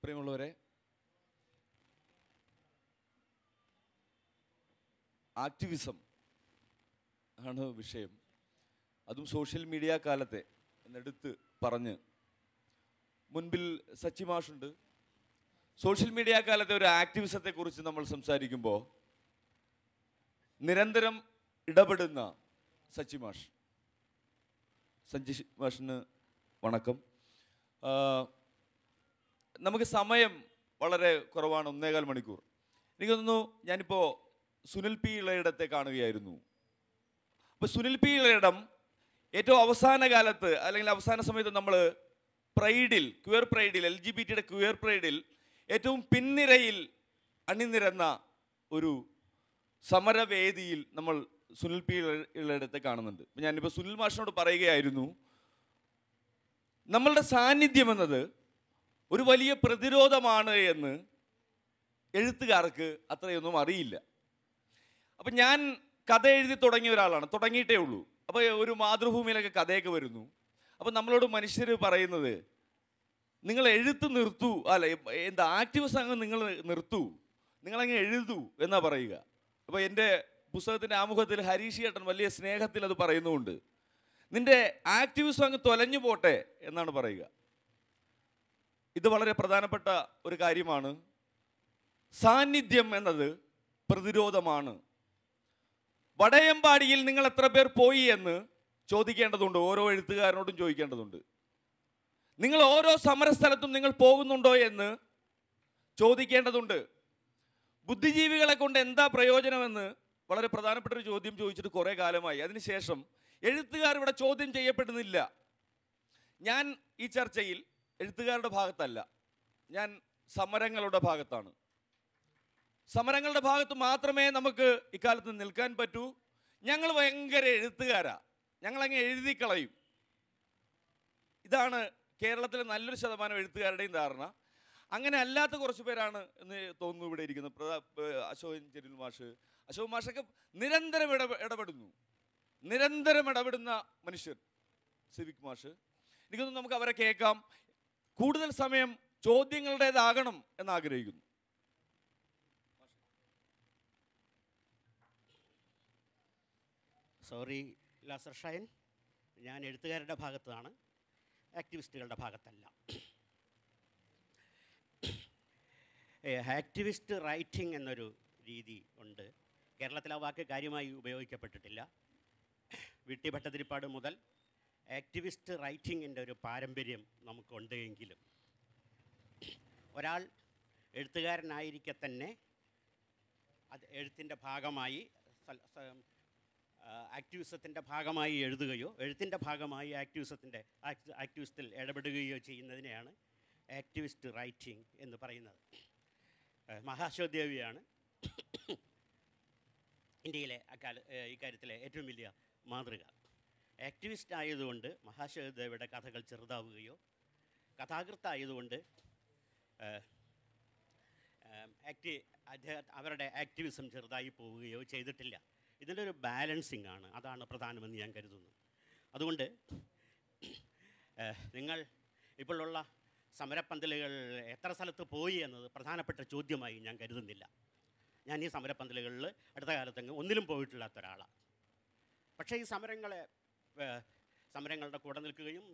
പ്രിയമുള്ളവരെ, ആക്ടിവിസം ആണ് വിഷയം. അതും സോഷ്യൽ മീഡിയ കാലത്തെ എന്നെടുത്ത് പറഞ്ഞ് മുൻപിൽ സച്ചി മാഷുണ്ട്. സോഷ്യൽ മീഡിയ കാലത്തെ ഒരു ആക്ടിവിസത്തെക്കുറിച്ച് നമ്മൾ സംസാരിക്കുമ്പോൾ നിരന്തരം ഇടപെടുന്ന സച്ചി മാഷ്. സച്ചി മാഷിന് വണക്കം. നമുക്ക് സമയം വളരെ കുറവാണ്, 1.25 മണിക്കൂർ. എനിക്ക് തോന്നുന്നു ഞാനിപ്പോൾ സുനിൽ പി ഇളയിടത്തെ കാണുകയായിരുന്നു. അപ്പോൾ സുനിൽ പി ഇളയിടം ഏറ്റവും അവസാന കാലത്ത് അല്ലെങ്കിൽ അവസാന സമയത്ത് നമ്മൾ പ്രൈഡിൽ, ക്യൂർ പ്രൈഡിൽ, LGBT ക്യൂർ പ്രൈഡിൽ ഏറ്റവും പിൻനിരയിൽ അണിനിരന്ന ഒരു സമരവേദിയിൽ നമ്മൾ സുനിൽ പി ഇളയിടത്തെ കാണുന്നുണ്ട്. അപ്പം ഞാനിപ്പോൾ സുനിൽ മാഷിനോട് പറയുകയായിരുന്നു, നമ്മളുടെ സാന്നിധ്യം എന്നത് ഒരു വലിയ പ്രതിരോധമാണ് എന്ന് എഴുത്തുകാർക്ക് അത്രയൊന്നും അറിയില്ല. അപ്പം ഞാൻ കഥ എഴുതി തുടങ്ങിയ ഒരാളാണ്, തുടങ്ങിയിട്ടേ ഉള്ളൂ. അപ്പോൾ ഒരു മാതൃഭൂമിയിലൊക്കെ കഥയൊക്കെ വരുന്നു. അപ്പം നമ്മളോട് മനുഷ്യർ പറയുന്നത്, നിങ്ങൾ എഴുത്ത് നിർത്തൂ, അല്ല എന്താ ആക്ടിവിസം അങ്ങ് നിങ്ങൾ നിർത്തൂ, നിങ്ങളങ്ങ് എഴുതൂ എന്നാ പറയുക. അപ്പോൾ എൻ്റെ പുസ്തകത്തിൻ്റെ ആമുഖത്തിൽ ഹരീഷ് ഏട്ടൻ വലിയ സ്നേഹത്തിൽ അത് പറയുന്നുമുണ്ട്. നിൻ്റെ ആക്ടിവിസം അങ്ങ് തൊലഞ്ഞു പോട്ടെ എന്നാണ് പറയുക. ഇത് വളരെ പ്രധാനപ്പെട്ട ഒരു കാര്യമാണ്. സാന്നിധ്യം എന്നത് പ്രതിരോധമാണ്. വടയമ്പാടിയിൽ നിങ്ങൾ എത്ര പേർ പോയി എന്ന് ചോദിക്കേണ്ടതുണ്ട്, ഓരോ എഴുത്തുകാരനോടും ചോദിക്കേണ്ടതുണ്ട്. നിങ്ങൾ ഓരോ സമരസ്ഥലത്തും നിങ്ങൾ പോകുന്നുണ്ടോ എന്ന് ചോദിക്കേണ്ടതുണ്ട്. ബുദ്ധിജീവികളെ കൊണ്ട് എന്താ പ്രയോജനമെന്ന് വളരെ പ്രധാനപ്പെട്ട ഒരു ചോദ്യം ചോദിച്ചിട്ട് കുറേ കാലമായി. അതിനുശേഷം എഴുത്തുകാർ ഇവിടെ ചോദ്യം ചെയ്യപ്പെടുന്നില്ല. ഞാൻ ഈ ചർച്ചയിൽ എഴുത്തുകാരുടെ ഭാഗത്തല്ല, ഞാൻ സമരങ്ങളുടെ ഭാഗത്താണ്. സമരങ്ങളുടെ ഭാഗത്ത് മാത്രമേ നമുക്ക് ഇക്കാലത്ത് നിൽക്കാൻ പറ്റൂ. ഞങ്ങൾ ഭയങ്കര എഴുത്തുകാരാ, ഞങ്ങളങ്ങ് എഴുതിക്കളയും. ഇതാണ് കേരളത്തിലെ നല്ലൊരു ശതമാനം എഴുത്തുകാരുടെയും ധാരണ. അങ്ങനെ അല്ലാത്ത കുറച്ച് പേരാണ് എന്ന് തോന്നുന്നു ഇവിടെ ഇരിക്കുന്നത്. അശോകൻ ചെരിൽ മാഷ്, അശോക് മാഷൊക്കെ നിരന്തരം ഇടപെടുന്ന മനുഷ്യർ. സിവിക് മാഷ്, എനിക്കൊന്നും നമുക്ക് അവരെ കേൾക്കാം. കൂടുതൽ സമയം ചോദ്യങ്ങളുടേതാകണം എന്നാഗ്രഹിക്കുന്നു. സോറി ലാസർ ഷൈൻ, ഞാൻ എഴുത്തുകാരുടെ ഭാഗത്താണ്, ആക്ടിവിസ്റ്റുകളുടെ ഭാഗത്തല്ല. ആക്ടിവിസ്റ്റ് റൈറ്റിംഗ് എന്നൊരു രീതി ഉണ്ട്. കേരളത്തിൽ ആ വാക്ക് കാര്യമായി ഉപയോഗിക്കപ്പെട്ടിട്ടില്ല. വി.ടി. ഭട്ടതിരിപ്പാട് മുതൽ ആക്ടിവിസ്റ്റ് റൈറ്റിങ്ങിൻ്റെ ഒരു പാരമ്പര്യം നമുക്കുണ്ട്. എങ്കിലും ഒരാൾ എഴുത്തുകാരനായിരിക്കെ തന്നെ അത് എഴുത്തിൻ്റെ ഭാഗമായി, ആക്ടിവിസത്തിൻ്റെ ഭാഗമായി എഴുതുകയോ എഴുത്തിൻ്റെ ഭാഗമായി ആക്ടിവിസത്തിൽ ഇടപെടുകയോ ചെയ്യുന്നതിനെയാണ് ആക്ടിവിസ്റ്റ് റൈറ്റിംഗ് എന്ന് പറയുന്നത്. മഹാശ്വദേവിയാണ് ഇന്ത്യയിലെ ഇക്കാര്യത്തിലെ ഏറ്റവും വലിയ മാതൃക. ആക്ടിവിസ്റ്റ് ആയതുകൊണ്ട് മഹാശ്വദേവിയുടെ കഥകൾ ചെറുതാവുകയോ കഥാകൃത്തായതുകൊണ്ട് അവരുടെ ആക്ടിവിസം ചെറുതായി പോവുകയോ ചെയ്തിട്ടില്ല. ഇതിൻ്റെ ഒരു ബാലൻസിങ് ആണ്, അതാണ് പ്രധാനമെന്ന് ഞാൻ കരുതുന്നു. അതുകൊണ്ട് നിങ്ങൾ ഇപ്പോഴുള്ള സമരപ്പന്തലുകൾ എത്ര സ്ഥലത്ത് പോയി എന്നത് പ്രധാനപ്പെട്ട ചോദ്യമായി ഞാൻ കരുതുന്നില്ല. ഞാൻ ഈ സമരപ്പന്തലുകളിൽ അടുത്ത കാലത്തെങ്ങും ഒന്നിലും പോയിട്ടില്ലാത്ത ഒരാളാണ്. പക്ഷേ ഈ സമരങ്ങളുടെ കൂടെ നിൽക്കുകയും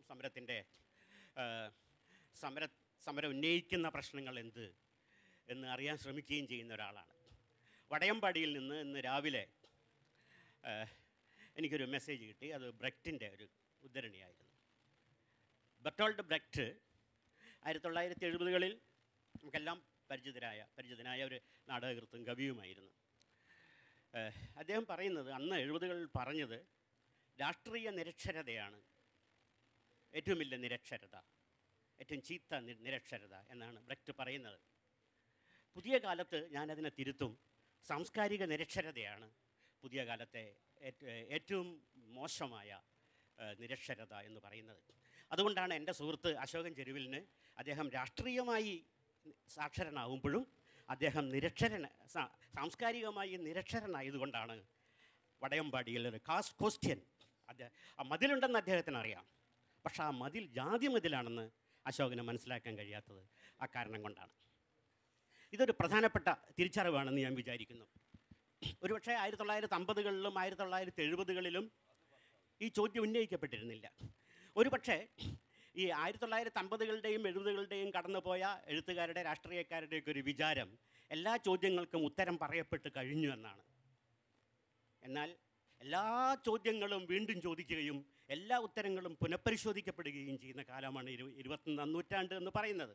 സമരം ഉന്നയിക്കുന്ന പ്രശ്നങ്ങൾ എന്ത് എന്ന് അറിയാൻ ശ്രമിക്കുകയും ചെയ്യുന്ന ഒരാളാണ്. വടയമ്പാടിയിൽ നിന്ന് ഇന്ന് രാവിലെ എനിക്കൊരു മെസ്സേജ് കിട്ടി. അത് ബ്രെക്റ്റിൻ്റെ ഒരു ഉദ്ധരണിയായിരുന്നു. ബെർട്ടോൾഡ് ബ്രെക്റ്റ് 1970-കളിൽ നമുക്കെല്ലാം പരിചിതനായ ഒരു നാടകകൃത്തും കവിയുമായിരുന്നു. അദ്ദേഹം പറയുന്നത്, അന്ന് 70-കളിൽ പറഞ്ഞത്, രാഷ്ട്രീയ നിരക്ഷരതയാണ് ഏറ്റവും വലിയ നിരക്ഷരത, ഏറ്റവും ചീത്ത നിരക്ഷരത എന്നാണ് ബ്രെക്റ്റ് പറയുന്നത്. പുതിയ കാലത്ത് ഞാനതിനെ തിരുത്തും, സാംസ്കാരിക നിരക്ഷരതയാണ് പുതിയ കാലത്തെ ഏറ്റവും മോശമായ നിരക്ഷരത എന്ന് പറയുന്നത്. അതുകൊണ്ടാണ് എൻ്റെ സുഹൃത്ത് അശോകൻ ചെരുവിലിന് അദ്ദേഹം രാഷ്ട്രീയമായി സാക്ഷരനാകുമ്പോഴും അദ്ദേഹം സാംസ്കാരികമായി നിരക്ഷരനായതുകൊണ്ടാണ് വടയമ്പാടിയിൽ ഒരു കാസ്റ്റ് ക്വസ്റ്റ്യൻ, ആ മതിലുണ്ടെന്ന് അദ്ദേഹത്തിന് അറിയാം, പക്ഷെ ആ മതിൽ ജാതി മതിലാണെന്ന് അശോകന് മനസ്സിലാക്കാൻ കഴിയാത്തത്. ആ കാരണം കൊണ്ടാണ്. ഇതൊരു പ്രധാനപ്പെട്ട തിരിച്ചറിവാണെന്ന് ഞാൻ വിചാരിക്കുന്നു. ഒരുപക്ഷെ 1950കളിലും 1970കളിലും ഈ ചോദ്യം ഉന്നയിക്കപ്പെട്ടിരുന്നില്ല. ഒരുപക്ഷെ ഈ 1950കളുടെയും 70കളുടെയും കടന്നുപോയ എഴുത്തുകാരുടെ രാഷ്ട്രീയക്കാരുടെയൊക്കെ ഒരു വിചാരം എല്ലാ ചോദ്യങ്ങൾക്കും ഉത്തരം പറയപ്പെട്ട് കഴിഞ്ഞു എന്നാണ്. എന്നാൽ എല്ലാ ചോദ്യങ്ങളും വീണ്ടും ചോദിക്കുകയും എല്ലാ ഉത്തരങ്ങളും പുനഃപരിശോധിക്കപ്പെടുകയും ചെയ്യുന്ന കാലമാണ് 21ാം നൂറ്റാണ്ട് എന്ന് പറയുന്നത്.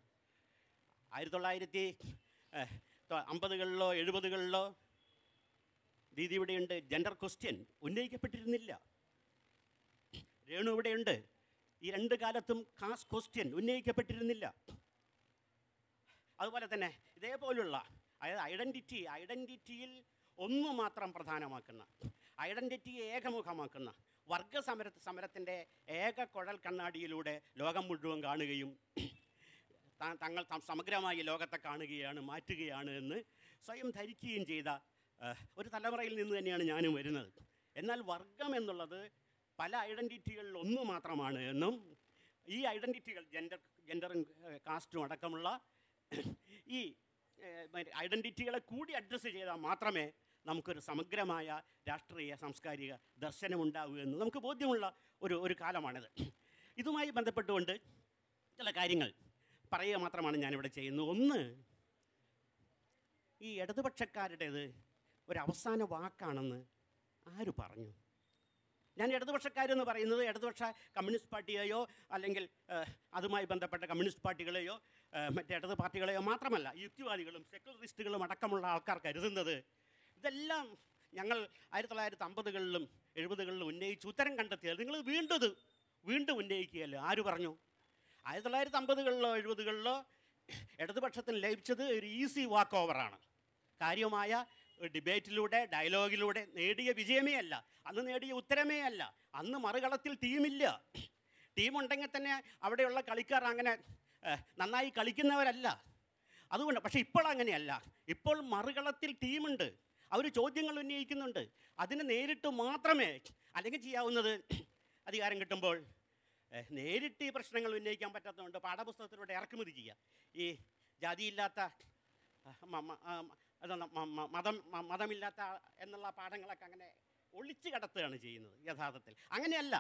1950കളിലോ 70കളിലോ ദീദി ഇവിടെയുണ്ട്, ജെൻഡർ ക്വസ്റ്റ്യൻ ഉന്നയിക്കപ്പെട്ടിരുന്നില്ല. രേണു ഇവിടെയുണ്ട്, ഈ രണ്ട് കാലത്തും കാസ്റ്റ് ക്വസ്റ്റ്യൻ ഉന്നയിക്കപ്പെട്ടിരുന്നില്ല. അതുപോലെ തന്നെ ഇതേപോലുള്ള അതായത് ഐഡൻറ്റിറ്റിയിൽ ഒന്നു മാത്രം പ്രധാനമാക്കുന്ന, ഐഡൻറ്റിറ്റിയെ ഏകമുഖമാക്കുന്ന സമരത്തിൻ്റെ ഏക കുഴൽ കണ്ണാടിയിലൂടെ ലോകം മുഴുവൻ കാണുകയും തങ്ങൾ സമഗ്രമായി ലോകത്തെ കാണുകയാണ്, മാറ്റുകയാണ് എന്ന് സ്വയം ധരിക്കുകയും ചെയ്ത ഒരു തലമുറയിൽ നിന്ന് തന്നെയാണ് ഞാനും വരുന്നത്. എന്നാൽ വർഗം എന്നുള്ളത് പല ഐഡൻറ്റിറ്റികളിൽ ഒന്നു മാത്രമാണ് എന്നും ഈ ഐഡൻറ്റിറ്റികൾ ജെൻഡറും കാസ്റ്റും അടക്കമുള്ള ഈ ഐഡൻറ്റിറ്റികളെ കൂടി അഡ്രസ്സ് ചെയ്താൽ മാത്രമേ നമുക്കൊരു സമഗ്രമായ രാഷ്ട്രീയ സാംസ്കാരിക ദർശനമുണ്ടാവൂ എന്ന് നമുക്ക് ബോധ്യമുള്ള ഒരു കാലമാണിത്. ഇതുമായി ബന്ധപ്പെട്ടുകൊണ്ട് ചില കാര്യങ്ങൾ പറയുക മാത്രമാണ് ഞാനിവിടെ ചെയ്യുന്നത്. ഒന്ന്, ഈ ഇടതുപക്ഷക്കാരുടേത് ഒരു അവസാന വാക്കാണെന്ന് ആര് പറഞ്ഞു? ഞാൻ ഇടതുപക്ഷക്കാരെന്ന് പറയുന്നത് ഇടതുപക്ഷ കമ്മ്യൂണിസ്റ്റ് പാർട്ടിയെയോ അല്ലെങ്കിൽ അതുമായി ബന്ധപ്പെട്ട കമ്മ്യൂണിസ്റ്റ് പാർട്ടികളെയോ മറ്റേ ഇടത് പാർട്ടികളെയോ മാത്രമല്ല, യുക്തിവാദികളും സെക്യുലറിസ്റ്റുകളും അടക്കമുള്ള ആൾക്കാർ കരുതുന്നത് ഇതെല്ലാം ഞങ്ങൾ 1950കളിലും 70കളിലും ഉന്നയിച്ച് ഉത്തരം കണ്ടെത്തിയാൽ നിങ്ങൾ വീണ്ടും ഉന്നയിക്കുകയല്ലോ. ആര് പറഞ്ഞു? 1950കളിലോ 70കളിലോ ഇടതുപക്ഷത്തിന് ലഭിച്ചത് ഒരു ഈസി വാക്ക് ഓവറാണ്. കാര്യമായ ഡിബേറ്റിലൂടെ ഡയലോഗിലൂടെ നേടിയ വിജയമേ അല്ല, അന്ന് നേടിയ ഉത്തരമേ അല്ല. അന്ന് മറുകളത്തിൽ ടീമില്ല. ടീമുണ്ടെങ്കിൽ തന്നെ അവിടെയുള്ള കളിക്കാർ അങ്ങനെ നന്നായി കളിക്കുന്നവരല്ല. അതുകൊണ്ട് പക്ഷേ ഇപ്പോൾ അങ്ങനെയല്ല. ഇപ്പോൾ മറുകളത്തിൽ ടീമുണ്ട്, അവർ ചോദ്യങ്ങൾ ഉന്നയിക്കുന്നുണ്ട്. അതിന് നേരിട്ട് മാത്രമേ അല്ലെങ്കിൽ ചെയ്യാവുന്നത് അധികാരം കിട്ടുമ്പോൾ നേരിട്ട് ഈ പ്രശ്നങ്ങൾ ഉന്നയിക്കാൻ പറ്റാത്തതുകൊണ്ട് പാഠപുസ്തകത്തിലൂടെ ഇറക്കുമതി ചെയ്യുക. ഈ ജാതിയില്ലാത്ത മതമില്ലാത്ത എന്നുള്ള പാഠങ്ങളൊക്കെ അങ്ങനെ ഒളിച്ചു കടത്തുകയാണ് ചെയ്യുന്നത്. യഥാർത്ഥത്തിൽ അങ്ങനെയല്ല,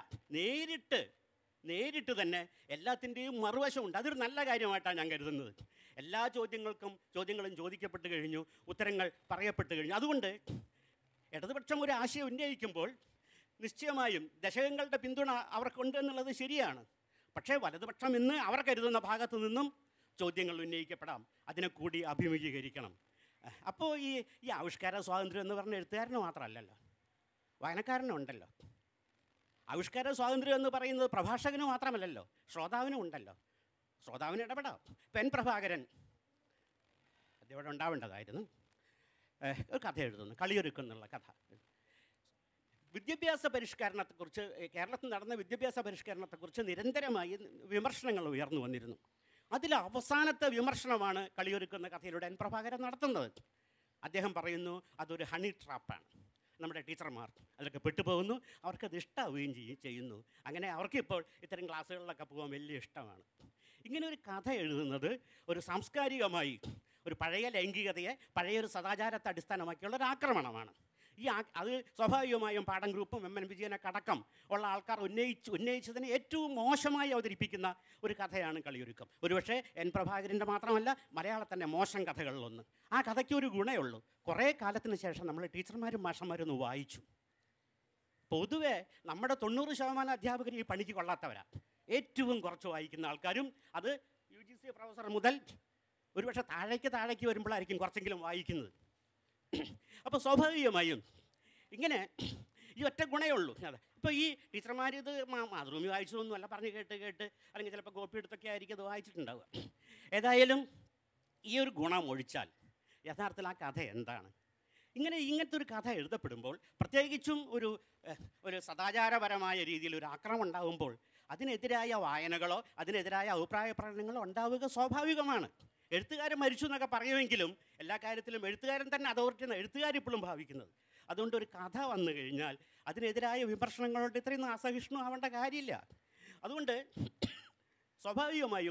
നേരിട്ട് തന്നെ എല്ലാത്തിൻ്റെയും മറുവശമുണ്ട്. അതൊരു നല്ല കാര്യമായിട്ടാണ് ഞാൻ കരുതുന്നത്. എല്ലാ ചോദ്യങ്ങളും ചോദിക്കപ്പെട്ട് കഴിഞ്ഞു, ഉത്തരങ്ങൾ പറയപ്പെട്ട് കഴിഞ്ഞു. അതുകൊണ്ട് ഇടതുപക്ഷം ഒരു ആശയം ഉന്നയിക്കുമ്പോൾ നിശ്ചയമായും ദശകങ്ങളുടെ പിന്തുണ അവർക്കുണ്ട് എന്നുള്ളത് ശരിയാണ്. പക്ഷേ വലതുപക്ഷം ഇന്ന് അവർ കരുതുന്ന ഭാഗത്തു നിന്നും ചോദ്യങ്ങൾ ഉന്നയിക്കപ്പെടാം, അതിനെ കൂടി അഭിമുഖീകരിക്കണം. അപ്പോൾ ഈ ആവിഷ്കാര സ്വാതന്ത്ര്യം എന്ന് പറഞ്ഞ എഴുത്തുകാരന് മാത്രമല്ലല്ലോ, വായനക്കാരനും ഉണ്ടല്ലോ. ആവിഷ്കാര സ്വാതന്ത്ര്യം എന്ന് പറയുന്നത് പ്രഭാഷകന് മാത്രമല്ലല്ലോ, ശ്രോതാവിനും ഉണ്ടല്ലോ. ശ്രോതാവിന് ഇടപെടാം. പെൻ പ്രഭാകരൻ അതിവിടെ ഉണ്ടാവേണ്ടതായിരുന്നു. ഒരു കഥ എഴുതുന്നു, കളിയൊരുക്കുന്നുള്ള കഥ. വിദ്യാഭ്യാസ പരിഷ്കരണത്തെക്കുറിച്ച്, കേരളത്തിൽ നടന്ന വിദ്യാഭ്യാസ പരിഷ്കരണത്തെക്കുറിച്ച് നിരന്തരമായി വിമർശനങ്ങൾ ഉയർന്നു വന്നിരുന്നു. അതിൽ അവസാനത്തെ വിമർശനമാണ് കളിയൊരുക്കുന്ന കഥയിലൂടെ എൻ പ്രഭാകരൻ നടത്തുന്നത്. അദ്ദേഹം പറയുന്നു അതൊരു ഹണി ട്രാപ്പാണ്. നമ്മുടെ ടീച്ചർമാർ അതിലൊക്കെ പെട്ടുപോകുന്നു, അവർക്കത് ഇഷ്ടമാവുകയും ചെയ്യുന്നു. അങ്ങനെ അവർക്കിപ്പോൾ ഇത്തരം ക്ലാസ്സുകളിലൊക്കെ പോകാൻ വലിയ ഇഷ്ടമാണ്. ഇങ്ങനെ ഒരു കഥ എഴുതുന്നത് ഒരു സാംസ്കാരികമായി ഒരു പഴയ ലൈംഗികതയെ പഴയൊരു സദാചാരത്തെ അടിസ്ഥാനമാക്കിയുള്ള ഒരു ആക്രമണമാണ്. അത് സ്വാഭാവികമായും പാഠം ഗ്രൂപ്പും എം എൻ വിജയനൊക്കെ അടക്കം ഉള്ള ആൾക്കാർ ഉന്നയിച്ചതിനെ ഏറ്റവും മോശമായി അവതരിപ്പിക്കുന്ന ഒരു കഥയാണ് കളിയൊരുക്കം. ഒരുപക്ഷെ എൻ പ്രഭാകരൻ്റെ മാത്രമല്ല മലയാളത്തിൻ്റെ മോശം കഥകളിലൊന്ന്. ആ കഥയ്ക്ക് ഒരു ഗുണമേ ഉള്ളൂ, കുറേ കാലത്തിന് ശേഷം നമ്മൾ ടീച്ചർമാരും മാഷന്മാരും ഒന്ന് വായിച്ചു. പൊതുവെ നമ്മുടെ 90% അധ്യാപകർ ഈ പണിക്ക് കൊള്ളാത്തവരാണ്. ഏറ്റവും കുറച്ച് വായിക്കുന്ന ആൾക്കാരും അത് UGC പ്രൊഫസർ മുതൽ ഒരുപക്ഷെ താഴേക്ക് വരുമ്പോഴായിരിക്കും കുറച്ചെങ്കിലും വായിക്കുന്നത്. അപ്പോൾ സ്വാഭാവികമായും ഇങ്ങനെ ഈ ഒറ്റ ഗുണമേ ഉള്ളൂ. അതെ, ഇപ്പോൾ ഈ ടീച്ചർമാർ ഇത് മാതൃഭൂമി വായിച്ചതൊന്നുമല്ല, പറഞ്ഞ് കേട്ട് അല്ലെങ്കിൽ ചിലപ്പോൾ കോപ്പി എടുത്തൊക്കെ ആയിരിക്കും അത് വായിച്ചിട്ടുണ്ടാവുക. ഏതായാലും ഈ ഒരു ഗുണം ഒഴിച്ചാൽ യഥാർത്ഥത്തിൽ ആ കഥ എന്താണ്? ഇങ്ങനത്തെ ഒരു കഥ എഴുതപ്പെടുമ്പോൾ, പ്രത്യേകിച്ചും ഒരു സദാചാരപരമായ രീതിയിൽ ഒരു ആക്രമണം ഉണ്ടാകുമ്പോൾ അതിനെതിരായ വായനകളോ അതിനെതിരായ അഭിപ്രായ പ്രകടനങ്ങളോ ഉണ്ടാവുക സ്വാഭാവികമാണ്. എഴുത്തുകാരൻ മരിച്ചു എന്നൊക്കെ പറയുമെങ്കിലും എല്ലാ കാര്യത്തിലും എഴുത്തുകാരൻ തന്നെ അതോറിറ്റി എഴുത്തുകാരിപ്പോഴും ഭാവിക്കുന്നത്. അതുകൊണ്ട് ഒരു കഥ വന്നു കഴിഞ്ഞാൽ അതിനെതിരായ വിമർശനങ്ങളോട് ഇത്രയൊന്നും അസഹിഷ്ണു ആവേണ്ട കാര്യമില്ല. അതുകൊണ്ട് സ്വാഭാവികമായും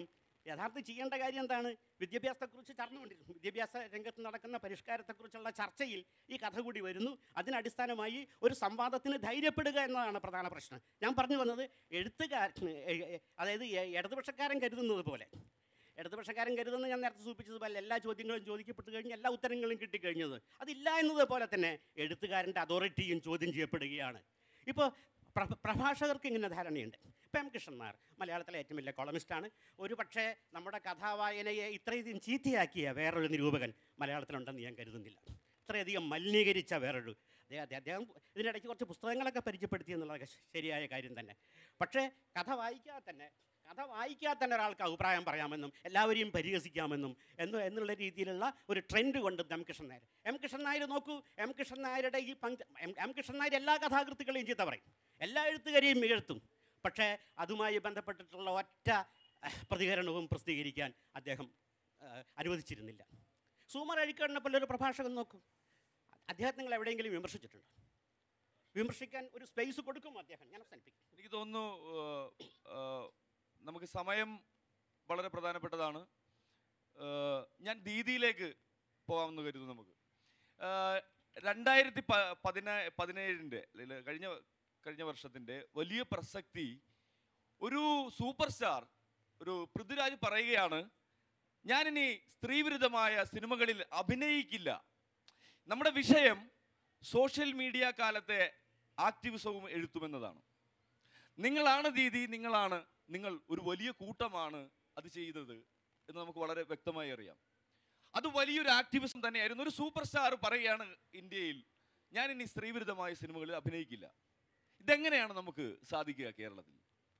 യഥാർത്ഥം ചെയ്യേണ്ട കാര്യം എന്താണ്? വിദ്യാഭ്യാസത്തെക്കുറിച്ച് ചർന്നുകൊണ്ടിരുന്നു. വിദ്യാഭ്യാസ രംഗത്ത് നടക്കുന്ന പരിഷ്കാരത്തെക്കുറിച്ചുള്ള ചർച്ചയിൽ ഈ കഥ കൂടി വരുന്നു. അതിനടിസ്ഥാനമായി ഒരു സംവാദത്തിന് ധൈര്യപ്പെടുക എന്നതാണ് പ്രധാന പ്രശ്നം. ഞാൻ പറഞ്ഞു വന്നത് അതായത് ഇടതുപക്ഷക്കാരൻ കരുതുന്നത് പോലെ, ഇടതുപക്ഷക്കാരൻ കരുതുന്നത് ഞാൻ നേരത്തെ സൂചിപ്പിച്ചതുപോലെ എല്ലാ ചോദ്യങ്ങളും ചോദിക്കപ്പെട്ട് കഴിഞ്ഞ് എല്ലാ ഉത്തരങ്ങളും കിട്ടിക്കഴിഞ്ഞത് അതില്ല എന്നതുപോലെ തന്നെ എഴുത്തുകാരൻ്റെ അതോറിറ്റിയും ചോദ്യം ചെയ്യപ്പെടുകയാണ്. ഇപ്പോൾ പ്രഭാഷകർക്ക് ഇങ്ങനെ ധാരണയുണ്ട്. ഇപ്പം എം കൃഷ്ണൻ നായർ മലയാളത്തിലെ ഏറ്റവും വലിയ കോളമിസ്റ്റാണ്. ഒരു പക്ഷേ നമ്മുടെ കഥാവായനയെ ഇത്രയധികം ചീത്തയാക്കിയ വേറൊരു നിരൂപകൻ മലയാളത്തിലുണ്ടെന്ന് ഞാൻ കരുതുന്നില്ല. ഇത്രയധികം മലിനീകരിച്ച വേറൊരു അദ്ദേഹം ഇതിനിടയ്ക്ക് കുറച്ച് പുസ്തകങ്ങളൊക്കെ പരിചയപ്പെടുത്തി എന്നുള്ളത് ശരിയായ കാര്യം തന്നെ. പക്ഷേ കഥ വായിക്കാതെ തന്നെ ഒരാൾക്ക് അഭിപ്രായം പറയാമെന്നും എല്ലാവരെയും പരിഹസിക്കാമെന്നും എന്നുള്ള രീതിയിലുള്ള ഒരു ട്രെൻഡ് കൊണ്ട് എം കൃഷ്ണൻ നായർ നോക്കൂ. എം കൃഷ്ണൻ നായരുടെ ഈ എം കൃഷ്ണൻ നായർ എല്ലാ കഥാകൃത്തുക്കളെയും ചീത്ത പറയും, എല്ലാ എഴുത്തുകാരെയും ഇകഴ്ത്തും. പക്ഷേ അതുമായി ബന്ധപ്പെട്ടിട്ടുള്ള ഒറ്റ പ്രതികരണവും പ്രസിദ്ധീകരിക്കാൻ അദ്ദേഹം അനുവദിച്ചിരുന്നില്ല. സൂമർ അഴിക്കാടിനെ പോലെ ഒരു പ്രഭാഷകൻ നോക്കൂ. അദ്ദേഹത്തെ നിങ്ങൾ എവിടെയെങ്കിലും വിമർശിച്ചിട്ടുണ്ടോ? വിമർശിക്കാൻ ഒരു സ്പേസ് കൊടുക്കും അദ്ദേഹം. ഞാൻ അവസാനിപ്പിക്കും. എനിക്ക് തോന്നുന്നു നമുക്ക് സമയം വളരെ പ്രധാനപ്പെട്ടതാണ്. ഞാൻ ദീദിയിലേക്ക് പോകാമെന്ന് കരുതുന്നു. നമുക്ക് 2017 കഴിഞ്ഞ വർഷത്തിൻ്റെ വലിയ പ്രസക്തി ഒരു സൂപ്പർ സ്റ്റാർ, ഒരു പൃഥ്വിരാജ് പറയുകയാണ്, ഞാനിനി സ്ത്രീവിരുദ്ധമായ സിനിമകളിൽ അഭിനയിക്കില്ല. നമ്മുടെ വിഷയം സോഷ്യൽ മീഡിയ കാലത്തെ ആക്ടിവിസവും എഴുത്തുമെന്നതാണ്. നിങ്ങളാണ് ദീദി, നിങ്ങൾ ഒരു വലിയ കൂട്ടമാണ് അത് ചെയ്തത് എന്ന് നമുക്ക് വളരെ വ്യക്തമായി അറിയാം. അത് വലിയൊരു ആക്ടിവിസം തന്നെയായിരുന്നു. ഒരു സൂപ്പർ സ്റ്റാർ പറയുകയാണ് ഇന്ത്യയിൽ, ഞാനിനി സ്ത്രീവിരുദ്ധമായ സിനിമകളിൽ അഭിനയിക്കില്ല. ഇതെങ്ങനെയാണ് നമുക്ക് സാധിക്കുക കേരളത്തിൽ?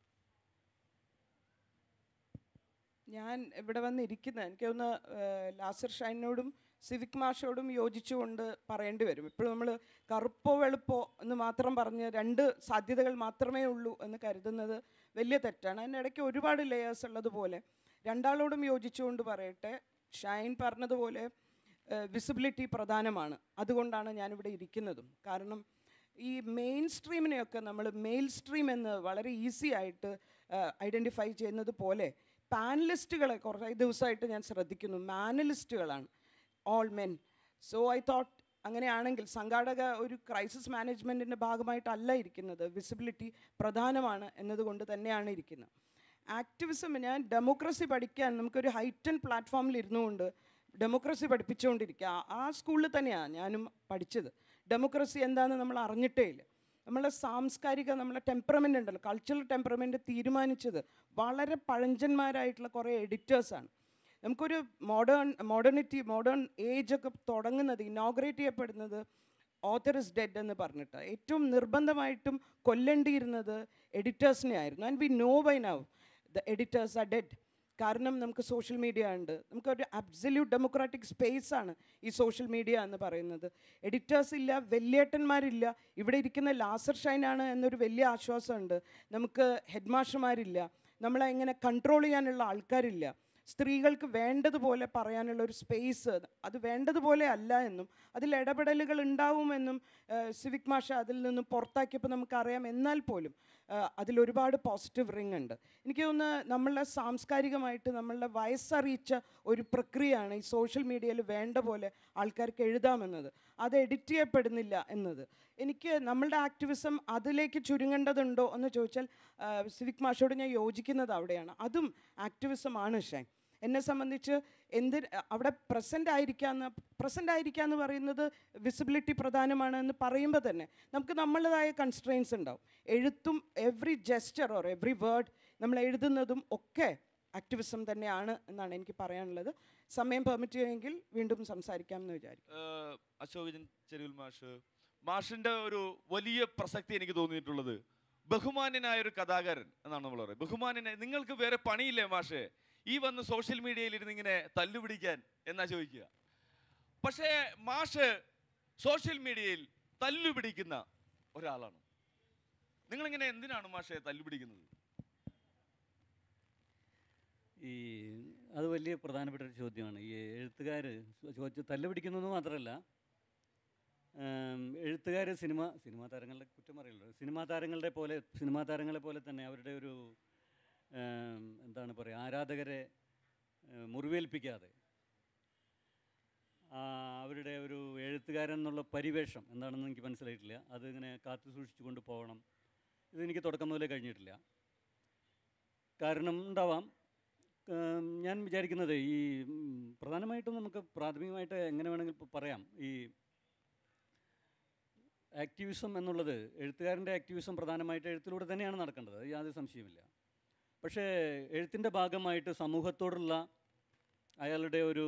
ഞാൻ ഇവിടെ വന്നിരിക്കുന്നത് എനിക്കൊന്ന് ലാസർ ഷൈനോടും സിവിക് മാഷോടും യോജിച്ചുകൊണ്ട് പറയേണ്ടി വരും. ഇപ്പോഴും നമ്മൾ കറുപ്പോ വെളുപ്പോ എന്ന് മാത്രം പറഞ്ഞ് രണ്ട് സാധ്യതകൾ മാത്രമേ ഉള്ളൂ എന്ന് കരുതുന്നത് വലിയ തെറ്റാണ്. അതിനിടയ്ക്ക് ഒരുപാട് ലെയേഴ്സ് ഉള്ളതുപോലെ രണ്ടാളോടും യോജിച്ചുകൊണ്ട് പറയട്ടെ, ഷൈൻ പറഞ്ഞതുപോലെ വിസിബിലിറ്റി പ്രധാനമാണ്. അതുകൊണ്ടാണ് ഞാനിവിടെ ഇരിക്കുന്നതും. കാരണം ഈ മെയിൻ സ്ട്രീമിനെയൊക്കെ നമ്മൾ മെയിൽ സ്ട്രീം എന്ന് വളരെ ഈസി ആയിട്ട് ഐഡൻറ്റിഫൈ ചെയ്യുന്നത് പോലെ പാനലിസ്റ്റുകളെ കുറേ ദിവസമായിട്ട് ഞാൻ ശ്രദ്ധിക്കുന്നു. മാനലിസ്റ്റുകളാണ് all men. So I thought അങ്ങനെയാണെങ്കിൽ സംഘാടക ഒരു ക്രൈസിസ് മാനേജ്മെൻറ്റിൻ്റെ ഭാഗമായിട്ടല്ല ഇരിക്കുന്നത്, വിസിബിലിറ്റി പ്രധാനമാണ് എന്നതുകൊണ്ട് തന്നെയാണ് ഇരിക്കുന്നത്. ആക്ടിവിസം, ഞാൻ ഡെമോക്രസി പഠിക്കാൻ നമുക്കൊരു ഹൈറ്റൻ പ്ലാറ്റ്ഫോമിൽ ഇരുന്നുകൊണ്ട് ഡെമോക്രസി പഠിപ്പിച്ചുകൊണ്ടിരിക്കുക. ആ സ്കൂളിൽ തന്നെയാണ് ഞാനും പഠിച്ചത്. ഡെമോക്രസി എന്താണെന്ന് നമ്മൾ അറിഞ്ഞിട്ടേ ഇല്ല. നമ്മളെ നമ്മളെ ടെമ്പറമെൻ്റ് ഉണ്ടല്ലോ, കൾച്ചറൽ ടെമ്പറമെൻ്റ് തീരുമാനിച്ചത് വളരെ പഴഞ്ചന്മാരായിട്ടുള്ള കുറേ എഡിറ്റേഴ്സാണ്. നമുക്കൊരു മോഡേൺ ഏജൊക്കെ തുടങ്ങുന്നത്, ഇനോഗ്രേറ്റ് ചെയ്യപ്പെടുന്നത് ഓത്തർ ഇസ് ഡെഡ് എന്ന് പറഞ്ഞിട്ട് ഏറ്റവും നിർബന്ധമായിട്ടും കൊല്ലേണ്ടിയിരുന്നത് എഡിറ്റേഴ്സിനെ ആയിരുന്നു. And we know by now the editors are dead. കാരണം നമുക്ക് സോഷ്യൽ മീഡിയ ഉണ്ട്, നമുക്കൊരു അബ്സല്യൂട്ട് ഡെമോക്രാറ്റിക് സ്പേസാണ് ഈ സോഷ്യൽ മീഡിയ എന്ന് പറയുന്നത്. എഡിറ്റേഴ്സ് ഇല്ല, വലിയേട്ടന്മാരില്ല. ഇവിടെ ഇരിക്കുന്ന ലാസർ ഷൈനാണ് എന്നൊരു വലിയ ആശ്വാസമുണ്ട്. നമുക്ക് ഹെഡ് മാസ്റ്റർമാരില്ല, നമ്മളെ ഇങ്ങനെ കൺട്രോൾ ചെയ്യാനുള്ള ആൾക്കാരില്ല. സ്ത്രീകൾക്ക് വേണ്ടതുപോലെ പറയാനുള്ള ഒരു സ്പേസ് അത് വേണ്ടതുപോലെ അല്ല എന്നും അതിൽ ഇടപെടലുകൾ ഉണ്ടാവുമെന്നും സിവിക് മാഷ അതിൽ നിന്നും പുറത്താക്കിയപ്പോൾ നമുക്കറിയാം. എന്നാൽ പോലും അതിലൊരുപാട് പോസിറ്റീവ് റിങ് ഉണ്ട്. എനിക്ക് തോന്നുന്നു നമ്മളുടെ സാംസ്കാരികമായിട്ട് നമ്മളുടെ വയസ്സറിയിച്ച ഒരു പ്രക്രിയയാണ് ഈ സോഷ്യൽ മീഡിയയിൽ വേണ്ട പോലെ ആൾക്കാർക്ക് എഴുതാമെന്നത്. അത് എഡിറ്റ് ചെയ്യപ്പെടുന്നില്ല എന്നത്. എനിക്ക് നമ്മളുടെ ആക്ടിവിസം അതിലേക്ക് ചുരുങ്ങേണ്ടതുണ്ടോ എന്ന് ചോദിച്ചാൽ സിവിക് മാഷോട് ഞാൻ യോജിക്കുന്നത് അവിടെയാണ്. അതും ആക്ടിവിസമാണ്. ഷൈൻ എന്നെ സംബന്ധിച്ച് അവിടെ പ്രസൻ്റ് ആയിരിക്കുക എന്ന് പറയുന്നത് വിസിബിലിറ്റി പ്രധാനമാണ് എന്ന് പറയുമ്പോൾ തന്നെ നമുക്ക് നമ്മളുടേതായ കൺസ്ട്രെയിൻസ് ഉണ്ടാവും. എഴുത്തും every gesture or every word നമ്മൾ എഴുതുന്നതും ഒക്കെ ആക്ടിവിസം തന്നെയാണ് എന്നാണ് എനിക്ക് പറയാനുള്ളത്. സമയം പെർമിറ്റ് ചെയ്യുമെങ്കിൽ വീണ്ടും സംസാരിക്കാമെന്ന് വിചാരിക്കും. അശോകൻ ചെരുവിൽ മാഷിൻ്റെ ഒരു വലിയ പ്രസക്തി എനിക്ക് തോന്നിയിട്ടുള്ളത് ബഹുമാന്യനായ ഒരു കഥാകാരൻ എന്നാണ് നമ്മൾ പറയുന്നത്. ബഹുമാന്യനായ, നിങ്ങൾക്ക് വേറെ പണിയില്ലേ മാഷേ ഈ വന്ന് സോഷ്യൽ മീഡിയയിലിരുന്ന് ഇങ്ങനെ തല്ലുപിടിക്കാൻ എന്നാ ചോദിക്കുക. പക്ഷേ മാഷ് സോഷ്യൽ മീഡിയയിൽ തല്ലുപിടിക്കുന്ന ഒരാളാണ്. നിങ്ങളിങ്ങനെ എന്തിനാണ് മാഷെ തല്ലുപിടിക്കുന്നത്? അത് വലിയ പ്രധാനപ്പെട്ട ഒരു ചോദ്യമാണ്. ഈ എഴുത്തുകാർ തല്ലുപിടിക്കുന്നത് മാത്രമല്ല, എഴുത്തുകാർ സിനിമാ താരങ്ങളുടെ കുറ്റം പറയല്ലോ, സിനിമാ താരങ്ങളെ പോലെ തന്നെ അവരുടെ ഒരു എന്താണ് പറയുക, ആരാധകരെ മുറിവേൽപ്പിക്കാതെ അവരുടെ ഒരു എഴുത്തുകാരൻ എന്നുള്ള പരിവേഷം എന്താണെന്ന് എനിക്ക് മനസ്സിലായിട്ടില്ല. അതിങ്ങനെ കാത്തു സൂക്ഷിച്ചു കൊണ്ട് പോകണം, ഇതെനിക്ക് തുടക്കം മുതലേ കഴിഞ്ഞിട്ടില്ല. കാരണം ഉണ്ടാവാം. ഞാൻ വിചാരിക്കുന്നത് ഈ പ്രധാനമായിട്ടും നമുക്ക് പ്രാഥമികമായിട്ട് എങ്ങനെ വേണമെങ്കിൽ പറയാം, ഈ ആക്ടിവിസം എന്നുള്ളത്, എഴുത്തുകാരൻ്റെ ആക്ടിവിസം പ്രധാനമായിട്ട് എഴുത്തിലൂടെ തന്നെയാണ് നടക്കേണ്ടത്, അത് യാതൊരു സംശയമില്ല. പക്ഷേ എഴുത്തിൻ്റെ ഭാഗമായിട്ട് സമൂഹത്തോടുള്ള അയാളുടെ ഒരു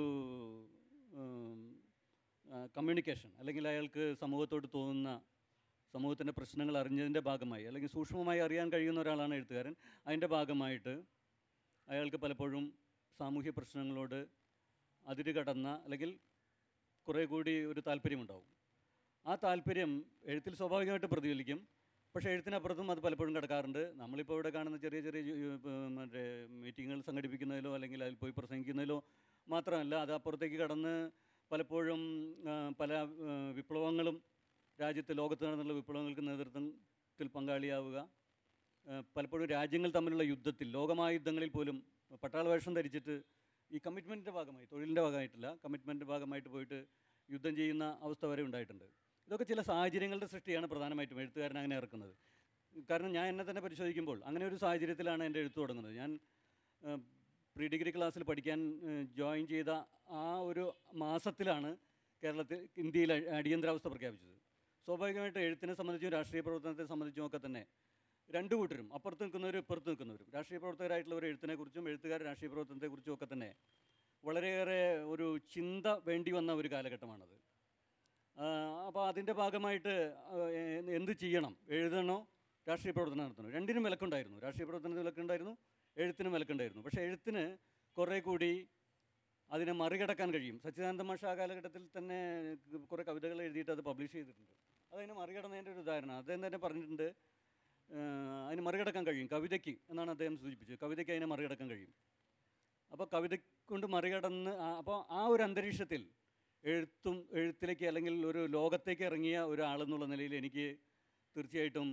കമ്മ്യൂണിക്കേഷൻ, അല്ലെങ്കിൽ അയാൾക്ക് സമൂഹത്തോട് തോന്നുന്ന സമൂഹത്തിൻ്റെ പ്രശ്നങ്ങൾ അറിഞ്ഞതിൻ്റെ ഭാഗമായി, അല്ലെങ്കിൽ സൂക്ഷ്മമായി അറിയാൻ കഴിയുന്ന ഒരാളാണ് എഴുത്തുകാരൻ. അതിൻ്റെ ഭാഗമായിട്ട് അയാൾക്ക് പലപ്പോഴും സാമൂഹ്യ പ്രശ്നങ്ങളോട് അതിര് കടന്ന അല്ലെങ്കിൽ കുറേ കൂടി ഒരു താല്പര്യമുണ്ടാവും. ആ താല്പര്യം എഴുത്തിൽ സ്വാഭാവികമായിട്ട് പ്രതിഫലിക്കും. പക്ഷേ എഴുത്തിനപ്പുറത്തും അത് പലപ്പോഴും കിടക്കാറുണ്ട്. നമ്മളിപ്പോൾ ഇവിടെ കാണുന്ന ചെറിയ ചെറിയ മറ്റേ മീറ്റിങ്ങുകൾ സംഘടിപ്പിക്കുന്നതിലോ അല്ലെങ്കിൽ അതിൽ പോയി പ്രസംഗിക്കുന്നതിലോ മാത്രമല്ല, അത് അപ്പുറത്തേക്ക് കടന്ന് പലപ്പോഴും പല വിപ്ലവങ്ങളും രാജ്യത്ത് ലോകത്ത് നടന്നുള്ള വിപ്ലവങ്ങൾക്ക് നേതൃത്വത്തിൽ പങ്കാളിയാവുക, പലപ്പോഴും രാജ്യങ്ങൾ തമ്മിലുള്ള യുദ്ധത്തിൽ, ലോകമഹായുദ്ധങ്ങളിൽ പോലും പട്ടാള വേഷം ധരിച്ചിട്ട് ഈ കമ്മിറ്റ്മെൻറ്റിൻ്റെ ഭാഗമായി, തൊഴിലിൻ്റെ ഭാഗമായിട്ടില്ല, കമ്മിറ്റ്മെൻറ്റിൻ്റെ ഭാഗമായിട്ട് പോയിട്ട് യുദ്ധം ചെയ്യുന്ന അവസ്ഥ വരെ ഉണ്ടായിട്ടുണ്ട്. ഇതൊക്കെ ചില സാഹചര്യങ്ങളുടെ സൃഷ്ടിയാണ് പ്രധാനമായിട്ടും എഴുത്തുകാരൻ അങ്ങനെ ഇറക്കുന്നത്. കാരണം ഞാൻ എന്നെ തന്നെ പരിശോധിക്കുമ്പോൾ അങ്ങനെ ഒരു സാഹചര്യത്തിലാണ് എൻ്റെ എഴുത്ത് തുടങ്ങുന്നത്. ഞാൻ പ്രീ ഡിഗ്രി ക്ലാസ്സിൽ പഠിക്കാൻ ജോയിൻ ചെയ്ത ആ ഒരു മാസത്തിലാണ് ഇന്ത്യയിൽ അടിയന്തരാവസ്ഥ പ്രഖ്യാപിച്ചത്. സ്വാഭാവികമായിട്ട് എഴുത്തിനെ സംബന്ധിച്ചും രാഷ്ട്രീയ പ്രവർത്തനത്തെ സംബന്ധിച്ചും ഒക്കെ തന്നെ രണ്ടു കൂട്ടരും, അപ്പുറത്ത് നിൽക്കുന്നവരും ഇപ്പുറത്ത് നിൽക്കുന്നവരും, രാഷ്ട്രീയ പ്രവർത്തകരായിട്ടുള്ളവർ എഴുത്തിനെക്കുറിച്ചും എഴുത്തുകാർ രാഷ്ട്രീയ പ്രവർത്തനത്തെക്കുറിച്ചും ഒക്കെ തന്നെ വളരെയേറെ ഒരു ചിന്ത വേണ്ടി വന്ന ഒരു കാലഘട്ടമാണത്. അപ്പോൾ അതിൻ്റെ ഭാഗമായിട്ട് എന്ത് ചെയ്യണം, എഴുതണോ രാഷ്ട്രീയ പ്രവർത്തനം നടത്തണോ, രണ്ടിനും വിലക്കുണ്ടായിരുന്നു. രാഷ്ട്രീയ പ്രവർത്തനത്തിന് വിലക്കുണ്ടായിരുന്നു, എഴുത്തിനും വിലക്കുണ്ടായിരുന്നു. പക്ഷേ എഴുത്തിന് കുറേ കൂടി അതിനെ മറികടക്കാൻ കഴിയും. സച്ചിദാനന്ദ മാഷ് ആ കാലഘട്ടത്തിൽ തന്നെ കുറേ കവിതകൾ എഴുതിയിട്ട് അത് പബ്ലിഷ് ചെയ്തിട്ടുണ്ട്. അതതിനെ മറികടന്നതിൻ്റെ ഒരു ഉദാഹരണം അദ്ദേഹം തന്നെ പറഞ്ഞിട്ടുണ്ട്. അതിന് മറികടക്കാൻ കഴിയും കവിതയ്ക്ക് എന്നാണ് അദ്ദേഹം സൂചിപ്പിച്ചത്. കവിതയ്ക്ക് അതിനെ മറികടക്കാൻ കഴിയും. അപ്പോൾ കവിത കൊണ്ട് മറികടന്ന് അപ്പോൾ ആ ഒരു അന്തരീക്ഷത്തിൽ എഴുത്തിലേക്ക് അല്ലെങ്കിൽ ഒരു ലോകത്തേക്ക് ഇറങ്ങിയ ഒരാളെന്നുള്ള നിലയിൽ എനിക്ക് തീർച്ചയായിട്ടും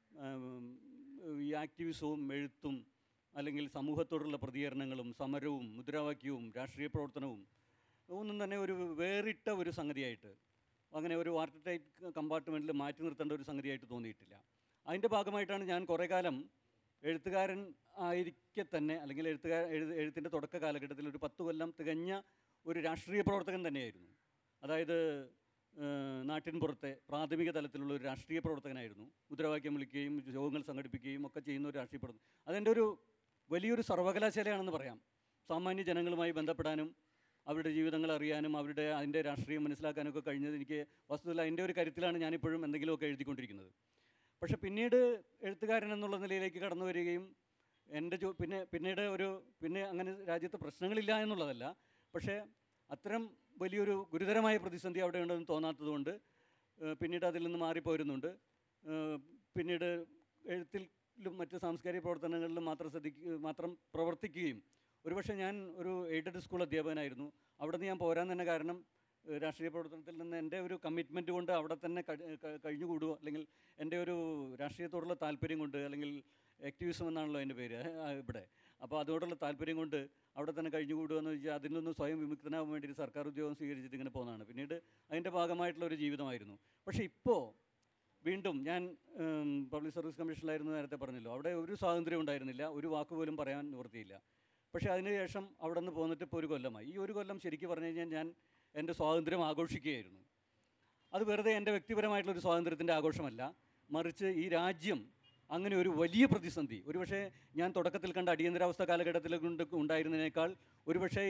ഈ ആക്ടിവിസവും എഴുത്തും അല്ലെങ്കിൽ സമൂഹത്തോടുള്ള പ്രതികരണങ്ങളും സമരവും മുദ്രാവാക്യവും രാഷ്ട്രീയ പ്രവർത്തനവും ഒന്നും തന്നെ ഒരു വേറിട്ട ഒരു സംഗതിയായിട്ട്, അങ്ങനെ ഒരു വാട്ടർ ടൈറ്റ് കമ്പാർട്ട്മെൻറ്റിൽ മാറ്റി നിർത്തേണ്ട ഒരു സംഗതിയായിട്ട് തോന്നിയിട്ടില്ല. അതിൻ്റെ ഭാഗമായിട്ടാണ് ഞാൻ കുറേ കാലം എഴുത്തുകാരൻ ആയിരിക്കെ തന്നെ, അല്ലെങ്കിൽ എഴുത്തിൻ്റെ തുടക്ക കാലഘട്ടത്തിൽ ഒരു 10 കൊല്ലം തികഞ്ഞ ഒരു രാഷ്ട്രീയ പ്രവർത്തകൻ തന്നെയായിരുന്നു. അതായത് നാട്ടിൻ പുറത്തെ പ്രാഥമിക തലത്തിലുള്ള ഒരു രാഷ്ട്രീയ പ്രവർത്തകനായിരുന്നു. മുദ്രാവാക്യം വിളിക്കുകയും യോഗങ്ങൾ സംഘടിപ്പിക്കുകയും ഒക്കെ ചെയ്യുന്ന ഒരു രാഷ്ട്രീയ പ്രവർത്തകൻ. അതെൻ്റെ ഒരു വലിയൊരു സർവകലാശാലയാണെന്ന് പറയാം. സാമാന്യ ജനങ്ങളുമായി ബന്ധപ്പെടാനും അവരുടെ ജീവിതങ്ങൾ അറിയാനും അതിൻ്റെ രാഷ്ട്രീയം മനസ്സിലാക്കാനൊക്കെ കഴിഞ്ഞത് എനിക്ക് വസ്തുതയിൽ അതിൻ്റെ ഒരു കരുത്തിലാണ് ഞാനിപ്പോഴും എന്തെങ്കിലുമൊക്കെ എഴുതിക്കൊണ്ടിരിക്കുന്നത്. പക്ഷേ പിന്നീട് എഴുത്തുകാരൻ എന്നുള്ള നിലയിലേക്ക് കടന്നു വരികയും എൻ്റെ പിന്നെ അങ്ങനെ രാജ്യത്ത് പ്രശ്നങ്ങളില്ല എന്നുള്ളതല്ല, പക്ഷേ അത്തരം വലിയൊരു ഗുരുതരമായ പ്രതിസന്ധി അവിടെ ഉണ്ടെന്ന് തോന്നാത്തതുകൊണ്ട് പിന്നീട് അതിൽ നിന്ന് മാറിപ്പോരുന്നുണ്ട്. പിന്നീട് എഴുത്തിലും മറ്റ് സാംസ്കാരിക പ്രവർത്തനങ്ങളിലും മാത്രം പ്രവർത്തിക്കുകയും, ഒരുപക്ഷെ ഞാൻ ഒരു എയ്ഡഡ് സ്കൂൾ അധ്യാപകനായിരുന്നു. അവിടെ നിന്ന് ഞാൻ പോരാൻ തന്നെ കാരണം രാഷ്ട്രീയ പ്രവർത്തനത്തിൽ നിന്ന് എൻ്റെ ഒരു കമ്മിറ്റ്മെൻറ്റ് കൊണ്ട് അവിടെ തന്നെ കഴിഞ്ഞുകൂടുക, അല്ലെങ്കിൽ എൻ്റെ ഒരു രാഷ്ട്രീയത്തോടുള്ള താല്പര്യം കൊണ്ട്, അല്ലെങ്കിൽ ആക്ടിവിസം എന്നാണല്ലോ അതിൻ്റെ പേര് ഇവിടെ, അപ്പോൾ അതോടുള്ള താല്പര്യം കൊണ്ട് അവിടെ തന്നെ കഴിഞ്ഞുകൂടുക എന്ന് വെച്ചാൽ അതിൽ നിന്ന് സ്വയം വിമുക്തനാകാൻ വേണ്ടി ഒരു സർക്കാർ ഉദ്യോഗം സ്വീകരിച്ചിട്ട് ഇങ്ങനെ പോകുന്നതാണ്. പിന്നീട് അതിൻ്റെ ഭാഗമായിട്ടുള്ള ഒരു ജീവിതമായിരുന്നു. പക്ഷേ ഇപ്പോൾ വീണ്ടും ഞാൻ പബ്ലിക് സർവീസ് കമ്മീഷനിലായിരുന്നു, നേരത്തെ പറഞ്ഞല്ലോ, അവിടെ ഒരു സ്വാതന്ത്ര്യം ഉണ്ടായിരുന്നില്ല, ഒരു വാക്കുപോലും പറയാൻ നിവൃത്തിയില്ല. പക്ഷേ അതിനുശേഷം അവിടെ നിന്ന് പോന്നിട്ട് ഇപ്പോൾ ഒരു കൊല്ലമായി. ഈ ഒരു കൊല്ലം ശരിക്കും പറഞ്ഞു കഴിഞ്ഞാൽ ഞാൻ എൻ്റെ സ്വാതന്ത്ര്യം ആഘോഷിക്കുകയായിരുന്നു. അത് വെറുതെ എൻ്റെ വ്യക്തിപരമായിട്ടുള്ളൊരു സ്വാതന്ത്ര്യത്തിൻ്റെ ആഘോഷമല്ല, മറിച്ച് ഈ രാജ്യം അങ്ങനെ ഒരു വലിയ പ്രതിസന്ധി, ഒരുപക്ഷെ ഞാൻ തുടക്കത്തിൽ കണ്ട അടിയന്തരാവസ്ഥ കാലഘട്ടത്തിൽ ഉണ്ടായിരുന്നതിനേക്കാൾ ഒരുപക്ഷെ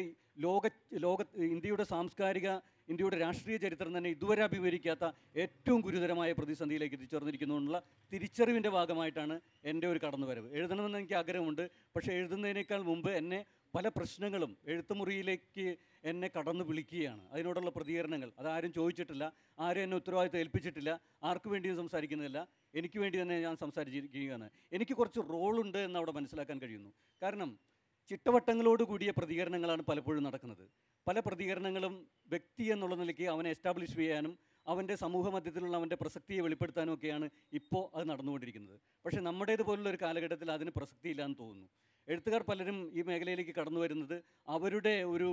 ഇന്ത്യയുടെ സാംസ്കാരിക, ഇന്ത്യയുടെ രാഷ്ട്രീയ ചരിത്രം തന്നെ ഇതുവരെ അഭിമുഖീകരിക്കാത്ത ഏറ്റവും ഗുരുതരമായ പ്രതിസന്ധിയിലേക്ക് എത്തിച്ചേർന്നിരിക്കുന്നതിനുള്ള തിരിച്ചറിവിൻ്റെ ഭാഗമായിട്ടാണ് എൻ്റെ ഒരു കടന്നുവരവ്. എഴുതണമെന്ന് എനിക്ക് ആഗ്രഹമുണ്ട്, പക്ഷേ എഴുതുന്നതിനേക്കാൾ മുമ്പ് എന്നെ പല പ്രശ്നങ്ങളും എഴുത്തുമുറിയിലേക്ക് എന്നെ കടന്നു വിളിക്കുകയാണ്. അതിനോടുള്ള പ്രതികരണങ്ങൾ അതാരും ചോദിച്ചിട്ടില്ല, ആരും എന്നെ ഉത്തരവാദിത്തം ഏൽപ്പിച്ചിട്ടില്ല, ആർക്കു വേണ്ടിയും സംസാരിക്കുന്നില്ല, എനിക്ക് വേണ്ടി തന്നെ ഞാൻ സംസാരിച്ചിരിക്കുകയാണ്. എനിക്ക് കുറച്ച് റോളുണ്ട് എന്ന് അവിടെ മനസ്സിലാക്കാൻ കഴിയുന്നു. കാരണം ചിട്ടവട്ടങ്ങളോട് കൂടിയ പ്രതികരണങ്ങളാണ് പലപ്പോഴും നടക്കുന്നത്. പല പ്രതികരണങ്ങളും വ്യക്തി എന്നുള്ള നിലയ്ക്ക് അവനെ എസ്റ്റാബ്ലിഷ് ചെയ്യാനും അവൻ്റെ സമൂഹ മധ്യത്തിലുള്ള അവൻ്റെ പ്രസക്തിയെ വെളിപ്പെടുത്താനും ഒക്കെയാണ് ഇപ്പോൾ അത് നടന്നുകൊണ്ടിരിക്കുന്നത്. പക്ഷേ നമ്മുടേതുപോലുള്ള ഒരു കാലഘട്ടത്തിൽ അതിന് പ്രസക്തിയില്ല എന്ന് തോന്നുന്നു. എഴുത്തുകാർ പലരും ഈ മേഖലയിലേക്ക് കടന്നു വരുന്നത് അവരുടെ ഒരു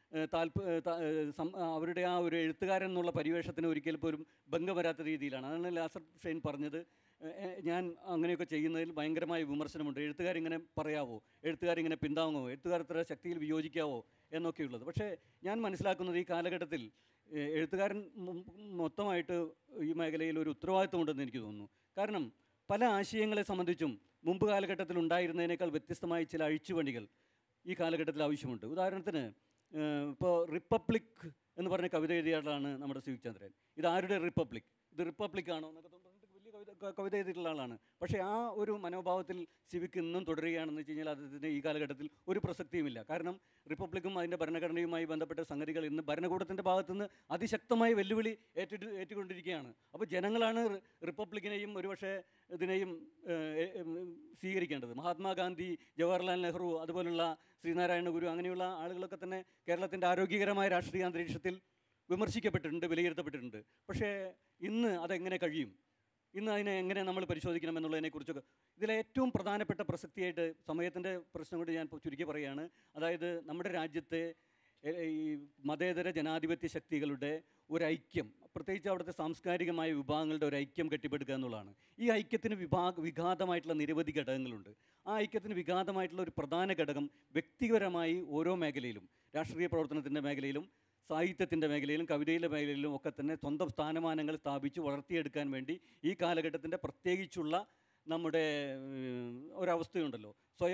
അവരുടെ ആ ഒരു എഴുത്തുകാരൻ എന്നുള്ള പരിവേഷത്തിന് ഒരിക്കൽ പോലും ഭംഗം വരാത്ത രീതിയിലാണ്. അതാണ് ലാസർ ഷൈൻ പറഞ്ഞത്, ഞാൻ അങ്ങനെയൊക്കെ ചെയ്യുന്നതിൽ ഭയങ്കരമായ വിമർശനമുണ്ട്. എഴുത്തുകാരിങ്ങനെ പറയാവോ, എഴുത്തുകാരിങ്ങനെ പിന്താങ്ങുമോ, എഴുത്തുകാർ ഇത്ര ശക്തിയിൽ വിയോജിക്കാവോ എന്നൊക്കെയുള്ളത്. പക്ഷേ ഞാൻ മനസ്സിലാക്കുന്നത് ഈ കാലഘട്ടത്തിൽ എഴുത്തുകാരൻ മൊത്തമായിട്ട് ഈ മേഖലയിൽ ഒരു ഉത്തരവാദിത്വമുണ്ടെന്ന് എനിക്ക് തോന്നുന്നു. കാരണം പല ആശയങ്ങളെ സംബന്ധിച്ചും മുമ്പ് കാലഘട്ടത്തിൽ ഉണ്ടായിരുന്നതിനേക്കാൾ വ്യത്യസ്തമായ ചില അഴിച്ചുപണികൾ ഈ കാലഘട്ടത്തിൽ ആവശ്യമുണ്ട്. ഉദാഹരണത്തിന് ഇപ്പോൾ റിപ്പബ്ലിക് എന്ന് പറഞ്ഞ കവിത എഴുതിയ ആളാണ് നമ്മുടെ സിവിക് ചന്ദ്രൻ. ഇത് ആരുടെ റിപ്പബ്ലിക്, ഇത് റിപ്പബ്ലിക്കാണോ എന്നൊക്കെ പറഞ്ഞിട്ട് വലിയ കവിത എഴുതിയിട്ടുള്ള ആളാണ്. പക്ഷേ ആ ഒരു മനോഭാവത്തിൽ സിവിക് ഇന്നും തുടരുകയാണെന്ന് വെച്ച് കഴിഞ്ഞാൽ അതിന് ഈ കാലഘട്ടത്തിൽ ഒരു പ്രസക്തിയുമില്ല. കാരണം റിപ്പബ്ലിക്കും അതിൻ്റെ ഭരണഘടനയുമായി ബന്ധപ്പെട്ട സംഗതികൾ ഇന്ന് ഭരണകൂടത്തിൻ്റെ ഭാഗത്തുനിന്ന് അതിശക്തമായ വെല്ലുവിളി ഏറ്റുകൊണ്ടിരിക്കുകയാണ്. അപ്പോൾ ജനങ്ങളാണ് റിപ്പബ്ലിക്കിനെയും ഒരുപക്ഷെ ഇതിനെയും സ്വീകരിക്കേണ്ടത്. മഹാത്മാഗാന്ധി, ജവഹർലാൽ നെഹ്റു, അതുപോലുള്ള ശ്രീനാരായണ ഗുരു, അങ്ങനെയുള്ള ആളുകളൊക്കെ തന്നെ കേരളത്തിൻ്റെ ആരോഗ്യകരമായ രാഷ്ട്രീയ അന്തരീക്ഷത്തിൽ വിമർശിക്കപ്പെട്ടിട്ടുണ്ട്, വിലയിരുത്തപ്പെട്ടിട്ടുണ്ട്. പക്ഷേ ഇന്ന് അതെങ്ങനെ കഴിയും, ഇന്ന് അതിനെ എങ്ങനെ നമ്മൾ പരിശോധിക്കണം എന്നുള്ളതിനെക്കുറിച്ചൊക്കെ ഇതിലെ ഏറ്റവും പ്രധാനപ്പെട്ട പ്രസക്തിയായിട്ട് സമയത്തിൻ്റെ പ്രശ്നം കൊണ്ട് ഞാൻ ചുരുക്കി പറയുകയാണ്. അതായത് നമ്മുടെ രാജ്യത്തെ ഈ മതേതര ജനാധിപത്യ ശക്തികളുടെ ഒരു ഐക്യം, പ്രത്യേകിച്ച് അവിടുത്തെ സാംസ്കാരികമായ വിഭാഗങ്ങളുടെ ഒരു ഐക്യം കെട്ടിപ്പടുക്കുക എന്നുള്ളതാണ്. ഈ ഐക്യത്തിന് വിഘാതമായിട്ടുള്ള നിരവധി ഘടകങ്ങളുണ്ട്. ആ ഐക്യത്തിന് വിഘാതമായിട്ടുള്ള ഒരു പ്രധാന ഘടകം വ്യക്തിപരമായി ഓരോ മേഖലയിലും, രാഷ്ട്രീയ പ്രവർത്തനത്തിൻ്റെ മേഖലയിലും സാഹിത്യത്തിൻ്റെ മേഖലയിലും കവിതയിലെ മേഖലയിലും ഒക്കെ തന്നെ സ്വന്തം സ്ഥാനമാനങ്ങൾ സ്ഥാപിച്ച് വളർത്തിയെടുക്കാൻ വേണ്ടി ഈ കാലഘട്ടത്തിൻ്റെ പ്രത്യേകിച്ചുള്ള നമ്മുടെ ഒരവസ്ഥയുണ്ടല്ലോ,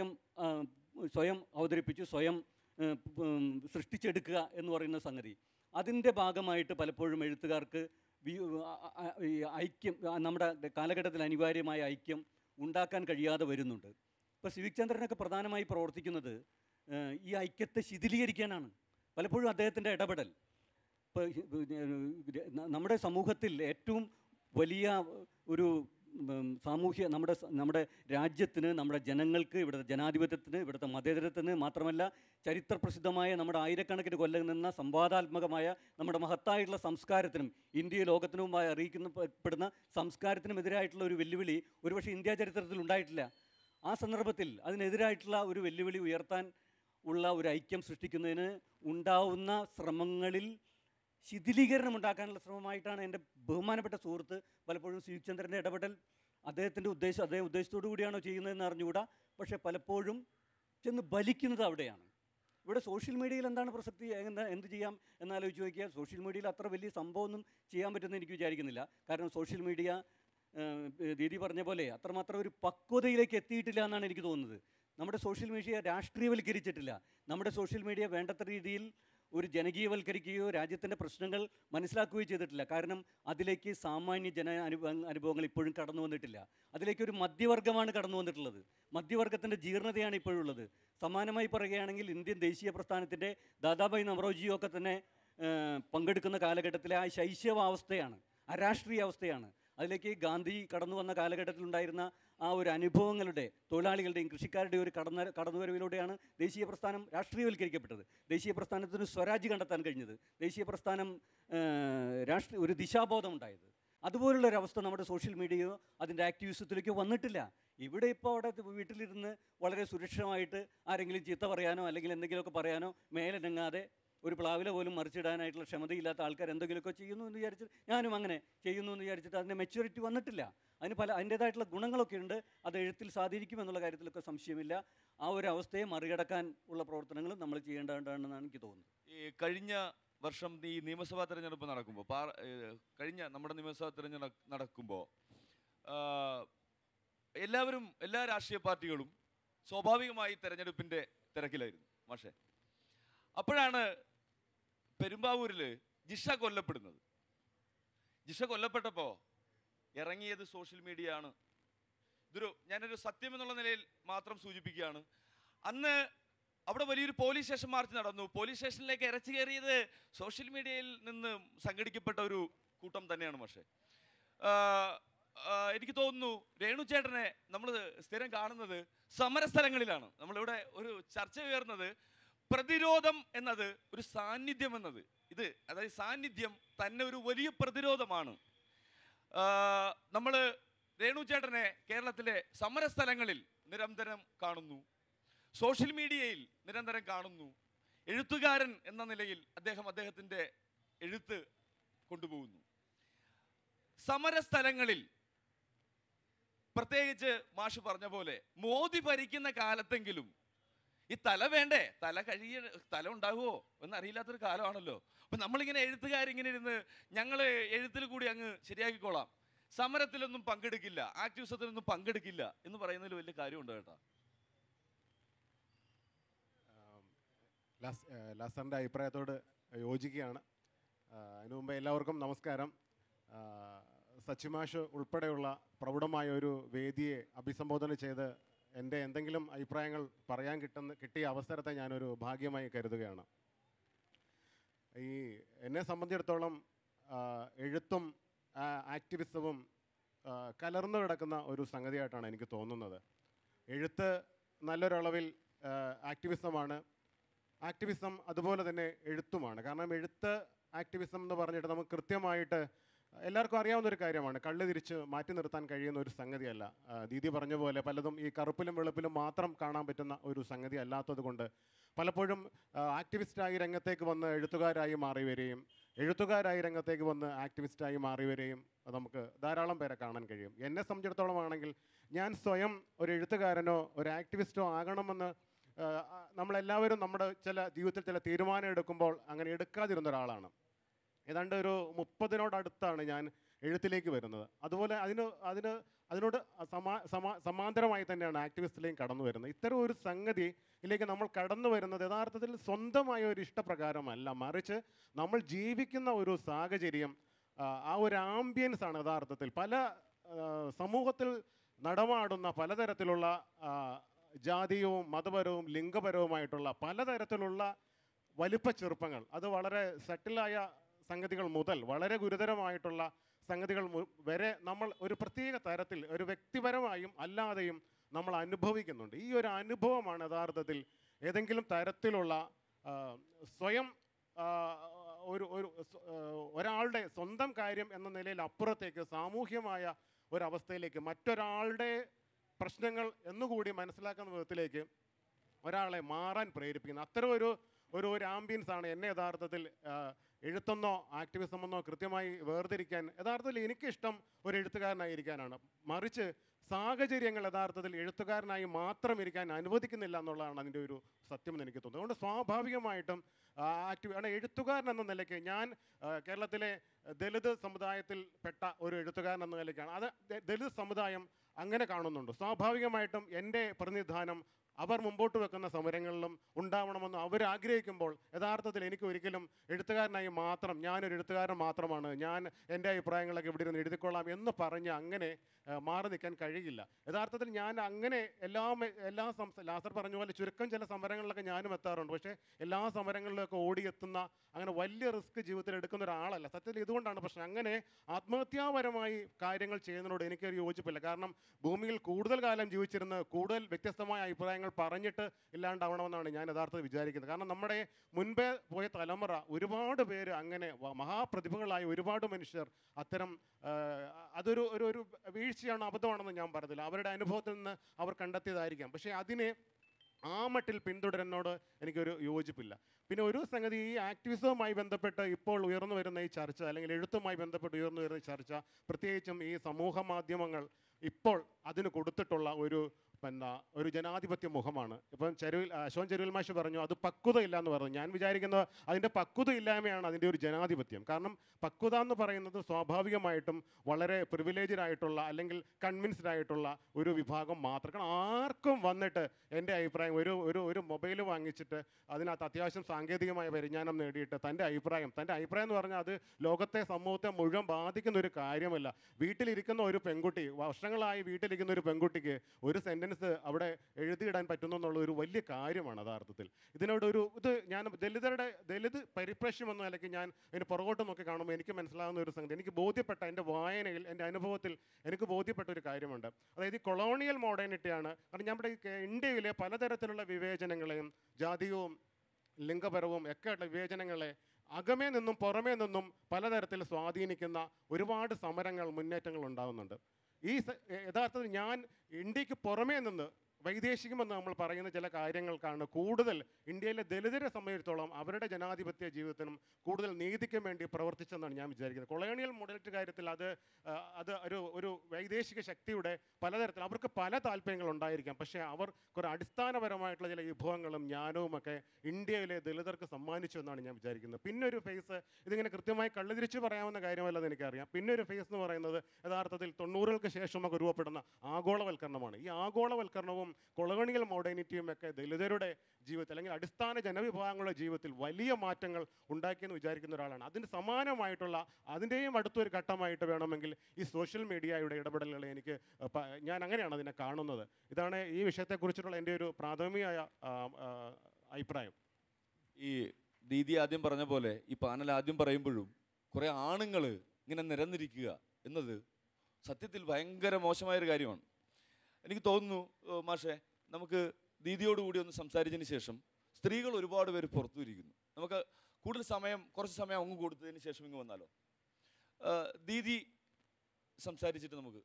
സ്വയം അവതരിപ്പിച്ച് സ്വയം സൃഷ്ടിച്ചെടുക്കുക എന്ന് പറയുന്ന സംഗതി. അതിൻ്റെ ഭാഗമായിട്ട് പലപ്പോഴും എഴുത്തുകാർക്ക് ഐക്യം, നമ്മുടെ കാലഘട്ടത്തിൽ അനിവാര്യമായ ഐക്യം ഉണ്ടാക്കാൻ കഴിയാതെ വരുന്നുണ്ട്. ഇപ്പോൾ സിവിക് ചന്ദ്രനൊക്കെ പ്രധാനമായി പ്രവർത്തിക്കുന്നത് ഈ ഐക്യത്തെ ശിഥിലീകരിക്കാനാണ്. പലപ്പോഴും അദ്ദേഹത്തിൻ്റെ ഇടപെടൽ ഇപ്പോൾ നമ്മുടെ സമൂഹത്തിൽ ഏറ്റവും വലിയ ഒരു നമ്മുടെ രാജ്യത്തിന്, നമ്മുടെ ജനങ്ങൾക്ക്, ഇവിടുത്തെ ജനാധിപത്യത്തിന്, ഇവിടുത്തെ മതേതരത്തിന് മാത്രമല്ല ചരിത്രപ്രസിദ്ധമായ നമ്മുടെ ആയിരക്കണക്കിന് കൊല്ലം നിന്ന സംവാദാത്മകമായ നമ്മുടെ മഹത്തായിട്ടുള്ള സംസ്കാരത്തിനും ഇന്ത്യ ലോകത്തിനുമായി അറിയിക്കപ്പെടുന്ന സംസ്കാരത്തിനുമെതിരായിട്ടുള്ള ഒരു വെല്ലുവിളി ഒരുപക്ഷെ ഇന്ത്യ ചരിത്രത്തിൽ ഉണ്ടായിട്ടില്ല. ആ സന്ദർഭത്തിൽ അതിനെതിരായിട്ടുള്ള ഒരു വെല്ലുവിളി ഉയർത്താൻ ഉള്ള ഒരു ഐക്യം സൃഷ്ടിക്കുന്നതിന് ഉണ്ടാവുന്ന ശ്രമങ്ങളിൽ ശിഥിലീകരണം ഉണ്ടാക്കാനുള്ള ശ്രമമായിട്ടാണ് എൻ്റെ ബഹുമാനപ്പെട്ട സുഹൃത്ത് പലപ്പോഴും സിവിക് ചന്ദ്രൻ്റെ ഇടപെടൽ അദ്ദേഹത്തിൻ്റെ ഉദ്ദേശത്തോടു കൂടിയാണോ ചെയ്യുന്നതെന്ന് അറിഞ്ഞുകൂടാ. പക്ഷേ പലപ്പോഴും ചെന്ന് ബലിക്കുന്നത് അവിടെയാണ്. ഇവിടെ സോഷ്യൽ മീഡിയയിൽ എന്താണ് പ്രസക്തി, എന്ത് ചെയ്യാം എന്നാലോചിച്ച് നോക്കിയാൽ സോഷ്യൽ മീഡിയയിൽ അത്ര വലിയ സംഭവമൊന്നും ചെയ്യാൻ പറ്റുമെന്ന് എനിക്ക് വിചാരിക്കുന്നില്ല. കാരണം സോഷ്യൽ മീഡിയ ദീദി പറഞ്ഞ പോലെ അത്രമാത്രം ഒരു പക്വതയിലേക്ക് എത്തിയിട്ടില്ല എന്നാണ് എനിക്ക് തോന്നുന്നത്. നമ്മുടെ സോഷ്യൽ മീഡിയ രാഷ്ട്രീയവൽക്കരിച്ചിട്ടില്ല. നമ്മുടെ സോഷ്യൽ മീഡിയ വേണ്ടത്ര രീതിയിൽ ഒരു ജനകീയവൽക്കരിക്കുകയോ രാജ്യത്തിൻ്റെ പ്രശ്നങ്ങൾ മനസ്സിലാക്കുകയോ ചെയ്തിട്ടില്ല. കാരണം അതിലേക്ക് സാമാന്യ അനുഭവങ്ങൾ ഇപ്പോഴും കടന്നു വന്നിട്ടില്ല. അതിലേക്ക് ഒരു മധ്യവർഗ്ഗമാണ് കടന്നു വന്നിട്ടുള്ളത്. മധ്യവർഗ്ഗത്തിൻ്റെ ജീർണതയാണ് ഇപ്പോഴുള്ളത്. സമാനമായി പറയുകയാണെങ്കിൽ ഇന്ത്യൻ ദേശീയ പ്രസ്ഥാനത്തിൻ്റെ ദാദാഭായ് നവറോജിയോ ഒക്കെ തന്നെ പങ്കെടുക്കുന്ന കാലഘട്ടത്തിലെ ആ ശൈശവാവസ്ഥയാണ്, അരാഷ്ട്രീയ അവസ്ഥയാണ്. അതിലേക്ക് ഗാന്ധി കടന്നു വന്ന കാലഘട്ടത്തിലുണ്ടായിരുന്ന ആ ഒരു അനുഭവങ്ങളുടെ, തൊഴിലാളികളുടെയും കൃഷിക്കാരുടെയും ഒരു കടന്നുവരവിലൂടെയാണ് ദേശീയ പ്രസ്ഥാനം രാഷ്ട്രീയവൽക്കരിക്കപ്പെട്ടത്. ദേശീയ പ്രസ്ഥാനത്തിന് സ്വരാജ് കണ്ടെത്താൻ കഴിഞ്ഞത്, ദേശീയ പ്രസ്ഥാനം ഒരു ദിശാബോധം ഉണ്ടായത്. അതുപോലുള്ളൊരവസ്ഥ നമ്മുടെ സോഷ്യൽ മീഡിയയോ അതിൻ്റെ ആക്ടിവിസത്തിലേക്കോ വന്നിട്ടില്ല. ഇവിടെ ഇപ്പോൾ അവിടെ വീട്ടിലിരുന്ന് വളരെ സുരക്ഷിതമായിട്ട് ആരെങ്കിലും ചീത്ത പറയാനോ അല്ലെങ്കിൽ എന്തെങ്കിലുമൊക്കെ പറയാനോ മേലനങ്ങാതെ ഒരു പ്ലാവില പോലും മറിച്ചിടാനായിട്ടുള്ള ക്ഷമതയില്ലാത്ത ആൾക്കാർ എന്തെങ്കിലുമൊക്കെ ചെയ്യുന്നു എന്ന് വിചാരിച്ചിട്ട്, ഞാനും അങ്ങനെ ചെയ്യുന്നു എന്ന് വിചാരിച്ചിട്ട് അതിൻ്റെ മെച്യൂരിറ്റി വന്നിട്ടില്ല. അതിൻ്റേതായിട്ടുള്ള ഗുണങ്ങളൊക്കെ ഉണ്ട്. അത് എഴുത്തിൽ സ്വാധീനിക്കുമെന്നുള്ള കാര്യത്തിലൊക്കെ സംശയമില്ല. ആ ഒരു അവസ്ഥയെ മറികടക്കാൻ ഉള്ള പ്രവർത്തനങ്ങളും നമ്മൾ ചെയ്യേണ്ടതാണെന്നാണ് എനിക്ക് തോന്നുന്നത്. ഈ കഴിഞ്ഞ വർഷം ഈ നിയമസഭാ തെരഞ്ഞെടുപ്പ് നടക്കുമ്പോൾ, നമ്മുടെ നിയമസഭാ തെരഞ്ഞെടുപ്പ് നടക്കുമ്പോൾ എല്ലാ രാഷ്ട്രീയ പാർട്ടികളും സ്വാഭാവികമായി തെരഞ്ഞെടുപ്പിൻ്റെ തിരക്കിലായിരുന്നു പക്ഷേ. അപ്പോഴാണ് പെരുമ്പാവൂരിൽ ജിഷ കൊല്ലപ്പെടുന്നത്. ജിഷ കൊല്ലപ്പെട്ടപ്പോൾ ഇറങ്ങിയത് സോഷ്യൽ മീഡിയ ആണ്. ഞാനൊരു സത്യം എന്നുള്ള നിലയിൽ മാത്രം സൂചിപ്പിക്കുകയാണ്. അന്ന് അവിടെ വലിയൊരു പോലീസ് സ്റ്റേഷൻ മാർച്ച് നടന്നു. പോലീസ് സ്റ്റേഷനിലേക്ക് ഇരച്ചു കയറിയത് സോഷ്യൽ മീഡിയയിൽ നിന്ന് സംഘടിക്കപ്പെട്ട ഒരു കൂട്ടം തന്നെയാണ്. പക്ഷേ എനിക്ക് തോന്നുന്നു രേണു ചേട്ടനെ നമ്മൾ സ്ഥിരം കാണുന്നത് സമരസ്ഥലങ്ങളിലാണ്. നമ്മളിവിടെ ഒരു ചർച്ച ഉയർന്നത് പ്രതിരോധം എന്നത്, ഒരു സാന്നിധ്യം എന്നത്, അതായത് സാന്നിധ്യം തന്നെ ഒരു വലിയ പ്രതിരോധമാണ്. നമ്മൾ രേണു ചേട്ടനെ കേരളത്തിലെ സമരസ്ഥലങ്ങളിൽ നിരന്തരം കാണുന്നു. സോഷ്യൽ മീഡിയയിൽ നിരന്തരം കാണുന്നു. എഴുത്തുകാരൻ എന്ന നിലയിൽ അദ്ദേഹത്തിൻ്റെ എഴുത്ത് കൊണ്ടുപോകുന്നു. സമരസ്ഥലങ്ങളിൽ പ്രത്യേകിച്ച് മാഷ് പറഞ്ഞ പോലെ മോദി ഭരിക്കുന്ന കാലത്തെങ്കിലും ഈ തല വേണ്ടേ, തല ഉണ്ടാകുമോ എന്നറിയില്ലാത്തൊരു കാലമാണല്ലോ. അപ്പം നമ്മളിങ്ങനെ എഴുത്തുകാരിങ്ങനെ ഇരുന്ന് ഞങ്ങൾ എഴുത്തിൽ കൂടി അങ്ങ് ശരിയാക്കിക്കോളാം, സമരത്തിലൊന്നും പങ്കെടുക്കില്ല, ആക്ടിവിസത്തിലൊന്നും പങ്കെടുക്കില്ല എന്ന് പറയുന്നതിൽ വലിയ കാര്യമുണ്ടോ ചേട്ടാ? ലാസറിൻ്റെ അഭിപ്രായത്തോട് യോജിക്കുകയാണ്. അതിനു മുമ്പ് എല്ലാവർക്കും നമസ്കാരം. സച്ചിമാഷ് ഉൾപ്പെടെയുള്ള പ്രൗഢമായ ഒരു വേദിയെ അഭിസംബോധന ചെയ്ത് എൻ്റെ എന്തെങ്കിലും അഭിപ്രായങ്ങൾ പറയാൻ കിട്ടിയ അവസരത്തെ ഞാനൊരു ഭാഗ്യമായി കരുതുകയാണ്. എന്നെ സംബന്ധിച്ചിടത്തോളം എഴുത്തും ആക്ടിവിസവും കലർന്നു കിടക്കുന്ന ഒരു സംഗതിയായിട്ടാണ് എനിക്ക് തോന്നുന്നത്. എഴുത്ത് നല്ലൊരളവിൽ ആക്ടിവിസമാണ്, ആക്ടിവിസം അതുപോലെ തന്നെ എഴുത്തുമാണ്. കാരണം എഴുത്ത് ആക്ടിവിസം എന്ന് പറഞ്ഞിട്ട് നമുക്ക് കൃത്യമായിട്ട് എല്ലാവർക്കും അറിയാവുന്നൊരു കാര്യമാണ്. കള്ള് തിരിച്ച് മാറ്റി നിർത്താൻ കഴിയുന്ന ഒരു സംഗതിയല്ല. ദീദി പറഞ്ഞ പോലെ പലതും ഈ കറുപ്പിലും വെളുപ്പിലും മാത്രം കാണാൻ പറ്റുന്ന ഒരു സംഗതി അല്ലാത്തത് കൊണ്ട് പലപ്പോഴും ആക്ടിവിസ്റ്റായി രംഗത്തേക്ക് വന്ന് എഴുത്തുകാരായി മാറി വരികയും എഴുത്തുകാരായി രംഗത്തേക്ക് വന്ന് ആക്ടിവിസ്റ്റായി മാറി വരികയും നമുക്ക് ധാരാളം പേരെ കാണാൻ കഴിയും. എന്നെ സംബന്ധിച്ചിടത്തോളം ആണെങ്കിൽ ഞാൻ സ്വയം ഒരു എഴുത്തുകാരനോ ഒരു ആക്ടിവിസ്റ്റോ ആകണമെന്ന് നമ്മളെല്ലാവരും നമ്മുടെ ജീവിതത്തിൽ ചില തീരുമാനം എടുക്കുമ്പോൾ അങ്ങനെ എടുക്കാതിരുന്ന ഒരാളാണ്. ഏതാണ്ട് ഒരു 30-നോടടുത്താണ് ഞാൻ എഴുത്തിലേക്ക് വരുന്നത്. അതുപോലെ അതിനോട് സമാന്തരമായി തന്നെയാണ് ആക്ടിവിസ്റ്റിലേക്കും കടന്നു വരുന്നത്. ഇത്തരം ഒരു സംഗതിയിലേക്ക് നമ്മൾ കടന്നു വരുന്നത് യഥാർത്ഥത്തിൽ സ്വന്തമായ ഒരു ഇഷ്ടപ്രകാരമല്ല, മറിച്ച് നമ്മൾ ജീവിക്കുന്ന ഒരു സാഹചര്യം, ആ ഒരു ആംബിയൻസ് ആണ് യഥാർത്ഥത്തിൽ. പല സമൂഹത്തിൽ നടമാടുന്ന പലതരത്തിലുള്ള ജാതീയവും മതപരവും ലിംഗപരവുമായിട്ടുള്ള പലതരത്തിലുള്ള വലിപ്പ ചെറുപ്പങ്ങൾ, അത് വളരെ സട്ടിലായ സംഗതികൾ മുതൽ വളരെ ഗുരുതരമായിട്ടുള്ള സംഗതികൾ വരെ നമ്മൾ ഒരു പ്രത്യേക തരത്തിൽ ഒരു വ്യക്തിപരമായും അല്ലാതെയും നമ്മൾ അനുഭവിക്കുന്നുണ്ട്. ഈ ഒരു അനുഭവമാണ് യഥാർത്ഥത്തിൽ ഏതെങ്കിലും തരത്തിലുള്ള സ്വയം ഒരാളുടെ സ്വന്തം കാര്യം എന്ന നിലയിൽ അപ്പുറത്തേക്ക് സാമൂഹ്യമായ ഒരവസ്ഥയിലേക്ക് മറ്റൊരാളുടെ പ്രശ്നങ്ങൾ എന്നുകൂടി മനസ്സിലാക്കുന്ന വിധത്തിലേക്ക് ഒരാളെ മാറാൻ പ്രേരിപ്പിക്കുന്നത്. അത്തരം ഒരു ആംബിയൻസ് ആണ് എന്നെ യഥാർത്ഥത്തിൽ എഴുത്തെന്നോ ആക്ടിവിസമെന്നോ കൃത്യമായി വേർതിരിക്കാൻ യഥാർത്ഥത്തിൽ എനിക്കിഷ്ടം ഒരു എഴുത്തുകാരനായിരിക്കാനാണ്. മറിച്ച് സാഹചര്യങ്ങൾ യഥാർത്ഥത്തിൽ എഴുത്തുകാരനായി മാത്രം ഇരിക്കാൻ അനുവദിക്കുന്നില്ല എന്നുള്ളതാണ് അതിൻ്റെ ഒരു സത്യമെന്ന് എനിക്ക് തോന്നുന്നത്. അതുകൊണ്ട് സ്വാഭാവികമായിട്ടും എഴുത്തുകാരൻ എന്ന നിലയ്ക്ക് ഞാൻ കേരളത്തിലെ ദലിത് സമുദായത്തിൽ പെട്ട ഒരു എഴുത്തുകാരൻ എന്ന നിലയ്ക്കാണ്. അത് ദലിത് സമുദായം അങ്ങനെ കാണുന്നുണ്ട്. സ്വാഭാവികമായിട്ടും എൻ്റെ പ്രതിനിധാനം അവർ മുമ്പോട്ട് വെക്കുന്ന സമരങ്ങളിലും ഉണ്ടാവണമെന്ന് അവരാഗ്രഹിക്കുമ്പോൾ യഥാർത്ഥത്തിൽ എനിക്ക് ഒരിക്കലും എഴുത്തുകാരനായി മാത്രം ഞാനൊരു എഴുത്തുകാരൻ മാത്രമാണ്, ഞാൻ എൻ്റെ അഭിപ്രായങ്ങളൊക്കെ ഇവിടെ ഇരുന്ന് എഴുതിക്കൊള്ളാം എന്ന് പറഞ്ഞ് അങ്ങനെ മാറി നിൽക്കാൻ കഴിയില്ല. യഥാർത്ഥത്തിൽ ഞാൻ അങ്ങനെ ലാസർ പറഞ്ഞ പോലെ ചുരുക്കം ചില സമരങ്ങളിലൊക്കെ ഞാനും എത്താറുണ്ട്. പക്ഷേ എല്ലാ സമരങ്ങളിലൊക്കെ ഓടിയെത്തുന്ന അങ്ങനെ വലിയ റിസ്ക് ജീവിതത്തിൽ എടുക്കുന്ന ഒരാളല്ല. സത്യത്തിൽ ഇതുകൊണ്ടാണ് പ്രശ്നം. അങ്ങനെ ആത്മഹത്യാപരമായി കാര്യങ്ങൾ ചെയ്യുന്നതിനോട് എനിക്കൊരു യോജിപ്പില്ല. കാരണം ഭൂമിയിൽ കൂടുതൽ കാലം ജീവിച്ചിരുന്ന് കൂടുതൽ വ്യത്യസ്തമായ അഭിപ്രായങ്ങൾ പറഞ്ഞിട്ട് ഇല്ലാണ്ടാവണമെന്നാണ് ഞാൻ യഥാർത്ഥത്തിൽ വിചാരിക്കുന്നത്. കാരണം നമ്മുടെ മുൻപേ പോയ തലമുറ ഒരുപാട് പേര് അങ്ങനെ മഹാപ്രതിഭകളായ ഒരുപാട് മനുഷ്യർ അത്തരം അതൊരു ഒരു വീഴ്ചയാണ്, അബദ്ധമാണെന്ന് ഞാൻ പറഞ്ഞില്ല. അവരുടെ അനുഭവത്തിൽ നിന്ന് അവർ കണ്ടെത്തിയതായിരിക്കാം. പക്ഷേ അതിനെ ആ മട്ടിൽ പിന്തുടരുന്നതിനോട് എനിക്കൊരു യോജിപ്പില്ല. പിന്നെ ഒരു സംഗതി, ഈ ആക്ടിവിസവുമായി ബന്ധപ്പെട്ട് ഇപ്പോൾ ഉയർന്നു വരുന്ന ഈ ചർച്ച, അല്ലെങ്കിൽ എഴുത്തുമായി ബന്ധപ്പെട്ട് ഉയർന്നു വരുന്ന ചർച്ച, പ്രത്യേകിച്ചും ഈ സമൂഹ മാധ്യമങ്ങൾ ഇപ്പോൾ അതിന് കൊടുത്തിട്ടുള്ള ഒരു ജനാധിപത്യ മുഖമാണ്. ഇപ്പം അശോകൻ ചെരുവിൽ മാഷ് പറഞ്ഞു അത് പക്വതയില്ല എന്ന് പറഞ്ഞു. ഞാൻ വിചാരിക്കുന്നത് അതിൻ്റെ പക്വതയില്ലായ്മയാണ് അതിൻ്റെ ഒരു ജനാധിപത്യം. കാരണം പക്വത എന്ന് പറയുന്നത് സ്വാഭാവികമായിട്ടും വളരെ പ്രിവിലേജ്ഡ് ആയിട്ടുള്ള അല്ലെങ്കിൽ കൺവിൻസ്ഡ് ആയിട്ടുള്ള ഒരു വിഭാഗം മാത്രം. കാരണം ആർക്കും വന്നിട്ട് എൻ്റെ അഭിപ്രായം ഒരു മൊബൈൽ വാങ്ങിച്ചിട്ട് അതിനകത്ത് അത്യാവശ്യം സാങ്കേതികമായ പരിജ്ഞാനം നേടിയിട്ട് തൻ്റെ അഭിപ്രായം എന്ന് പറഞ്ഞാൽ അത് ലോകത്തെ സമൂഹത്തെ മുഴുവൻ ബാധിക്കുന്ന ഒരു കാര്യമല്ല. വീട്ടിലിരിക്കുന്ന ഒരു പെൺകുട്ടി, വർഷങ്ങളായി വീട്ടിലിരിക്കുന്ന ഒരു പെൺകുട്ടിക്ക് ഒരു സെൻറ്റൻസ് അവിടെ എഴുതിയിടാൻ പറ്റുന്നു എന്നുള്ള ഒരു വലിയ കാര്യമാണ് യഥാർത്ഥത്തിൽ. ഞാൻ ദലിത് പരിപ്രശ്യമെന്ന നിലയ്ക്ക് ഞാൻ ഇതിന് പുറകോട്ട് നോക്കി കാണുമ്പോൾ എനിക്ക് മനസ്സിലാകുന്ന ഒരു സംഗതി, എനിക്ക് ബോധ്യപ്പെട്ട എൻ്റെ വായനയിൽ എൻ്റെ അനുഭവത്തിൽ എനിക്ക് ബോധ്യപ്പെട്ട ഒരു കാര്യമുണ്ട്. അതായത് ഈ കൊളോണിയൽ മോഡേണിറ്റിയാണ്. കാരണം നമ്മുടെ ഇന്ത്യയിലെ പലതരത്തിലുള്ള വിവേചനങ്ങളെയും ജാതിയവും ലിംഗപരവും ഒക്കെ ഉള്ള വിവേചനങ്ങളെ അകമേ നിന്നും പുറമേ നിന്നും പലതരത്തിൽ സ്വാധീനിക്കുന്ന ഒരുപാട് സമരങ്ങൾ, മുന്നേറ്റങ്ങൾ ഉണ്ടാകുന്നുണ്ട്. യഥാർത്ഥത്തിൽ ഞാൻ ഇന്ത്യക്ക് പുറമേ നിന്ന് വൈദേശികമെന്ന് നമ്മൾ പറയുന്ന ചില കാര്യങ്ങൾക്കാണ് കൂടുതൽ ഇന്ത്യയിലെ ദലിതരെ സംബന്ധിച്ചിടത്തോളം അവരുടെ ജനാധിപത്യ ജീവിതത്തിനും കൂടുതൽ നീതിക്കും വേണ്ടി പ്രവർത്തിച്ചെന്നാണ് ഞാൻ വിചാരിക്കുന്നത്. കൊളോണിയൽ മോഡലിറ്റി കാര്യത്തിൽ അത് ഒരു വൈദേശിക ശക്തിയുടെ പലതരത്തിൽ അവർക്ക് പല താല്പര്യങ്ങൾ ഉണ്ടായിരിക്കാം. പക്ഷേ അവർ കുറേ അടിസ്ഥാനപരമായിട്ടുള്ള ചില വിഭവങ്ങളും ജ്ഞാനവും ഒക്കെ ഇന്ത്യയിലെ ദലിതർക്ക് സമ്മാനിച്ചു എന്നാണ് ഞാൻ വിചാരിക്കുന്നത്. പിന്നെ ഒരു ഫേസ്, ഇതിങ്ങനെ കൃത്യമായി കള്ളുതിരിച്ച് പറയാവുന്ന കാര്യമല്ലെന്ന് എനിക്കറിയാം, പിന്നെ ഒരു ഫേസ് എന്ന് പറയുന്നത് യഥാർത്ഥത്തിൽ 90-കൾക്ക് ശേഷമൊക്കെ രൂപപ്പെടുന്ന ആഗോളവൽക്കരണമാണ്. ഈ ആഗോളവൽക്കരണവും കൊളോണിയൽ മോഡേണിറ്റിയും ഒക്കെ ദലിതരുടെ ജീവിതത്തിൽ അല്ലെങ്കിൽ അടിസ്ഥാന ജനവിഭാഗങ്ങളുടെ ജീവിതത്തിൽ വലിയ മാറ്റങ്ങൾ ഉണ്ടാക്കിയെന്ന് വിചാരിക്കുന്ന ഒരാളാണ്. അതിന് സമാനമായിട്ടുള്ള അതിൻ്റെയും അടുത്തൊരു ഘട്ടമായിട്ട് വേണമെങ്കിൽ ഈ സോഷ്യൽ മീഡിയയുടെ ഇടപെടലുകളെ ഞാൻ അങ്ങനെയാണ് അതിനെ കാണുന്നത്. ഇതാണ് ഈ വിഷയത്തെക്കുറിച്ചുള്ള എൻ്റെ ഒരു പ്രാഥമികമായ അഭിപ്രായം. ഈ ദീദി ആദ്യം പറഞ്ഞ പോലെ ഈ പാനൽ ആദ്യം പറയുമ്പോഴും കുറേ ആണുങ്ങൾ ഇങ്ങനെ നിരന്നിരിക്കുക എന്നത് സത്യത്തിൽ ഭയങ്കര മോശമായൊരു കാര്യമാണ്. എനിക്ക് തോന്നുന്നു മാഷേ, നമുക്ക് ദീദിയോടുകൂടി ഒന്ന് സംസാരിച്ചതിന് ശേഷം സ്ത്രീകൾ ഒരുപാട് പേര് പുറത്തു ഇരിക്കുന്നു. നമുക്ക് കുറച്ച് സമയം അങ്ങ് കൊടുത്തതിന് ശേഷം ഇങ്ങ് വന്നാലോ? ദീദി സംസാരിച്ചിട്ട് നമുക്ക്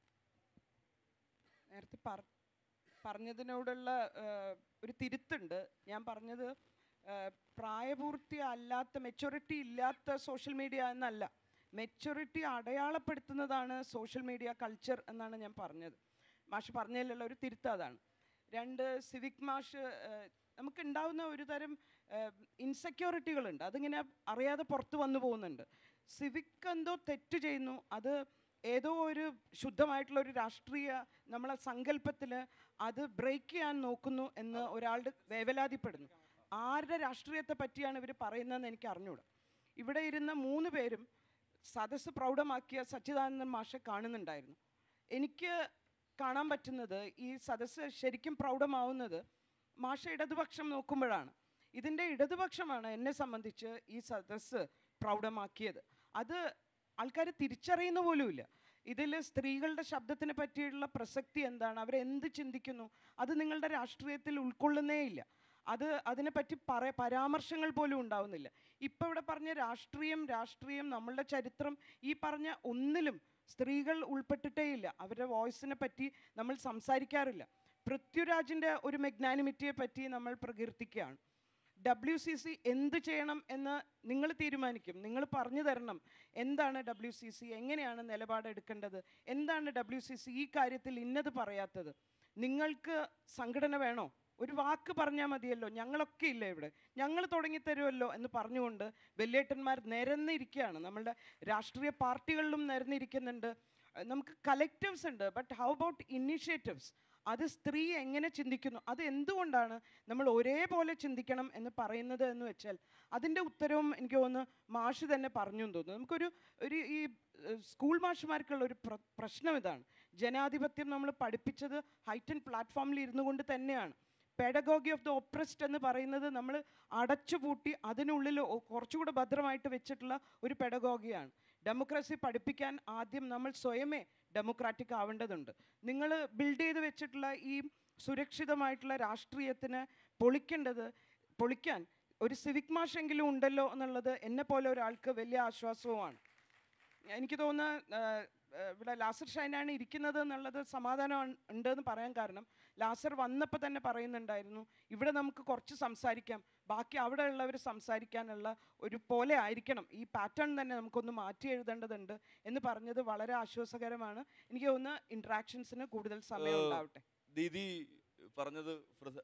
നേരത്തെ പറഞ്ഞതിനോടുള്ള ഒരു തിരുത്തുണ്ട്. ഞാൻ പറഞ്ഞത് പ്രായപൂർത്തി അല്ലാത്ത, മെച്യൂരിറ്റി ഇല്ലാത്ത സോഷ്യൽ മീഡിയ എന്നല്ല, മെച്യൂരിറ്റി അടയാളപ്പെടുത്തുന്നതാണ് സോഷ്യൽ മീഡിയ കൾച്ചർ എന്നാണ് ഞാൻ പറഞ്ഞത്. മാഷ് പറഞ്ഞതിലുള്ള ഒരു തിരുത്ത് അതാണ്. രണ്ട്, സിവിക് മാഷ് നമുക്കുണ്ടാവുന്ന ഒരു തരം ഇൻസെക്യൂരിറ്റികളുണ്ട്, അതിങ്ങനെ അറിയാതെ പുറത്ത് വന്നു പോകുന്നുണ്ട്. സിവിക് എന്തോ തെറ്റ് ചെയ്യുന്നു, അത് ഏതോ ഒരു ശുദ്ധമായിട്ടുള്ള ഒരു രാഷ്ട്രീയ നമ്മളെ സങ്കല്പത്തിൽ അത് ബ്രേക്ക് ചെയ്യാൻ നോക്കുന്നു എന്ന് ഒരാളുടെ വേവലാതിപ്പെടുന്നു. ആരുടെ രാഷ്ട്രീയത്തെ പറ്റിയാണ് ഇവർ പറയുന്നതെന്ന് എനിക്ക് അറിഞ്ഞൂടാ. ഇവിടെ ഇരുന്ന 3 പേരും സദസ്സ് പ്രൗഢമാക്കിയ സച്ചിദാനന്ദൻ മാഷെ കാണുന്നുണ്ടായിരുന്നു. എനിക്ക് കാണാൻ പറ്റുന്നത് ഈ സദസ്സ് ശരിക്കും പ്രൗഢമാവുന്നത് മാഷ ഇടതുപക്ഷം നോക്കുമ്പോഴാണ്. ഇതിൻ്റെ ഇടതുപക്ഷമാണ് എന്നെ സംബന്ധിച്ച് ഈ സദസ്സ് പ്രൗഢമാക്കിയത്. അത് ആൾക്കാർ തിരിച്ചറിയുന്ന പോലുമില്ല. ഇതിൽ സ്ത്രീകളുടെ ശബ്ദത്തിനെ പറ്റിയുള്ള പ്രസക്തി എന്താണ്, അവരെന്ത് ചിന്തിക്കുന്നു, അത് നിങ്ങളുടെ രാഷ്ട്രീയത്തിൽ ഉൾക്കൊള്ളുന്നേയില്ല. അതിനെപ്പറ്റി പരാമർശങ്ങൾ പോലും ഉണ്ടാവുന്നില്ല. ഇപ്പോൾ ഇവിടെ പറഞ്ഞ രാഷ്ട്രീയം നമ്മളുടെ ചരിത്രം, ഈ പറഞ്ഞ ഒന്നിലും സ്ത്രീകൾ ഉൾപ്പെട്ടിട്ടേയില്ല. അവരുടെ വോയിസിനെ പറ്റി നമ്മൾ സംസാരിക്കാറില്ല. പൃഥ്വിരാജിൻ്റെ ഒരു മെഗ്നാനിമിറ്റിയെ പറ്റി നമ്മൾ പ്രകീർത്തിക്കുകയാണ്. WCC എന്ത് ചെയ്യണം എന്ന് നിങ്ങൾ തീരുമാനിക്കും, നിങ്ങൾ പറഞ്ഞു തരണം. എന്താണ് WCC, എങ്ങനെയാണ് നിലപാടെടുക്കേണ്ടത്, എന്താണ് WCC ഈ കാര്യത്തിൽ ഇന്നത് പറയാത്തത്, നിങ്ങൾക്ക് സംഘടന വേണോ, ഒരു വാക്ക് പറഞ്ഞാൽ മതിയല്ലോ, ഞങ്ങളൊക്കെ ഇല്ല ഇവിടെ, ഞങ്ങൾ തുടങ്ങിത്തരുമല്ലോ എന്ന് പറഞ്ഞുകൊണ്ട് വലിയേട്ടന്മാർ നിരന്നിരിക്കുകയാണ്. നമ്മളുടെ രാഷ്ട്രീയ പാർട്ടികളിലും നിരന്നിരിക്കുന്നുണ്ട്. നമുക്ക് കലക്റ്റീവ്സ് ഉണ്ട്, ബട്ട് ഹൗ അബൌട്ട് ഇനിഷ്യേറ്റീവ്സ്? അത് സ്ത്രീ എങ്ങനെ ചിന്തിക്കുന്നു, അത് എന്തുകൊണ്ടാണ് നമ്മൾ ഒരേപോലെ ചിന്തിക്കണം എന്ന് പറയുന്നത് എന്ന് വെച്ചാൽ അതിൻ്റെ ഉത്തരവും എനിക്ക് തോന്നുന്നു മാഷ് തന്നെ പറഞ്ഞു എന്ന് തോന്നുന്നു. നമുക്കൊരു ഈ സ്കൂൾ മാഷുമാർക്കുള്ള ഒരു പ്രശ്നം ഇതാണ്. ജനാധിപത്യം നമ്മൾ പഠിപ്പിച്ചത് ഹൈറ്റൻ പ്ലാറ്റ്ഫോമിൽ ഇരുന്നു കൊണ്ട് തന്നെയാണ്. പെഡഗോഗി ഓഫ് ദ ഒപ്രസ്ഡ് എന്ന് പറയുന്നത് നമ്മൾ അടച്ചുപൂട്ടി അതിനുള്ളിൽ കുറച്ചുകൂടെ ഭദ്രമായിട്ട് വെച്ചിട്ടുള്ള ഒരു പെഡഗോഗിയാണ്. ഡെമോക്രസി പഠിപ്പിക്കാൻ ആദ്യം നമ്മൾ സ്വയമേ ഡെമോക്രാറ്റിക് ആവേണ്ടതുണ്ട്. നിങ്ങൾ ബിൽഡ് ചെയ്ത് വെച്ചിട്ടുള്ള ഈ സുരക്ഷിതമായിട്ടുള്ള രാഷ്ട്രീയത്തിന് പൊളിക്കാൻ ഒരു സിവിക് മാഷെങ്കിലും ഉണ്ടല്ലോ എന്നുള്ളത് എന്നെപ്പോലെ ഒരാൾക്ക് വലിയ ആശ്വാസവുമാണ്. എനിക്ക് തോന്നുന്നത് ഇവിടെ ലാസർ ഷൈനാണ് ഇരിക്കുന്നത് എന്നുള്ളത് സമാധാനം ഉണ്ടെന്ന് പറയാൻ കാരണം, ലാസർ വന്നപ്പോൾ തന്നെ പറയുന്നുണ്ടായിരുന്നു ഇവിടെ നമുക്ക് കുറച്ച് സംസാരിക്കാം, ബാക്കി അവിടെ ഉള്ളവർ സംസാരിക്കാനുള്ള ഒരു പോലെ ആയിരിക്കണം, ഈ പാറ്റേൺ തന്നെ നമുക്കൊന്ന് മാറ്റി എഴുതേണ്ടതുണ്ട് എന്ന് പറഞ്ഞത് വളരെ ആശ്വാസകരമാണ്. എനിക്ക് തോന്നുന്നു ഇൻട്രാക്ഷൻസിന് കൂടുതൽ സമയം ഉണ്ടാവട്ടെ. ദീദി പറഞ്ഞത്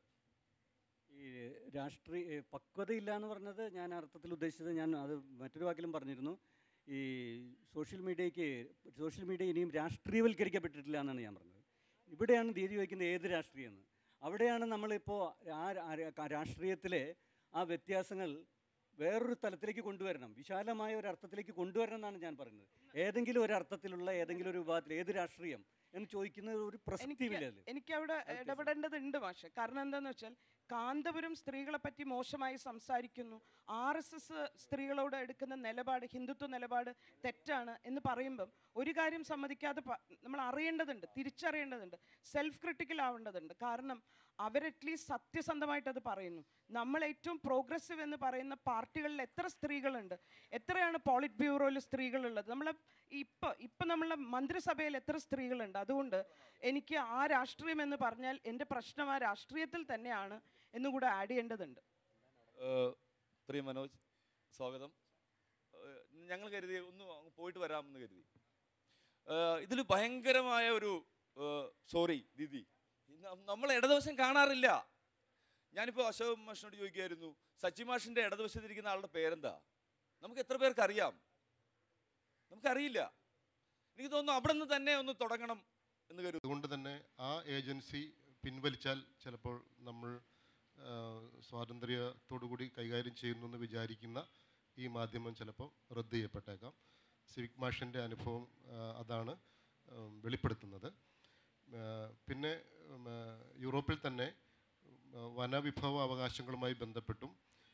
ഈ രാഷ്ട്രീയ പക്വതയില്ല എന്ന് പറഞ്ഞത് ഞാൻ അർത്ഥത്തിൽ ഉദ്ദേശിച്ചത്, ഞാൻ അത് മറ്റൊരു വാക്കിലും പറഞ്ഞിരുന്നു. ഈ സോഷ്യൽ മീഡിയ ഇനിയും രാഷ്ട്രീയവൽക്കരിക്കപ്പെട്ടിട്ടില്ല എന്നാണ് ഞാൻ പറഞ്ഞത്. ഇവിടെയാണ് ദീദി വയ്ക്കുന്നത് ഏത് രാഷ്ട്രീയമെന്ന്. അവിടെയാണ് നമ്മളിപ്പോൾ ആ രാഷ്ട്രീയത്തിലെ ആ വ്യത്യാസങ്ങൾ വേറൊരു തലത്തിലേക്ക് കൊണ്ടുവരണം, വിശാലമായ ഒരു അർത്ഥത്തിലേക്ക് കൊണ്ടുവരണം എന്നാണ് ഞാൻ പറയുന്നത്. ഏതെങ്കിലും ഒരു അർത്ഥത്തിലുള്ള ഏതെങ്കിലും ഒരു വിഭാഗത്തിൽ ഏത് രാഷ്ട്രീയം എന്ന് ചോദിക്കുന്നത് ഒരു പ്രസക്തിയില്ല. എനിക്ക് അവിടെ ഇടപെടേണ്ടതുണ്ട് മാഷെ. കാരണം എന്താണെന്ന് വെച്ചാൽ കാന്തപുരം സ്ത്രീകളെ പറ്റി മോശമായി സംസാരിക്കുന്നു, RSS സ്ത്രീകളോട് എടുക്കുന്ന നിലപാട്, ഹിന്ദുത്വ നിലപാട് തെറ്റാണ് എന്ന് പറയുമ്പം ഒരു കാര്യം സമ്മതിക്കാതെ നമ്മൾ അറിയേണ്ടതുണ്ട്, തിരിച്ചറിയേണ്ടതുണ്ട്, സെൽഫ് ക്രിട്ടിക്കൽ ആവേണ്ടതുണ്ട്. കാരണം അവരറ്റ്ലീസ്റ്റ് സത്യസന്ധമായിട്ട് അത് പറയുന്നു. നമ്മൾ ഏറ്റവും പ്രോഗ്രസീവ് എന്ന് പറയുന്ന പാർട്ടികളിൽ എത്ര സ്ത്രീകളുണ്ട്, എത്രയാണ് പോളിറ്റ് ബ്യൂറോയിൽ സ്ത്രീകളുള്ളത്, ഇപ്പം നമ്മളെ മന്ത്രിസഭയിൽ എത്ര സ്ത്രീകളുണ്ട്. അതുകൊണ്ട് എനിക്ക് ആ രാഷ്ട്രീയം എന്ന് പറഞ്ഞാൽ എൻ്റെ പ്രശ്നം ആ രാഷ്ട്രീയത്തിൽ തന്നെയാണ് എന്നുകൂടെ ആഡ് ചെയ്യേണ്ടതുണ്ട്. പ്രിയ മനോജ്, സ്വാഗതം. ഞങ്ങൾ കരുതി ഒന്ന് പോയിട്ട് വരാമെന്ന് കരുതി. ഇതിൽ ഭയങ്കരമായ ഒരു സോറി ദീദി, നമ്മൾ ഇടതുവശം കാണാറില്ല. ഞാനിപ്പോൾ അശോക് മാഷിനോട് ചോദിക്കുമായിരുന്നു, സച്ചി മാഷിൻ്റെ ഇടതുവശത്തിരിക്കുന്ന ആളുടെ പേരെന്താ? നമുക്ക് എത്ര പേർക്ക് അറിയാം? നമുക്കറിയില്ല. എനിക്ക് തോന്നുന്നു അവിടെ നിന്ന് തന്നെ ഒന്ന് തുടങ്ങണം എന്ന് കരുതുന്നു. അതുകൊണ്ട് തന്നെ ആ ഏജൻസി പിൻവലിച്ചാൽ ചിലപ്പോൾ നമ്മൾ സ്വാതന്ത്ര്യത്തോടുകൂടി കൈകാര്യം ചെയ്യുന്നു എന്ന് വിചാരിക്കുന്ന ഈ മാധ്യമം ചിലപ്പോൾ റദ്ദ് ചെയ്യപ്പെട്ടേക്കാം. സിവിക് മാഷിൻ്റെ അനുഭവം അതാണ് വെളിപ്പെടുത്തുന്നത്. പിന്നെ യൂറോപ്പിൽ തന്നെ വനവിഭവ അവകാശങ്ങളുമായി ബന്ധപ്പെട്ടും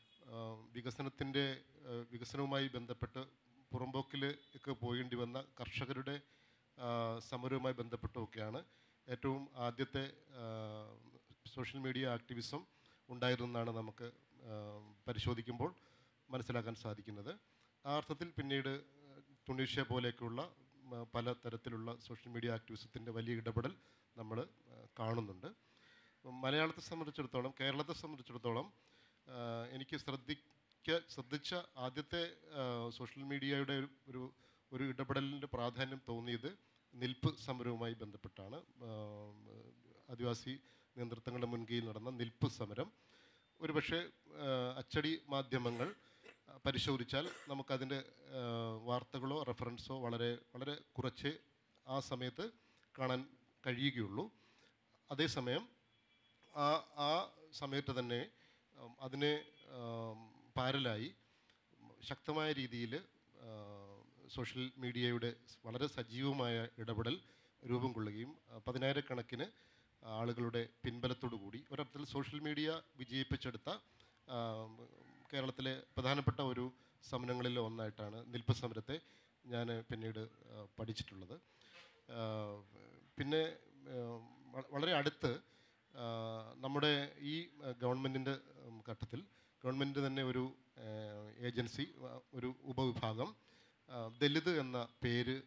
വികസനവുമായി ബന്ധപ്പെട്ട് പുറമ്പോക്കിൽ ഒക്കെ പോകേണ്ടി വന്ന കർഷകരുടെ സമരവുമായി ബന്ധപ്പെട്ടുമൊക്കെയാണ് ഏറ്റവും ആദ്യത്തെ സോഷ്യൽ മീഡിയ ആക്ടിവിസം ഉണ്ടായിരുന്നെന്നാണ് നമുക്ക് പരിശോധിക്കുമ്പോൾ മനസ്സിലാക്കാൻ സാധിക്കുന്നത്. ആ അർത്ഥത്തിൽ പിന്നീട് ടുണീഷ്യ പോലെയൊക്കെയുള്ള പല തരത്തിലുള്ള സോഷ്യൽ മീഡിയ ആക്ടിവിസത്തിൻ്റെ വലിയ ഇടപെടൽ നമ്മൾ കാണുന്നുണ്ട്. മലയാളത്തെ സംബന്ധിച്ചിടത്തോളം, കേരളത്തെ സംബന്ധിച്ചിടത്തോളം എനിക്ക് ശ്രദ്ധിച്ച ആദ്യത്തെ സോഷ്യൽ മീഡിയയുടെ ഒരു ഇടപെടലിൻ്റെ പ്രാധാന്യം തോന്നിയത് നിൽപ്പ് സമരവുമായി ബന്ധപ്പെട്ടാണ്. ആദിവാസി നേതൃത്വങ്ങളുടെ മുൻകൈയിൽ നടന്ന നിൽപ്പ് സമരം ഒരുപക്ഷെ അച്ചടി മാധ്യമങ്ങൾ പരിശോധിച്ചാൽ നമുക്കതിൻ്റെ വാർത്തകളോ റെഫറൻസോ വളരെ വളരെ കുറച്ച് ആ സമയത്ത് കാണാൻ കഴിയുകയുള്ളൂ. അതേസമയം ആ സമയത്ത് തന്നെ അതിനെ പാരലായി ശക്തമായ രീതിയിൽ സോഷ്യൽ മീഡിയയുടെ വളരെ സജീവമായ ഇടപെടൽ രൂപം കൊള്ളുകയും 10,000-കണക്കിന് ആളുകളുടെ പിൻബലത്തോടു കൂടി ഒരർത്ഥത്തിൽ സോഷ്യൽ മീഡിയ വിജയിപ്പിച്ചെടുത്ത കേരളത്തിലെ പ്രധാനപ്പെട്ട ഒരു സമരങ്ങളിൽ ഒന്നായിട്ടാണ് നിൽപ്പ് സമരത്തെ ഞാൻ പിന്നീട് പഠിച്ചിട്ടുള്ളത്. പിന്നെ വളരെ അടുത്ത് നമ്മുടെ ഈ ഗവൺമെൻറ്റിൻ്റെ ഘട്ടത്തിൽ ഗവൺമെൻറ് തന്നെ ഒരു ഏജൻസി, ഒരു ഉപവിഭാഗം ദലിത് എന്ന പേര്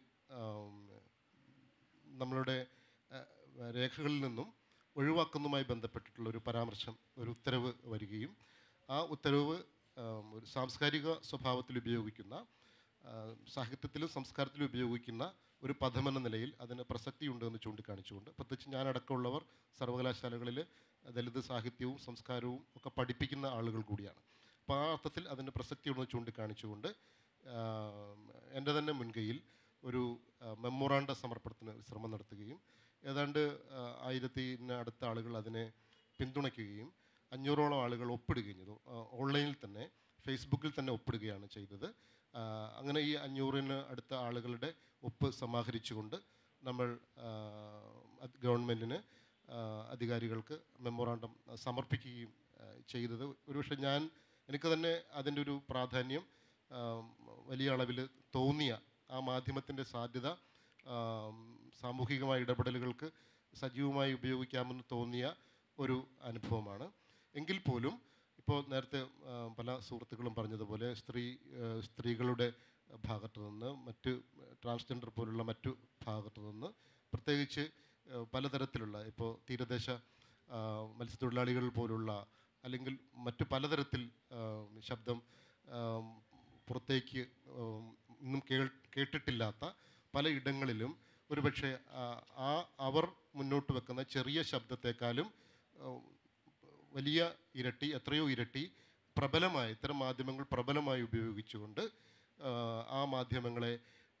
നമ്മളുടെ രേഖകളിൽ നിന്നും ഒഴിവാക്കുന്നതുമായി ബന്ധപ്പെട്ടിട്ടുള്ള ഒരു പരാമർശം, ഒരു ഉത്തരവ് വരികയും ആ ഉത്തരവ് ഒരു സാംസ്കാരിക സ്വഭാവത്തിൽ ഉപയോഗിക്കുന്ന, സാഹിത്യത്തിലും സംസ്കാരത്തിലും ഉപയോഗിക്കുന്ന ഒരു പദമെന്ന നിലയിൽ അതിന് പ്രസക്തിയുണ്ട് എന്ന് ചൂണ്ടിക്കാണിച്ചുകൊണ്ട്, പ്രത്യേകിച്ച് ഞാനടക്കമുള്ളവർ സർവകലാശാലകളിൽ ദലിത് സാഹിത്യവും സംസ്കാരവും ഒക്കെ പഠിപ്പിക്കുന്ന ആളുകൾ കൂടിയാണ്. അപ്പോൾ ആ അർത്ഥത്തിൽ അതിൻ്റെ പ്രസക്തിയുണ്ടെന്ന് ചൂണ്ടിക്കാണിച്ചുകൊണ്ട് എൻ്റെ തന്നെ മുൻകൈയിൽ ഒരു മെമ്മോറാണ്ട സമർപ്പണത്തിന് ശ്രമം നടത്തുകയും ഏതാണ്ട് 1000 അടുത്ത ആളുകൾ അതിനെ പിന്തുണയ്ക്കുകയും 500ഓളം ആളുകൾ ഒപ്പിടുകയും ചെയ്തു. ഓൺലൈനിൽ തന്നെ, ഫേസ്ബുക്കിൽ തന്നെ ഒപ്പിടുകയാണ് ചെയ്തത്. അങ്ങനെ ഈ 500 അടുത്ത ആളുകളുടെ ഒപ്പ് സമാഹരിച്ചുകൊണ്ട് നമ്മൾ ഗവൺമെൻറ്റിന്, അധികാരികൾക്ക് മെമ്മോറാണ്ടം സമർപ്പിക്കുകയും ചെയ്തത്. ഒരുപക്ഷെ എനിക്ക് തന്നെ അതിൻ്റെ ഒരു പ്രാധാന്യം വലിയ അളവിൽ തോന്നിയ, ആ മാധ്യമത്തിൻ്റെ സാധ്യത സാമൂഹികമായ ഇടപെടലുകൾക്ക് സജീവമായി ഉപയോഗിക്കാമെന്ന് തോന്നിയ ഒരു അനുഭവമാണ്. എങ്കിൽ പോലും ഇപ്പോൾ നേരത്തെ പല സുഹൃത്തുക്കളും പറഞ്ഞതുപോലെ സ്ത്രീകളുടെ ഭാഗത്തു നിന്ന്, മറ്റ് ട്രാൻസ്ജെൻഡർ പോലുള്ള മറ്റു ഭാഗത്തു നിന്ന്, പ്രത്യേകിച്ച് പലതരത്തിലുള്ള ഇപ്പോൾ തീരദേശ മത്സ്യത്തൊഴിലാളികൾ പോലുള്ള അല്ലെങ്കിൽ മറ്റു പലതരത്തിൽ ശബ്ദം പുറത്തേക്ക് ഇന്നും കേട്ടിട്ടില്ലാത്ത പല ഇടങ്ങളിലും ഒരുപക്ഷെ അവർ മുന്നോട്ട് വെക്കുന്ന ചെറിയ ശബ്ദത്തെക്കാളും വലിയ ഇരട്ടി, എത്രയോ ഇരട്ടി പ്രബലമായി, ഇത്തരം മാധ്യമങ്ങൾ പ്രബലമായി ഉപയോഗിച്ചുകൊണ്ട് ആ മാധ്യമങ്ങളെ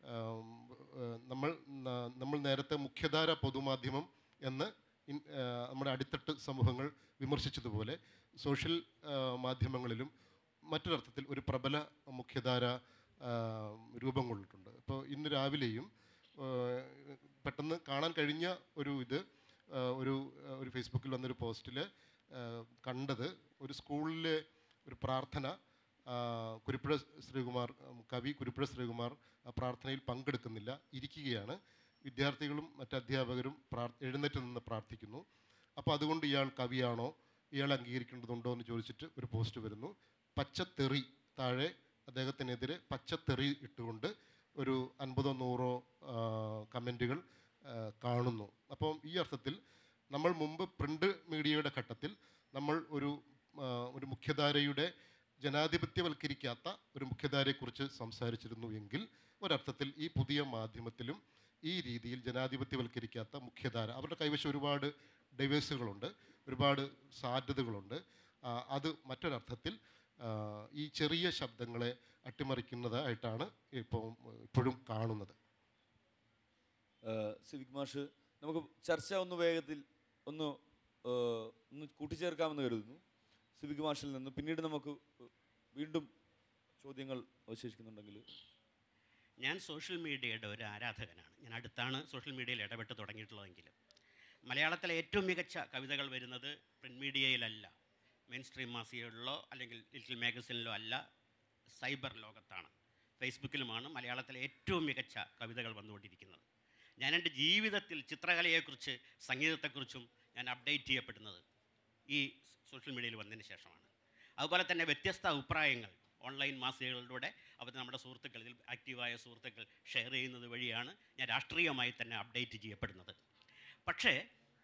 നമ്മൾ നേരത്തെ മുഖ്യധാര പൊതുമാധ്യമം എന്ന് നമ്മുടെ അടിത്തട്ട് സമൂഹങ്ങൾ വിമർശിച്ചതുപോലെ സോഷ്യൽ മാധ്യമങ്ങളിലും മറ്റൊരർത്ഥത്തിൽ ഒരു പ്രബല മുഖ്യധാര രൂപം കൊണ്ടിട്ടുണ്ട്. ഇപ്പോൾ ഇന്ന് രാവിലെയും പെട്ടെന്ന് കാണാൻ കഴിഞ്ഞ ഒരു ഫേസ്ബുക്കിൽ വന്നൊരു പോസ്റ്റിൽ കണ്ടത് ഒരു സ്കൂളിലെ ഒരു പ്രാർത്ഥന. കുരിപ്പുഴ ശ്രീകുമാർ, കവി കുരിപ്പുഴ ശ്രീകുമാർ ആ പ്രാർത്ഥനയിൽ പങ്കെടുക്കുന്നില്ല, ഇരിക്കുകയാണ്. വിദ്യാർത്ഥികളും മറ്റ് അധ്യാപകരും എഴുന്നേറ്റ് നിന്ന് പ്രാർത്ഥിക്കുന്നു. അപ്പോൾ അതുകൊണ്ട് ഇയാൾ കവിയാണോ, ഇയാൾ അംഗീകരിക്കേണ്ടതുണ്ടോ എന്ന് ചോദിച്ചിട്ട് ഒരു പോസ്റ്റ് വരുന്നു. പച്ചത്തെറി താഴെ അദ്ദേഹത്തിനെതിരെ പച്ചത്തെറി ഇട്ടുകൊണ്ട് ഒരു 50-100 കമൻറ്റുകൾ കാണുന്നു. അപ്പം ഈ അർത്ഥത്തിൽ നമ്മൾ മുമ്പ് പ്രിൻ്റ് മീഡിയയുടെ ഘട്ടത്തിൽ നമ്മൾ ഒരു മുഖ്യധാരയുടെ ജനാധിപത്യവൽക്കരിക്കാത്ത ഒരു മുഖ്യധാരയെക്കുറിച്ച് സംസാരിച്ചിരുന്നു എങ്കിൽ ഒരർത്ഥത്തിൽ ഈ പുതിയ മാധ്യമത്തിലും ഈ രീതിയിൽ ജനാധിപത്യവൽക്കരിക്കാത്ത മുഖ്യധാര, അവരുടെ കൈവശം ഒരുപാട് ഡൈവേഴ്സുകളുണ്ട്, ഒരുപാട് സാധ്യതകളുണ്ട്. അത് മറ്റൊരർത്ഥത്തിൽ ഈ ചെറിയ ശബ്ദങ്ങളെ അട്ടിമറിക്കുന്നതായിട്ടാണ് ഇപ്പോഴും കാണുന്നത്. സിവിക് മാഷ്, നമുക്ക് ചർച്ച ഒന്ന് വേഗത്തിൽ ഒന്ന് കൂട്ടിച്ചേർക്കാമെന്ന് കരുതുന്നു സിവിക് മാഷിൽ നിന്ന്. പിന്നീട് നമുക്ക് വീണ്ടും ചോദ്യങ്ങൾ അവശേഷിക്കുന്നുണ്ടെങ്കിൽ. ഞാൻ സോഷ്യൽ മീഡിയയുടെ ഒരു ആരാധകനാണ്. ഞാൻ അടുത്താണ് സോഷ്യൽ മീഡിയയിൽ ഇടപെട്ട് തുടങ്ങിയിട്ടുള്ളതെങ്കിലും മലയാളത്തിലെ ഏറ്റവും മികച്ച കവിതകൾ വരുന്നത് പ്രിൻ്റ് മീഡിയയിലല്ല, മെയിൻ സ്ട്രീം മാസികകളിലോ അല്ലെങ്കിൽ ലിറ്റിൽ മാഗസിനിലോ അല്ല, സൈബർ ലോകത്താണ്, ഫേസ്ബുക്കിലുമാണ് മലയാളത്തിലെ ഏറ്റവും മികച്ച കവിതകൾ വന്നുകൊണ്ടിരിക്കുന്നത്. ഞാൻ എൻ്റെ ജീവിതത്തിൽ ചിത്രകലയെക്കുറിച്ച്, സംഗീതത്തെക്കുറിച്ചും ഞാൻ അപ്ഡേറ്റ് ചെയ്യപ്പെടുന്നത് ഈ സോഷ്യൽ മീഡിയയിൽ വന്നതിന് ശേഷമാണ്. അതുപോലെ തന്നെ വ്യത്യസ്ത അഭിപ്രായങ്ങൾ ഓൺലൈൻ മാസികകളിലൂടെ അവർ നമ്മുടെ സുഹൃത്തുക്കൾ, ഇതിൽ ആക്റ്റീവായ സുഹൃത്തുക്കൾ ഷെയർ ചെയ്യുന്നത് വഴിയാണ് ഞാൻ രാഷ്ട്രീയമായി തന്നെ അപ്ഡേറ്റ് ചെയ്യപ്പെടുന്നത്. പക്ഷേ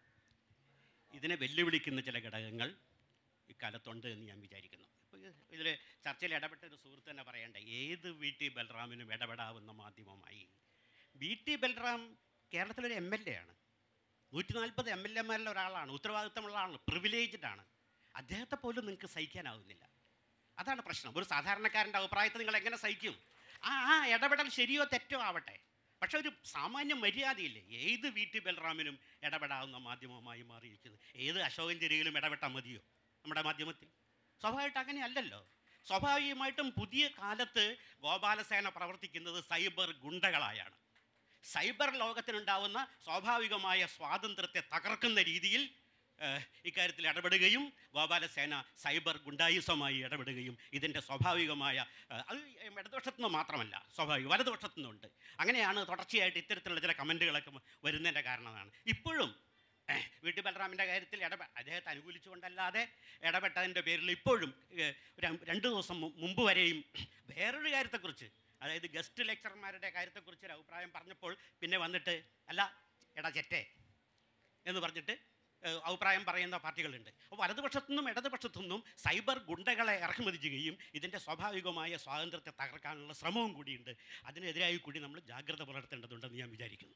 ഇതിനെ വെല്ലുവിളിക്കുന്ന ചില ഘടകങ്ങൾ ഇക്കാലത്തുണ്ട് എന്ന് ഞാൻ വിചാരിക്കുന്നു. ഇപ്പോൾ ഇതിൽ ചർച്ചയിൽ ഇടപെട്ട ഒരു സുഹൃത്ത് തന്നെ പറയേണ്ട, ഏത് VT ബൽറാമിനും ഇടപെടാവുന്ന മാധ്യമമായി. VT ബൽറാം കേരളത്തിലൊരു MLA ആണ്, 140 MLA-മാരിൽ ഒരാളാണ്, ഉത്തരവാദിത്തമുള്ള ആളാണ്, പ്രിവിലേജ്ഡ് ആണ്. അദ്ദേഹത്തെ പോലും നിങ്ങൾക്ക് സഹിക്കാനാവുന്നില്ല. അതാണ് പ്രശ്നം. ഒരു സാധാരണക്കാരൻ്റെ അഭിപ്രായത്തെ നിങ്ങൾ എങ്ങനെ സഹിക്കും? ആ ഇടപെടൽ ശരിയോ തെറ്റോ ആവട്ടെ, പക്ഷെ ഒരു സാമാന്യ മര്യാദയില്ലേ? ഏത് VT ബൽറാമിനും ഇടപെടാവുന്ന മാധ്യമമായി മാറിയിരിക്കുന്നത്. ഏത് അശോകൻ ചെരിയിലും ഇടപെട്ടാൽ മതിയോ നമ്മുടെ മാധ്യമത്തിൽ? സ്വാഭാവികമായിട്ട് അങ്ങനെയല്ലല്ലോ. സ്വാഭാവികമായിട്ടും പുതിയ കാലത്ത് ഗോപാലസേന പ്രവർത്തിക്കുന്നത് സൈബർ ഗുണ്ടകളായാണ്. സൈബർ ലോകത്തിനുണ്ടാവുന്ന സ്വാഭാവികമായ സ്വാതന്ത്ര്യത്തെ തകർക്കുന്ന രീതിയിൽ ഇക്കാര്യത്തിൽ ഇടപെടുകയും ഗോപാലസേന സൈബർ ഗുണ്ടായുസമായി ഇടപെടുകയും ഇതിൻ്റെ സ്വാഭാവികമായ, അത് ഇടതുപക്ഷത്തുനിന്ന് മാത്രമല്ല, സ്വാഭാവിക വലതുപക്ഷത്തുനിന്നുണ്ട്. അങ്ങനെയാണ് തുടർച്ചയായിട്ട് ഇത്തരത്തിലുള്ള ചില കമൻറ്റുകളൊക്കെ വരുന്നതിൻ്റെ കാരണമാണ്. ഇപ്പോഴും VT ബൽറാമിൻ്റെ കാര്യത്തിൽ അദ്ദേഹത്തെ അനുകൂലിച്ചുകൊണ്ടല്ലാതെ ഇടപെട്ടതിൻ്റെ പേരിൽ ഇപ്പോഴും 2 ദിവസം മുമ്പ് വരെയും വേറൊരു കാര്യത്തെക്കുറിച്ച്, അതായത് ഗസ്റ്റ് ലെക്ചർമാരുടെ കാര്യത്തെക്കുറിച്ച് ഒരു അഭിപ്രായം പറഞ്ഞപ്പോൾ പിന്നെ വന്നിട്ട് അല്ല എടാ ചെറ്റേ എന്ന് പറഞ്ഞിട്ട് അഭിപ്രായം പറയുന്ന പാർട്ടികളുണ്ട്. അപ്പോൾ വലതുപക്ഷത്തുനിന്നും ഇടതുപക്ഷത്തുനിന്നും സൈബർ ഗുണ്ടകളെ ഇറക്കുമതി ചെയ്യുകയും ഇതിൻ്റെ സ്വാഭാവികമായ സ്വാതന്ത്ര്യത്തെ തകർക്കാനുള്ള ശ്രമവും കൂടിയുണ്ട്. അതിനെതിരായി കൂടി നമ്മൾ ജാഗ്രത പുലർത്തേണ്ടതുണ്ടെന്ന് ഞാൻ വിചാരിക്കുന്നു.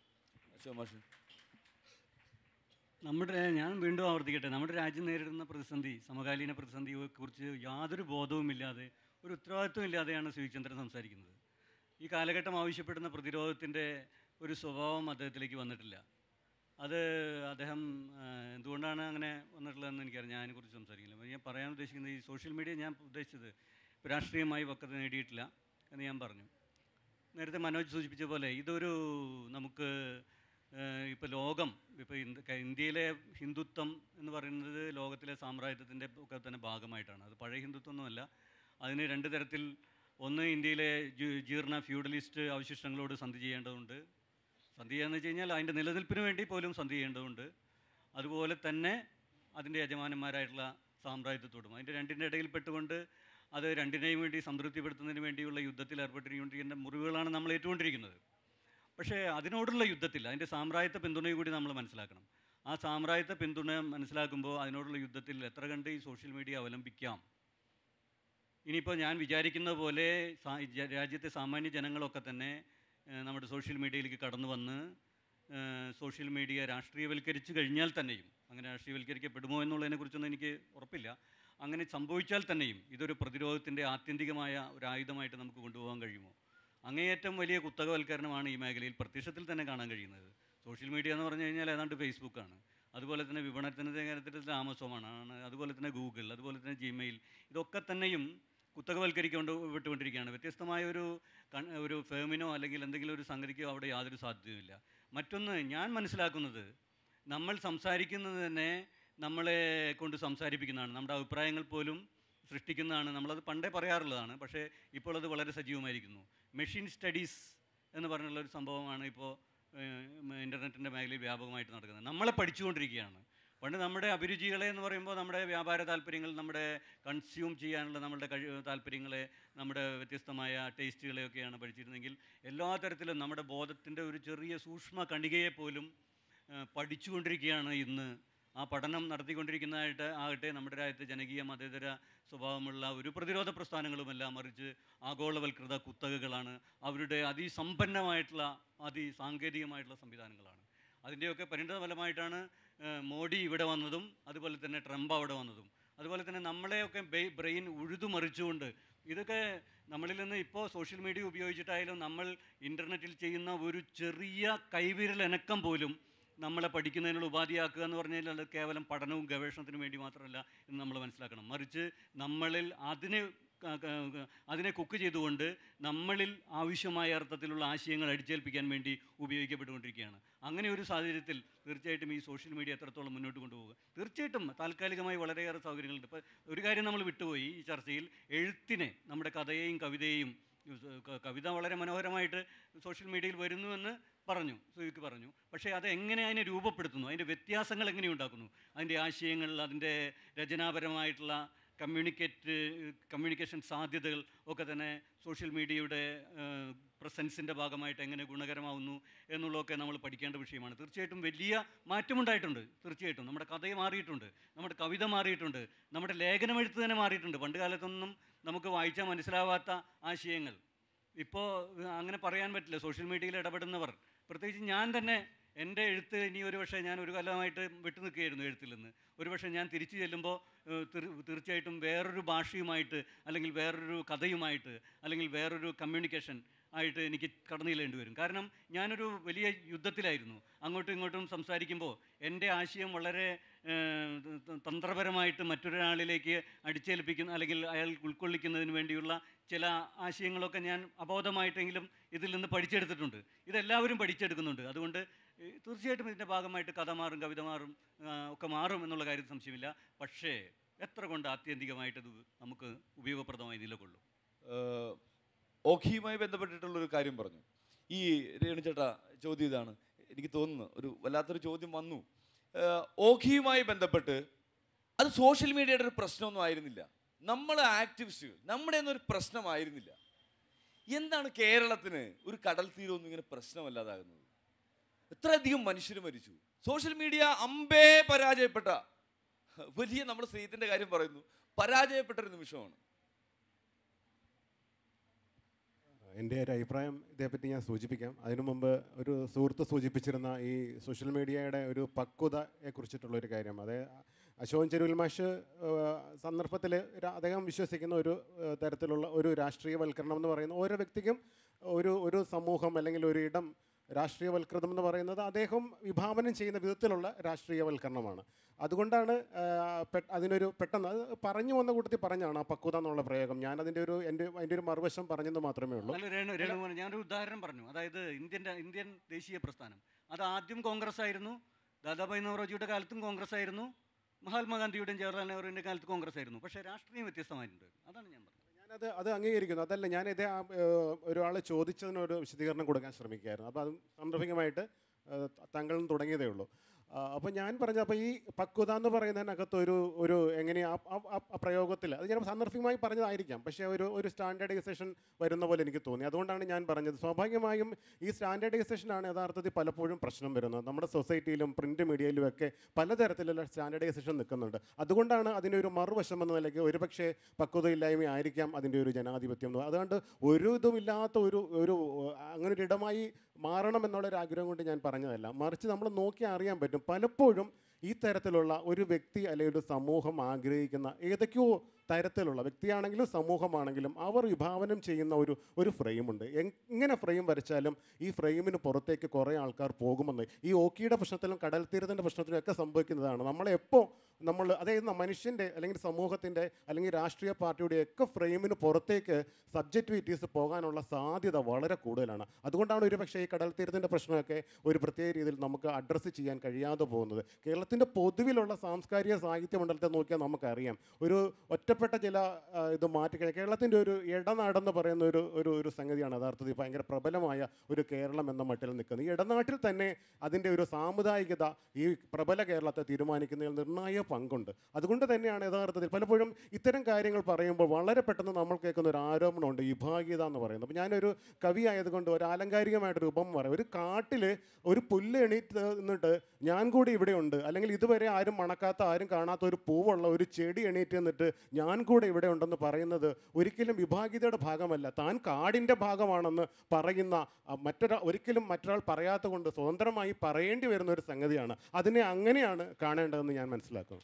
ഞാൻ വീണ്ടും ആവർത്തിക്കട്ടെ, നമ്മുടെ രാജ്യം നേരിടുന്ന പ്രതിസന്ധി, സമകാലീന പ്രതിസന്ധിയെക്കുറിച്ച് യാതൊരു ബോധവുമില്ലാതെ, ഒരു ഉത്തരവാദിത്വം ഇല്ലാതെയാണ് ശിവചന്ദ്രൻ സംസാരിക്കുന്നത്. ഈ കാലഘട്ടം ആവശ്യപ്പെടുന്ന പ്രതിരോധത്തിൻ്റെ ഒരു സ്വഭാവം അദ്ദേഹത്തിലേക്ക് വന്നിട്ടില്ല. അത് അദ്ദേഹം എന്തുകൊണ്ടാണ് അങ്ങനെ വന്നിട്ടുള്ളതെന്ന് എനിക്കറിയാം. ഞാൻ അതിനെക്കുറിച്ച് സംസാരിക്കില്ല. ഞാൻ പറയാൻ ഉദ്ദേശിക്കുന്നത്, ഈ സോഷ്യൽ മീഡിയ ഞാൻ ഉദ്ദേശിച്ചത് രാഷ്ട്രീയമായി പക്വത നേടിയിട്ടില്ല എന്ന് ഞാൻ പറഞ്ഞു. നേരത്തെ മനോജ് സൂചിപ്പിച്ച പോലെ ഇതൊരു നമുക്ക് ഇപ്പോൾ ലോകം, ഇപ്പോൾ ഇന്ത്യയിലെ ഹിന്ദുത്വം എന്ന് പറയുന്നത് ലോകത്തിലെ സാമ്രാജ്യത്തിൻ്റെ ഒക്കെ തന്നെ ഭാഗമായിട്ടാണ്. അത് പഴയ ഹിന്ദുത്വമൊന്നുമല്ല. അതിന് 2 തരത്തിൽ, ഒന്ന് ഇന്ത്യയിലെ ജീർണ ഫ്യൂഡലിസ്റ്റ് അവശിഷ്ടങ്ങളോട് സന്ധി ചെയ്യേണ്ടതുണ്ട്. സന്ധി ചെയ്യാന്ന് വെച്ച് കഴിഞ്ഞാൽ അതിൻ്റെ നിലനിൽപ്പിന് വേണ്ടി പോലും സന്ധി ചെയ്യേണ്ടതുണ്ട്. അതുപോലെ തന്നെ അതിൻ്റെ യജമാനന്മാരായിട്ടുള്ള സാമ്രാജ്യത്വത്തോടും. അതിൻ്റെ രണ്ടിൻ്റെ ഇടയിൽ പെട്ടുകൊണ്ട് അത് രണ്ടിനെയും വേണ്ടി സംതൃപ്തിപ്പെടുത്തുന്നതിന് വേണ്ടിയുള്ള യുദ്ധത്തിൽ ഏർപ്പെട്ടിരിക്കുന്ന മുറിവുകളാണ് നമ്മൾ ഏറ്റുകൊണ്ടിരിക്കുന്നത്. പക്ഷേ അതിനോടുള്ള യുദ്ധത്തിൽ അതിൻ്റെ സാമ്രാജ്യത്വ പിന്തുണയും കൂടി നമ്മൾ മനസ്സിലാക്കണം. ആ സാമ്രാജ്യത്വ പിന്തുണ മനസ്സിലാക്കുമ്പോൾ അതിനോടുള്ള യുദ്ധത്തിൽ എത്ര കണ്ട് ഈ സോഷ്യൽ മീഡിയ അവലംബിക്കാം. ഇനിയിപ്പോൾ ഞാൻ വിചാരിക്കുന്ന പോലെ രാജ്യത്തെ സാമാന്യ ജനങ്ങളൊക്കെ തന്നെ നമ്മുടെ സോഷ്യൽ മീഡിയയിലേക്ക് കടന്നു വന്ന് സോഷ്യൽ മീഡിയ രാഷ്ട്രീയവൽക്കരിച്ച് കഴിഞ്ഞാൽ തന്നെയും, അങ്ങനെ രാഷ്ട്രീയവൽക്കരിക്കപ്പെടുമോ എന്നുള്ളതിനെക്കുറിച്ചൊന്നും എനിക്ക് ഉറപ്പില്ല, അങ്ങനെ സംഭവിച്ചാൽ തന്നെയും ഇതൊരു പ്രതിരോധത്തിൻ്റെ ആത്യന്തികമായ ഒരു ആയുധമായിട്ട് നമുക്ക് കൊണ്ടുപോകാൻ കഴിയുമോ? അങ്ങേയറ്റം വലിയ കുത്തകവൽക്കരണമാണ് ഈ മേഖലയിൽ പ്രത്യക്ഷത്തിൽ തന്നെ കാണാൻ കഴിയുന്നത്. സോഷ്യൽ മീഡിയ എന്ന് പറഞ്ഞു കഴിഞ്ഞാൽ ഏതാണ്ട് ഫേസ്ബുക്കാണ്, അതുപോലെ തന്നെ വിപണനത്തിൻ്റെ കാര്യത്തിൽ ആമസോണാണ്, അതുപോലെ തന്നെ ഗൂഗിൾ, അതുപോലെ തന്നെ ജിമെയിൽ, ഇതൊക്കെ തന്നെയും കുത്തകവൽക്കരിക്കൊണ്ടിരിക്കുകയാണ്. വ്യത്യസ്തമായ ഒരു ഫേമിനോ അല്ലെങ്കിൽ എന്തെങ്കിലും ഒരു സംഗതിക്കോ അവിടെ യാതൊരു സാധ്യതയുമില്ല. മറ്റൊന്ന് ഞാൻ മനസ്സിലാക്കുന്നത്, നമ്മൾ സംസാരിക്കുന്നത് തന്നെ നമ്മളെ കൊണ്ട് സംസാരിപ്പിക്കുന്നതാണ്, നമ്മുടെ അഭിപ്രായങ്ങൾ പോലും സൃഷ്ടിക്കുന്നതാണ്. നമ്മളത് പണ്ടേ പറയാറുള്ളതാണ്, പക്ഷേ ഇപ്പോൾ അത് വളരെ സജീവമായിരിക്കുന്നു. മെഷീൻ സ്റ്റഡീസ് എന്ന് പറഞ്ഞുള്ളൊരു സംഭവമാണ് ഇപ്പോൾ ഇൻ്റർനെറ്റിൻ്റെ മേഖലയിൽ വ്യാപകമായിട്ട് നടക്കുന്നത്. നമ്മളെ പഠിച്ചുകൊണ്ടിരിക്കുകയാണ്. പണ്ട് നമ്മുടെ അഭിരുചികളെ എന്ന് പറയുമ്പോൾ നമ്മുടെ വ്യാപാര താല്പര്യങ്ങൾ, നമ്മുടെ കൺസ്യൂം ചെയ്യാനുള്ള നമ്മളുടെ താല്പര്യങ്ങളെ, നമ്മുടെ വ്യത്യസ്തമായ ടേസ്റ്റുകളെയൊക്കെയാണ് പഠിച്ചിരുന്നെങ്കിൽ എല്ലാ തരത്തിലും നമ്മുടെ ബോധത്തിൻ്റെ ഒരു ചെറിയ സൂക്ഷ്മ കണികയെ പോലും പഠിച്ചുകൊണ്ടിരിക്കുകയാണ് ഇന്ന്. ആ പഠനം നടത്തിക്കൊണ്ടിരിക്കുന്നതായിട്ട് ആകട്ടെ നമ്മുടെ രാജ്യത്തെ ജനകീയ മതേതര സ്വഭാവമുള്ള ഒരു പ്രതിരോധ പ്രസ്ഥാനങ്ങളുമെല്ലാം, മറിച്ച് ആഗോളവൽകൃത കുത്തകകളാണ്. അവരുടെ അതിസമ്പന്നമായിട്ടുള്ള അതിസാങ്കേതികമായിട്ടുള്ള സംവിധാനങ്ങളാണ്. അതിൻ്റെയൊക്കെ പരിണിതഫലമായിട്ടാണ് മോഡി ഇവിടെ വന്നതും അതുപോലെ തന്നെ ട്രംപ് അവിടെ വന്നതും. അതുപോലെ തന്നെ നമ്മളെയൊക്കെ ബ്രെയിൻ ഉഴുതുമറിച്ചുകൊണ്ട് ഇതൊക്കെ നമ്മളിൽ നിന്ന് ഇപ്പോൾ സോഷ്യൽ മീഡിയ ഉപയോഗിച്ചിട്ടായാലും നമ്മൾ ഇൻ്റർനെറ്റിൽ ചെയ്യുന്ന ഒരു ചെറിയ കൈവിരലനക്കം പോലും നമ്മളെ പഠിക്കുന്നതിനുള്ള ഉപാധിയാക്കുക എന്ന് പറഞ്ഞാൽ അത് കേവലം പഠനവും ഗവേഷണത്തിനും വേണ്ടി മാത്രമല്ല എന്ന് നമ്മൾ മനസ്സിലാക്കണം. മറിച്ച് നമ്മളിൽ അതിനെ കുക്ക് ചെയ്തുകൊണ്ട് നമ്മളിൽ ആവശ്യമായ അർത്ഥത്തിലുള്ള ആശയങ്ങൾ അടിച്ചേൽപ്പിക്കാൻ വേണ്ടി ഉപയോഗിക്കപ്പെട്ടുകൊണ്ടിരിക്കുകയാണ്. അങ്ങനെ ഒരു സാഹചര്യത്തിൽ തീർച്ചയായിട്ടും ഈ സോഷ്യൽ മീഡിയ എത്രത്തോളം മുന്നോട്ട് കൊണ്ടുപോകുക, തീർച്ചയായിട്ടും താൽക്കാലികമായി വളരെയേറെ സൗകര്യങ്ങളുണ്ട്. ഇപ്പോൾ ഒരു കാര്യം നമ്മൾ വിട്ടുപോയി ഈ ചർച്ചയിൽ, എഴുത്തിനെ, നമ്മുടെ കഥയെയും കവിതയെയും. കവിത വളരെ മനോഹരമായിട്ട് സോഷ്യൽ മീഡിയയിൽ വരുന്നുവെന്ന് പറഞ്ഞു, സുവിക്ക് പറഞ്ഞു. പക്ഷേ അതെങ്ങനെ അതിനെ രൂപപ്പെടുത്തുന്നു, അതിൻ്റെ വ്യത്യാസങ്ങൾ എങ്ങനെ ഉണ്ടാക്കുന്നു, അതിൻ്റെ ആശയങ്ങൾ, അതിൻ്റെ രചനാപരമായിട്ടുള്ള കമ്മ്യൂണിക്കേഷൻ സാധ്യതകൾ ഒക്കെ തന്നെ സോഷ്യൽ മീഡിയയുടെ പ്രസൻസിൻ്റെ ഭാഗമായിട്ട് എങ്ങനെ ഗുണകരമാവുന്നു എന്നുള്ളതൊക്കെ നമ്മൾ പഠിക്കേണ്ട വിഷയമാണ്. തീർച്ചയായിട്ടും വലിയ മാറ്റമുണ്ടായിട്ടുണ്ട്. തീർച്ചയായിട്ടും നമ്മുടെ കഥ മാറിയിട്ടുണ്ട്, നമ്മുടെ കവിത മാറിയിട്ടുണ്ട്, നമ്മുടെ ലേഖനമെഴുത്ത് തന്നെ മാറിയിട്ടുണ്ട്. പണ്ട് കാലത്തൊന്നും നമുക്ക് വായിച്ചാൽ മനസ്സിലാവാത്ത ആശയങ്ങൾ ഇപ്പോൾ അങ്ങനെ പറയാൻ പറ്റില്ല. സോഷ്യൽ മീഡിയയിൽ ഇടപെടുന്നവർ, പ്രത്യേകിച്ച് ഞാൻ തന്നെ, എൻ്റെ എഴുത്ത് ഇനി ഒരു പക്ഷേ ഞാൻ ഒരു കാലമായിട്ട് വിട്ടു നിൽക്കുകയായിരുന്നു എഴുത്തിൽ നിന്ന്. ഒരു പക്ഷേ ഞാൻ തിരിച്ചു ചെല്ലുമ്പോൾ തീർച്ചയായിട്ടും വേറൊരു ഭാഷയുമായിട്ട്, അല്ലെങ്കിൽ വേറൊരു കഥയുമായിട്ട്, അല്ലെങ്കിൽ വേറൊരു കമ്മ്യൂണിക്കേഷൻ ആയിട്ട് എനിക്ക് കടന്നു ചെല്ലേണ്ടി വരും. കാരണം ഞാനൊരു വലിയ യുദ്ധത്തിലായിരുന്നു. അങ്ങോട്ടും ഇങ്ങോട്ടും സംസാരിക്കുമ്പോൾ എൻ്റെ ആശയം വളരെ തന്ത്രപരമായിട്ട് മറ്റൊരാളിലേക്ക് അടിച്ചേൽപ്പിക്കുന്ന, അല്ലെങ്കിൽ അയാൾ ഉൾക്കൊള്ളിക്കുന്നതിന് വേണ്ടിയുള്ള ചില ആശയങ്ങളൊക്കെ ഞാൻ അബോധമായിട്ടെങ്കിലും ഇതിൽ നിന്ന് പഠിച്ചെടുത്തിട്ടുണ്ട്. ഇതെല്ലാവരും പഠിച്ചെടുക്കുന്നുണ്ട്. അതുകൊണ്ട് തീർച്ചയായിട്ടും ഇതിൻ്റെ ഭാഗമായിട്ട് കഥ മാറും, കവിത മാറും, ഒക്കെ മാറും എന്നുള്ള കാര്യത്തിൽ സംശയമില്ല. പക്ഷേ എത്ര കൊണ്ട് ആത്യന്തികമായിട്ടത് നമുക്ക് ഉപയോഗപ്രദമായി നിലകൊള്ളും? ഓഖിയുമായി ബന്ധപ്പെട്ടിട്ടുള്ളൊരു കാര്യം പറഞ്ഞു. ഈ രേണുചേട്ടാ ചോദ്യം ഇതാണ്, എനിക്ക് തോന്നുന്നു ഒരു വല്ലാത്തൊരു ചോദ്യം വന്നു. ഓഖിയുമായി ബന്ധപ്പെട്ട് അത് സോഷ്യൽ മീഡിയയുടെ ഒരു പ്രശ്നമൊന്നും ആയിരുന്നില്ല, നമ്മൾ ആക്ടിവിസ്റ്റുകൾ നമ്മുടെ ഒന്നും ഒരു പ്രശ്നമായിരുന്നില്ല. എന്താണ് കേരളത്തിന് ഒരു കടൽ തീരമൊന്നും ഇങ്ങനെ പ്രശ്നമല്ലാതാകുന്നത്? എത്രയധികം മനുഷ്യർ മരിച്ചു. സോഷ്യൽ മീഡിയ അമ്പേ പരാജയപ്പെട്ട വലിയ, നമ്മൾ സ്ത്രീത്തിൻ്റെ കാര്യം പറയുന്നു, പരാജയപ്പെട്ടൊരു നിമിഷമാണ്. എൻ്റെ ഒരു അഭിപ്രായം ഇതേപ്പറ്റി ഞാൻ സൂചിപ്പിക്കാം. അതിനു മുമ്പ് ഒരു സുഹൃത്ത് സൂചിപ്പിച്ചിരുന്ന ഈ സോഷ്യൽ മീഡിയയുടെ ഒരു പക്വതയെക്കുറിച്ചിട്ടുള്ളൊരു കാര്യം, അത് അശോകൻ ചെരുവിൽ മാഷ് സന്ദർഭത്തിൽ അദ്ദേഹം വിശ്വസിക്കുന്ന ഒരു തരത്തിലുള്ള ഒരു രാഷ്ട്രീയവൽക്കരണം എന്ന് പറയുന്ന ഓരോ വ്യക്തിക്കും ഒരു സമൂഹം അല്ലെങ്കിൽ ഒരു ഇടം രാഷ്ട്രീയവൽകൃതം എന്ന് പറയുന്നത് അദ്ദേഹം വിഭാവനം ചെയ്യുന്ന വിധത്തിലുള്ള രാഷ്ട്രീയവൽക്കരണമാണ്. അതുകൊണ്ടാണ് അതിനൊരു പെട്ടെന്ന് അത് പറഞ്ഞു വന്ന കൂട്ടത്തിൽ പറഞ്ഞാണ് ആ പക്വത എന്നുള്ള പ്രയോഗം. ഞാൻ അതിൻ്റെ ഒരു മറുവശം പറഞ്ഞെന്ന് മാത്രമേ ഉള്ളൂ. ഞാനൊരു ഉദാഹരണം പറഞ്ഞു. അതായത് ഇന്ത്യൻ ദേശീയ പ്രസ്ഥാനം അത് ആദ്യം കോൺഗ്രസ് ആയിരുന്നു, ദാദാഭായ് നവറോജിയുടെ കാലത്തും കോൺഗ്രസ് ആയിരുന്നു, മഹാത്മാഗാന്ധിയുടെയും ജവഹർലാൽ നെഹ്റുവിൻ്റെ കാലത്ത് കോൺഗ്രസ് ആയിരുന്നു. പക്ഷേ രാഷ്ട്രീയം വ്യത്യസ്തമായിട്ടുണ്ട്. അതാണ് ഞാൻ പറഞ്ഞത്. അത് അംഗീകരിക്കുന്നു. അതല്ല, ഞാനിത് ഒരാൾ ചോദിച്ചതിനൊരു വിശദീകരണം കൊടുക്കാൻ ശ്രമിക്കുകയായിരുന്നു. അപ്പോൾ അത് സാന്ദർഭികമായിട്ട് താങ്കളും തുടങ്ങിയതേ ഉള്ളൂ. അപ്പോൾ ഞാൻ പറഞ്ഞ, അപ്പോൾ ഈ പക്വത എന്ന് പറയുന്നതിനകത്ത് ഒരു എങ്ങനെയാ ആ പ്രയോഗത്തിൽ അത് ഞാൻ സാന്ദർഭികമായി പറഞ്ഞതായിരിക്കാം, പക്ഷേ ഒരു സ്റ്റാൻഡേർഡൈസേഷൻ വരുന്ന പോലെ എനിക്ക് തോന്നി. അതുകൊണ്ടാണ് ഞാൻ പറഞ്ഞത്. സ്വാഭാവികമായും ഈ സ്റ്റാൻഡേർഡൈസേഷനാണ് യഥാർത്ഥത്തിൽ പലപ്പോഴും പ്രശ്നം വരുന്നത്. നമ്മുടെ സൊസൈറ്റിയിലും പ്രിൻറ്റ് മീഡിയയിലും ഒക്കെ പലതരത്തിലുള്ള സ്റ്റാൻഡേർഡൈസേഷൻ നിൽക്കുന്നുണ്ട്. അതുകൊണ്ടാണ് അതിനൊരു മറുവശം എന്ന നിലയ്ക്ക് ഒരുപക്ഷെ പക്വതയില്ലായ്മ ആയിരിക്കാം അതിൻ്റെ ഒരു ജനാധിപത്യം. അതുകൊണ്ട് ഒരു ഇതുമില്ലാത്ത ഒരു അങ്ങനെ ഒരു ഇടമായി മാറണം എന്നുള്ളൊരു ആഗ്രഹം കൊണ്ട് ഞാൻ പറഞ്ഞതല്ല, മറിച്ച് നമ്മൾ നോക്കിയാൽ അറിയാൻ പറ്റും പലപ്പോഴും ഈ തരത്തിലുള്ള ഒരു വ്യക്തി അല്ലെങ്കിൽ ഒരു സമൂഹം ആഗ്രഹിക്കുന്ന ഏതൊക്കെയോ തരത്തിലുള്ള വ്യക്തിയാണെങ്കിലും സമൂഹമാണെങ്കിലും അവർ വിഭാവനം ചെയ്യുന്ന ഒരു ഫ്രെയിമുണ്ട്. എങ്ങനെ ഫ്രെയിം വരച്ചാലും ഈ ഫ്രെയിമിന് പുറത്തേക്ക് കുറേ ആൾക്കാർ പോകുമെന്ന് ഈ ഓക്കിയുടെ പ്രശ്നത്തിലും കടൽ തീരത്തിൻ്റെ പ്രശ്നത്തിലും ഒക്കെ സംഭവിക്കുന്നതാണ്. അതായത് മനുഷ്യൻ്റെ അല്ലെങ്കിൽ സമൂഹത്തിൻ്റെ അല്ലെങ്കിൽ രാഷ്ട്രീയ പാർട്ടിയുടെ ഒക്കെ ഫ്രെയിമിന് പുറത്തേക്ക് സബ്ജക്റ്റിവിറ്റീസ് പോകാനുള്ള സാധ്യത വളരെ കൂടുതലാണ്. അതുകൊണ്ടാണ് ഒരു പക്ഷേ ഈ കടൽ തീരത്തിൻ്റെ പ്രശ്നമൊക്കെ ഒരു പ്രത്യേക രീതിയിൽ നമുക്ക് അഡ്രസ്സ് ചെയ്യാൻ കഴിയാതെ പോകുന്നത്. കേരളത്തിൽ കേരളത്തിൻ്റെ പൊതുവിലുള്ള സാംസ്കാരിക സാഹിത്യ മണ്ഡലത്തെ നോക്കിയാൽ നമുക്കറിയാം. ഒരു ഒറ്റപ്പെട്ട ചില ഇത് മാറ്റിക്കഴിഞ്ഞാൽ കേരളത്തിൻ്റെ ഒരു ഇടനാടെന്ന് പറയുന്ന ഒരു സംഗതിയാണ് യഥാർത്ഥത്തിൽ ഭയങ്കര പ്രബലമായ ഒരു കേരളം എന്ന മട്ടിൽ നിൽക്കുന്നത്. ഈ ഇടനാട്ടിൽ തന്നെ അതിൻ്റെ ഒരു സാമുദായികത ഈ പ്രബല കേരളത്തെ തീരുമാനിക്കുന്നതിൽ നിർണായക പങ്കുണ്ട്. അതുകൊണ്ട് തന്നെയാണ് യഥാർത്ഥത്തിൽ പലപ്പോഴും ഇത്തരം കാര്യങ്ങൾ പറയുമ്പോൾ വളരെ പെട്ടെന്ന് നമ്മൾ കേൾക്കുന്ന ഒരു ആരോപണമുണ്ട് വിഭാഗീയത എന്ന് പറയുന്നത്. അപ്പോൾ ഞാനൊരു കവി ആയതുകൊണ്ട് ഒരു ആലങ്കാരികമായിട്ടൊരു ഉപമ പറയാം. ഒരു കാട്ടിൽ ഒരു പുല്ല് എണീറ്റ് നിന്നിട്ട് ഞാൻ കൂടി ഇവിടെയുണ്ട്, അല്ലെങ്കിൽ ഇതുവരെ ആരും മണക്കാത്ത ആരും കാണാത്ത ഒരു പൂവുള്ള ഒരു ചെടി എണീറ്റ് നിന്നിട്ട് ഞാൻ കൂടെ ഇവിടെ ഉണ്ടെന്ന് പറയുന്നത് ഒരിക്കലും വിഭാഗീയതയുടെ ഭാഗമല്ല, താൻ കാടിൻ്റെ ഭാഗമാണെന്ന് പറയുന്ന ഒരിക്കലും മറ്റൊരാൾ പറയാത്ത കൊണ്ട് സ്വതന്ത്രമായി പറയേണ്ടി വരുന്ന ഒരു സംഗതിയാണ്. അതിനെ അങ്ങനെയാണ് കാണേണ്ടതെന്ന് ഞാൻ മനസ്സിലാക്കുന്നു.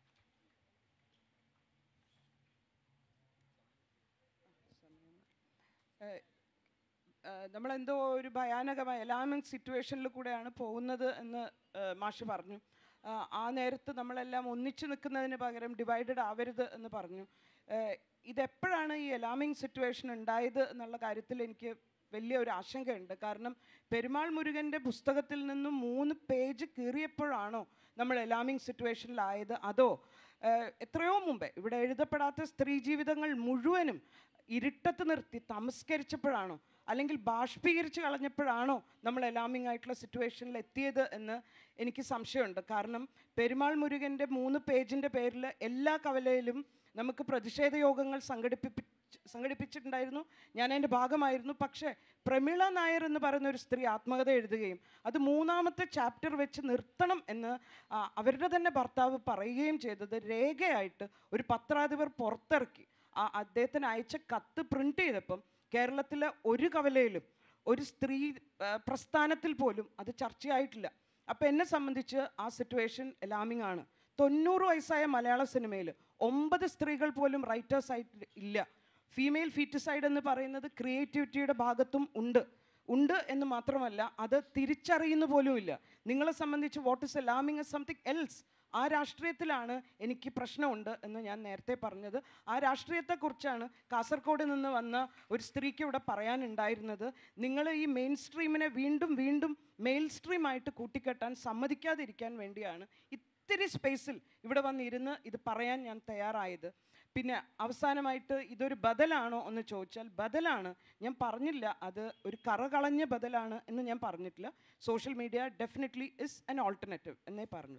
നമ്മളെന്തോ ഒരു ഭയാനകമായ അലാമിങ് സിറ്റുവേഷനിൽ കൂടെയാണ് പോകുന്നത് എന്ന് മാഷ് പറഞ്ഞു. ആ നേരത്ത് നമ്മളെല്ലാം ഒന്നിച്ചു നിൽക്കുന്നതിന് പകരം ഡിവൈഡഡ് ആവരുത് എന്ന് പറഞ്ഞു. ഇതെപ്പോഴാണ് ഈ അലാമിങ് സിറ്റുവേഷൻ ഉണ്ടായത് എന്നുള്ള കാര്യത്തിൽ എനിക്ക് വലിയ ഒരു ആശങ്കയുണ്ട്. കാരണം പെരുമാൾ മുരുകൻ്റെ പുസ്തകത്തിൽ നിന്നും 3 പേജ് കീറിയപ്പോഴാണോ നമ്മൾ അലാമിങ് സിറ്റുവേഷനിലായത്, അതോ എത്രയോ മുമ്പേ ഇവിടെ എഴുതപ്പെടാത്ത സ്ത്രീ ജീവിതങ്ങൾ മുഴുവനും ഇരുട്ടത്ത് നിർത്തി തമസ്കരിച്ചപ്പോഴാണോ, അല്ലെങ്കിൽ ബാഷ്പീകരിച്ച് കളഞ്ഞപ്പോഴാണോ നമ്മൾ അലാമിങ് ആയിട്ടുള്ള സിറ്റുവേഷനിൽ എത്തിയത് എന്ന് എനിക്ക് സംശയമുണ്ട്. കാരണം പെരുമാൾ മുരുകൻ്റെ 3 പേജിൻ്റെ പേരിൽ എല്ലാ കവലയിലും നമുക്ക് പ്രതിഷേധ യോഗങ്ങൾ സംഘടിപ്പിച്ചിട്ടുണ്ടായിരുന്നു. ഞാൻ അതിൻ്റെ ഭാഗമായിരുന്നു. പക്ഷേ പ്രമീള നായർ എന്ന് പറയുന്ന ഒരു സ്ത്രീ ആത്മകഥ എഴുതുകയും അത് 3ാമത്തെ ചാപ്റ്റർ വെച്ച് നിർത്തണം എന്ന് അവരുടെ തന്നെ ഭർത്താവ് പറയുകയും ചെയ്തത് രേഖയായിട്ട് ഒരു പത്രാധിപർ പുറത്തിറക്കി. അദ്ദേഹത്തിന് അയച്ച കത്ത് പ്രിൻ്റ് ചെയ്തപ്പം കേരളത്തിലെ ഒരു കവലയിലും ഒരു സ്ത്രീ പ്രസ്ഥാനത്തിൽ പോലും അത് ചർച്ചയായിട്ടില്ല. അപ്പോൾ എന്നെ സംബന്ധിച്ച് ആ സിറ്റുവേഷൻ അലാമിംഗ് ആണ്. 90 വയസ്സായ മലയാള സിനിമയിൽ 9 സ്ത്രീകൾ പോലും റൈറ്റേഴ്സായിട്ട് ഇല്ല. ഫീമെയിൽ ഫീറ്റിസൈഡ് എന്ന് പറയുന്നത് ക്രിയേറ്റിവിറ്റിയുടെ ഭാഗത്തും ഉണ്ട് എന്ന് മാത്രമല്ല അത് തിരിച്ചറിയുന്ന പോലുമില്ല. നിങ്ങളെ സംബന്ധിച്ച് what is alarming is something else. ആ രാഷ്ട്രീയത്തിലാണ് എനിക്ക് പ്രശ്നമുണ്ട് എന്ന് ഞാൻ നേരത്തെ പറഞ്ഞത്. ആ രാഷ്ട്രീയത്തെക്കുറിച്ചാണ് കാസർഗോഡ് നിന്ന് വന്ന ഒരു സ്ത്രീക്ക് ഇവിടെ പറയാനുണ്ടായിരുന്നത്. നിങ്ങൾ ഈ മെയിൻ സ്ട്രീമിനെ വീണ്ടും മെയിൽ സ്ട്രീമായിട്ട് കൂട്ടിക്കെട്ടാൻ സമ്മതിക്കാതിരിക്കാൻ വേണ്ടിയാണ് ഇത്തിരി സ്പേസിൽ ഇവിടെ വന്നിരുന്ന് ഇത് പറയാൻ ഞാൻ തയ്യാറായത്. പിന്നെ അവസാനമായിട്ട് ഇതൊരു ബദലാണോ എന്ന് ചോദിച്ചാൽ ബദലാണ്. ഞാൻ പറഞ്ഞില്ല അത് ഒരു കറകളഞ്ഞ ബദലാണ് എന്ന് ഞാൻ പറഞ്ഞിട്ടില്ല. Social media definitely is an alternative എന്നേ പറഞ്ഞു.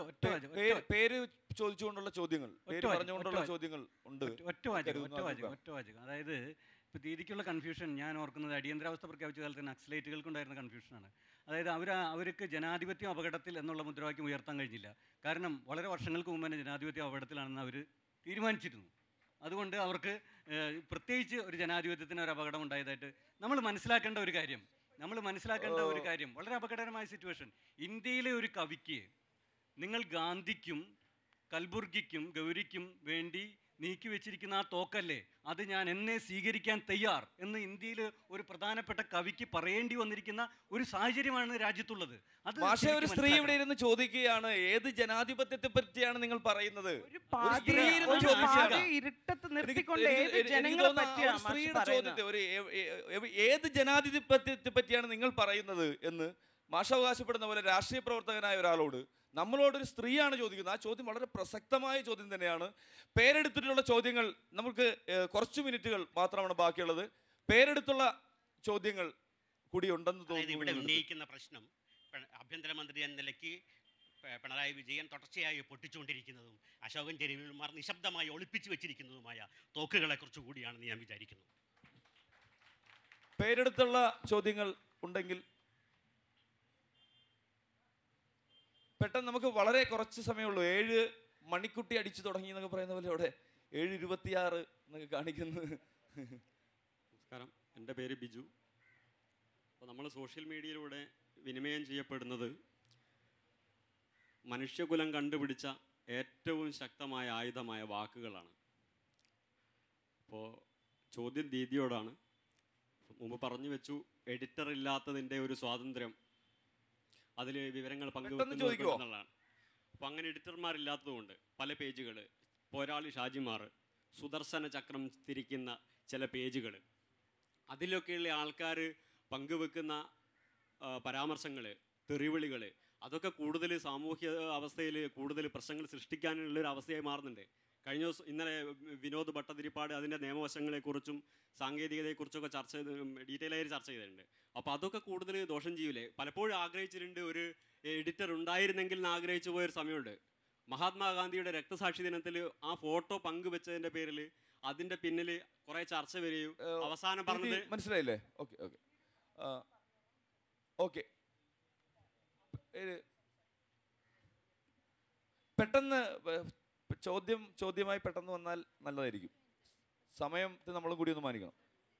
പേര് ചോദിച്ചുകൊണ്ടുള്ള ചോദ്യങ്ങൾ, പേര് പറഞ്ഞുകൊണ്ടുള്ള ചോദ്യങ്ങൾ ഉണ്ട്. ഒറ്റ വാചകം. അതായത് ഇപ്പോൾ ദീദിക്കുള്ള കൺഫ്യൂഷൻ ഞാൻ ഓർക്കുന്നത് അടിയന്തരാവസ്ഥ പ്രഖ്യാപിച്ച കാലത്ത് നക്സലൈറ്റുകൾക്കുണ്ടായിരുന്ന കൺഫ്യൂഷനാണ്. അതായത് അവർക്ക് ജനാധിപത്യം അപകടത്തിൽ എന്നുള്ള മുദ്രാവാക്യം ഉയർത്താൻ കഴിഞ്ഞില്ല. കാരണം വളരെ വർഷങ്ങൾക്ക് മുമ്പ് തന്നെ ജനാധിപത്യം അപകടത്തിലാണെന്ന് അവർ തീരുമാനിച്ചിരുന്നു. അതുകൊണ്ട് അവർക്ക് പ്രത്യേകിച്ച് ഒരു ജനാധിപത്യത്തിന് ഒരു അപകടം ഉണ്ടായതായിട്ട് നമ്മൾ മനസ്സിലാക്കേണ്ട ഒരു കാര്യം വളരെ അപകടകരമായ സിറ്റുവേഷൻ. ഇന്ത്യയിലെ ഒരു കവിക്ക് നിങ്ങൾ ഗാന്ധിക്കും കൽബുർഗിക്കും ഗൗരിക്കും വേണ്ടി നീക്കി വെച്ചിരിക്കുന്ന ആ തോക്കല്ലേ, അത് ഞാൻ എന്നെ സ്വീകരിക്കാൻ തയ്യാർ എന്ന് ഇന്ത്യയിൽ ഒരു പ്രധാനപ്പെട്ട കവിക്ക് പറയേണ്ടി വന്നിരിക്കുന്ന ഒരു സാഹചര്യമാണ് രാജ്യത്തുള്ളത്. അത് പക്ഷേ ഒരു സ്ത്രീ ഇവിടെ ഇരുന്ന് ചോദിക്കുകയാണ്, ഏത് ജനാധിപത്യത്തെ പറ്റിയാണ് നിങ്ങൾ പറയുന്നത്? സ്ത്രീയുടെ ചോദ്യത്തെ ഏത് ജനാധിപത്യത്തെ പറ്റിയാണ് നിങ്ങൾ പറയുന്നത് എന്ന് മാഷ അവകാശപ്പെടുന്ന പോലെ രാഷ്ട്രീയ പ്രവർത്തകനായ ഒരാളോട് നമ്മളോടൊരു സ്ത്രീയാണ് ചോദിക്കുന്നത്. ആ ചോദ്യം വളരെ പ്രസക്തമായ ചോദ്യം തന്നെയാണ്. പേരെടുത്തിട്ടുള്ള ചോദ്യങ്ങൾ നമുക്ക് കുറച്ച് മിനിറ്റുകൾ മാത്രമാണ് ബാക്കിയുള്ളത്. പേരെടുത്തുള്ള ചോദ്യങ്ങൾ കൂടി ഉണ്ടെന്ന് തോന്നുന്നു. ഇവിടെ ഉന്നയിക്കുന്ന പ്രശ്നം ആഭ്യന്തരമന്ത്രി എന്ന നിലയ്ക്ക് പിണറായി വിജയൻ തുടർച്ചയായി പൊട്ടിച്ചുകൊണ്ടിരിക്കുന്നതും അശോകൻ ചെരുവിൽമാർ നിശബ്ദമായി ഒളിപ്പിച്ചു വെച്ചിരിക്കുന്നതുമായ തോക്കുകളെ കുറിച്ച് കൂടിയാണെന്ന് ഞാൻ വിചാരിക്കുന്നു. പേരെടുത്തുള്ള ചോദ്യങ്ങൾ ഉണ്ടെങ്കിൽ പെട്ടെന്ന്, നമുക്ക് വളരെ കുറച്ച് സമയമുള്ളൂ. 7 മണിക്കുട്ടി അടിച്ചു തുടങ്ങി എന്നൊക്കെ പറയുന്ന പോലെ ഇവിടെ 7:26 എന്നൊക്കെ കാണിക്കുന്നത്. നമസ്കാരം, എൻ്റെ പേര് ബിജു. അപ്പോൾ നമ്മൾ സോഷ്യൽ മീഡിയയിലൂടെ വിനിമയം ചെയ്യപ്പെടുന്നത് മനുഷ്യകുലം കണ്ടുപിടിച്ച ഏറ്റവും ശക്തമായ ആയുധമായ വാക്കുകളാണ്. അപ്പോൾ ചോദ്യം ദീദിയോടാണ്. മുമ്പ് പറഞ്ഞു വെച്ചു എഡിറ്റർ ഇല്ലാത്തതിൻ്റെ ഒരു സ്വാതന്ത്ര്യം, അതിൽ വിവരങ്ങൾ പങ്കുവെക്കുന്നതാണ്. അപ്പോൾ അങ്ങനെ എഡിറ്റർമാരില്ലാത്തതുകൊണ്ട് പല പേജുകൾ, പോരാളി ഷാജിമാർ, സുദർശന ചക്രം തിരിക്കുന്ന ചില പേജുകൾ, അതിലൊക്കെയുള്ള ആൾക്കാർ പങ്കുവെക്കുന്ന പരാമർശങ്ങൾ, തെറിവിളികൾ, അതൊക്കെ കൂടുതൽ സാമൂഹ്യ അവസ്ഥയിൽ കൂടുതൽ പ്രശ്നങ്ങൾ സൃഷ്ടിക്കാനുള്ളൊരു അവസ്ഥയായി മാറുന്നുണ്ട്. കഴിഞ്ഞ ദിവസം ഇന്നലെ വിനോദ് ഭട്ടതിരിപ്പാട് അതിൻ്റെ നിയമവശങ്ങളെക്കുറിച്ചും സാങ്കേതികതയെക്കുറിച്ചൊക്കെ ഡീറ്റെയിൽ ആയിട്ട് ചർച്ച ചെയ്തിട്ടുണ്ട്. അപ്പോൾ അതൊക്കെ കൂടുതൽ ദോഷം ചെയ്യൂലേ? പലപ്പോഴും ആഗ്രഹിച്ചിട്ടുണ്ട് ഒരു എഡിറ്റർ ഉണ്ടായിരുന്നെങ്കിൽ എന്ന് ആഗ്രഹിച്ചു പോയൊരു സമയമുണ്ട്. മഹാത്മാഗാന്ധിയുടെ രക്തസാക്ഷി ദിനത്തിൽ ആ ഫോട്ടോ പങ്കുവെച്ചതിൻ്റെ പേരിൽ അതിൻ്റെ പിന്നിൽ കുറേ ചർച്ച വരികയും അവസാനം പറഞ്ഞത് മനസ്സിലായില്ലേ? Okay okay okay. പെട്ടെന്ന് ചോദ്യമായി പെട്ടെന്ന് വന്നാൽ നല്ലതായിരിക്കും. സമയത്തെ നമ്മളും കൂടി ഒന്ന് മാനിക്കണം.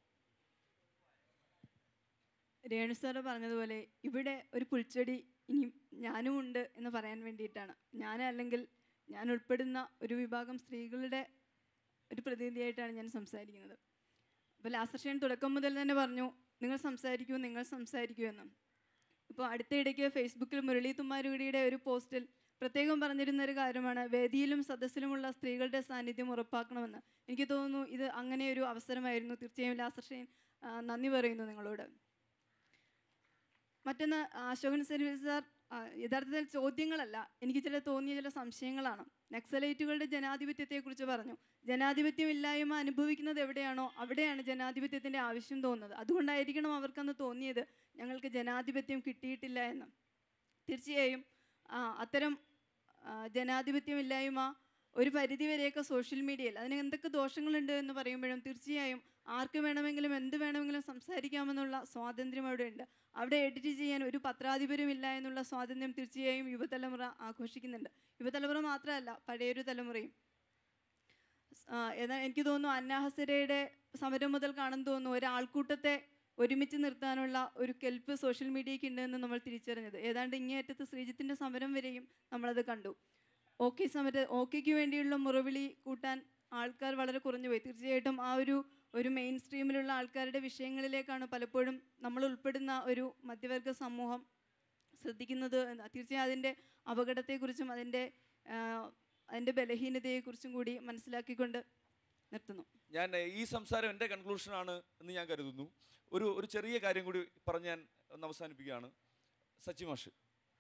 രേണു സാറ് പറഞ്ഞതുപോലെ ഇവിടെ ഒരു പുൽച്ചെടി ഇനി ഞാനും ഉണ്ട് എന്ന് പറയാൻ വേണ്ടിയിട്ടാണ്. അല്ലെങ്കിൽ ഞാൻ ഉൾപ്പെടുന്ന ഒരു വിഭാഗം സ്ത്രീകളുടെ ഒരു പ്രതിനിധിയായിട്ടാണ് ഞാൻ സംസാരിക്കുന്നത്. അപ്പോൾ ലാസർ ഷൈൻ തുടക്കം മുതൽ തന്നെ പറഞ്ഞു നിങ്ങൾ സംസാരിക്കൂ എന്ന്. ഇപ്പോൾ അടുത്തിടയ്ക്ക് ഫേസ്ബുക്കിൽ മുരളി തുമ്മാരുകുടിയുടെ ഒരു പോസ്റ്റിൽ പ്രത്യേകം പറഞ്ഞിരുന്ന ഒരു കാര്യമാണ് വേദിയിലും സദസ്സിലുമുള്ള സ്ത്രീകളുടെ സാന്നിധ്യം ഉറപ്പാക്കണമെന്ന്. എനിക്ക് തോന്നുന്നു ഇത് അങ്ങനെ ഒരു അവസരമായിരുന്നു. തീർച്ചയായും ലാസർ ഷൈൻ നന്ദി പറയുന്നു നിങ്ങളോട്. മറ്റൊന്ന്, അശോകൻ സർവീസ് സാർ യഥാർത്ഥത്തിൽ ചോദ്യങ്ങളല്ല, എനിക്ക് തോന്നിയ ചില സംശയങ്ങളാണ്. നക്സലൈറ്റുകളുടെ ജനാധിപത്യത്തെക്കുറിച്ച് പറഞ്ഞു. ജനാധിപത്യം ഇല്ലായ്മ അനുഭവിക്കുന്നത് എവിടെയാണോ അവിടെയാണ് ജനാധിപത്യത്തിൻ്റെ ആവശ്യം തോന്നുന്നത്. അതുകൊണ്ടായിരിക്കണം അവർക്കന്ന് തോന്നിയത് ഞങ്ങൾക്ക് ജനാധിപത്യം കിട്ടിയിട്ടില്ല എന്ന്. തീർച്ചയായും അത്തരം ജനാധിപത്യമില്ലായ്മ ഒരു പരിധിവരെയൊക്കെ സോഷ്യൽ മീഡിയയിൽ അതിന് എന്തൊക്കെ ദോഷങ്ങളുണ്ട് എന്ന് പറയുമ്പോഴും തീർച്ചയായും ആർക്ക് വേണമെങ്കിലും എന്ത് വേണമെങ്കിലും സംസാരിക്കാമെന്നുള്ള സ്വാതന്ത്ര്യം അവിടെ ഉണ്ട്. അവിടെ എഡിറ്റ് ചെയ്യാൻ ഒരു പത്രാധിപരും ഇല്ല എന്നുള്ള സ്വാതന്ത്ര്യം തീർച്ചയായും യുവതലമുറ ആഘോഷിക്കുന്നുണ്ട്. യുവതലമുറ മാത്രമല്ല, പഴയൊരു തലമുറയും. എന്നാൽ എനിക്ക് തോന്നുന്നു അന്ന ഹസരയുടെ സമരം മുതൽ കാണാൻ തോന്നുന്നു ഒരാൾക്കൂട്ടത്തെ ഒരുമിച്ച് നിർത്താനുള്ള ഒരു കെൽപ്പ് സോഷ്യൽ മീഡിയയ്ക്ക് ഉണ്ടെന്ന് നമ്മൾ തിരിച്ചറിഞ്ഞത്. ഏതാണ്ട് ഇങ്ങേയറ്റത്ത് ശ്രീജിത്തിൻ്റെ സമരം വരെയും നമ്മളത് കണ്ടു. ഓക്കെക്ക് വേണ്ടിയുള്ള മുറവിളി കൂട്ടാൻ ആൾക്കാർ വളരെ കുറഞ്ഞുപോയി. തീർച്ചയായിട്ടും ആ ഒരു മെയിൻ സ്ട്രീമിലുള്ള ആൾക്കാരുടെ വിഷയങ്ങളിലേക്കാണ് പലപ്പോഴും നമ്മൾ ഉൾപ്പെടുന്ന ഒരു മധ്യവർഗ സമൂഹം ശ്രദ്ധിക്കുന്നത്. തീർച്ചയായും അതിൻ്റെ അപകടത്തെക്കുറിച്ചും അതിൻ്റെ ബലഹീനതയെക്കുറിച്ചും കൂടി മനസ്സിലാക്കിക്കൊണ്ട് നിർത്തുന്നു. ഞാൻ ഈ സംസാരം എൻ്റെ കൺക്ലൂഷനാണ് എന്ന് ഞാൻ കരുതുന്നു. ഒരു ചെറിയ കാര്യം കൂടി പറഞ്ഞ് ഞാൻ ഒന്ന് അവസാനിപ്പിക്കുകയാണ്. സച്ചി മാഷ്,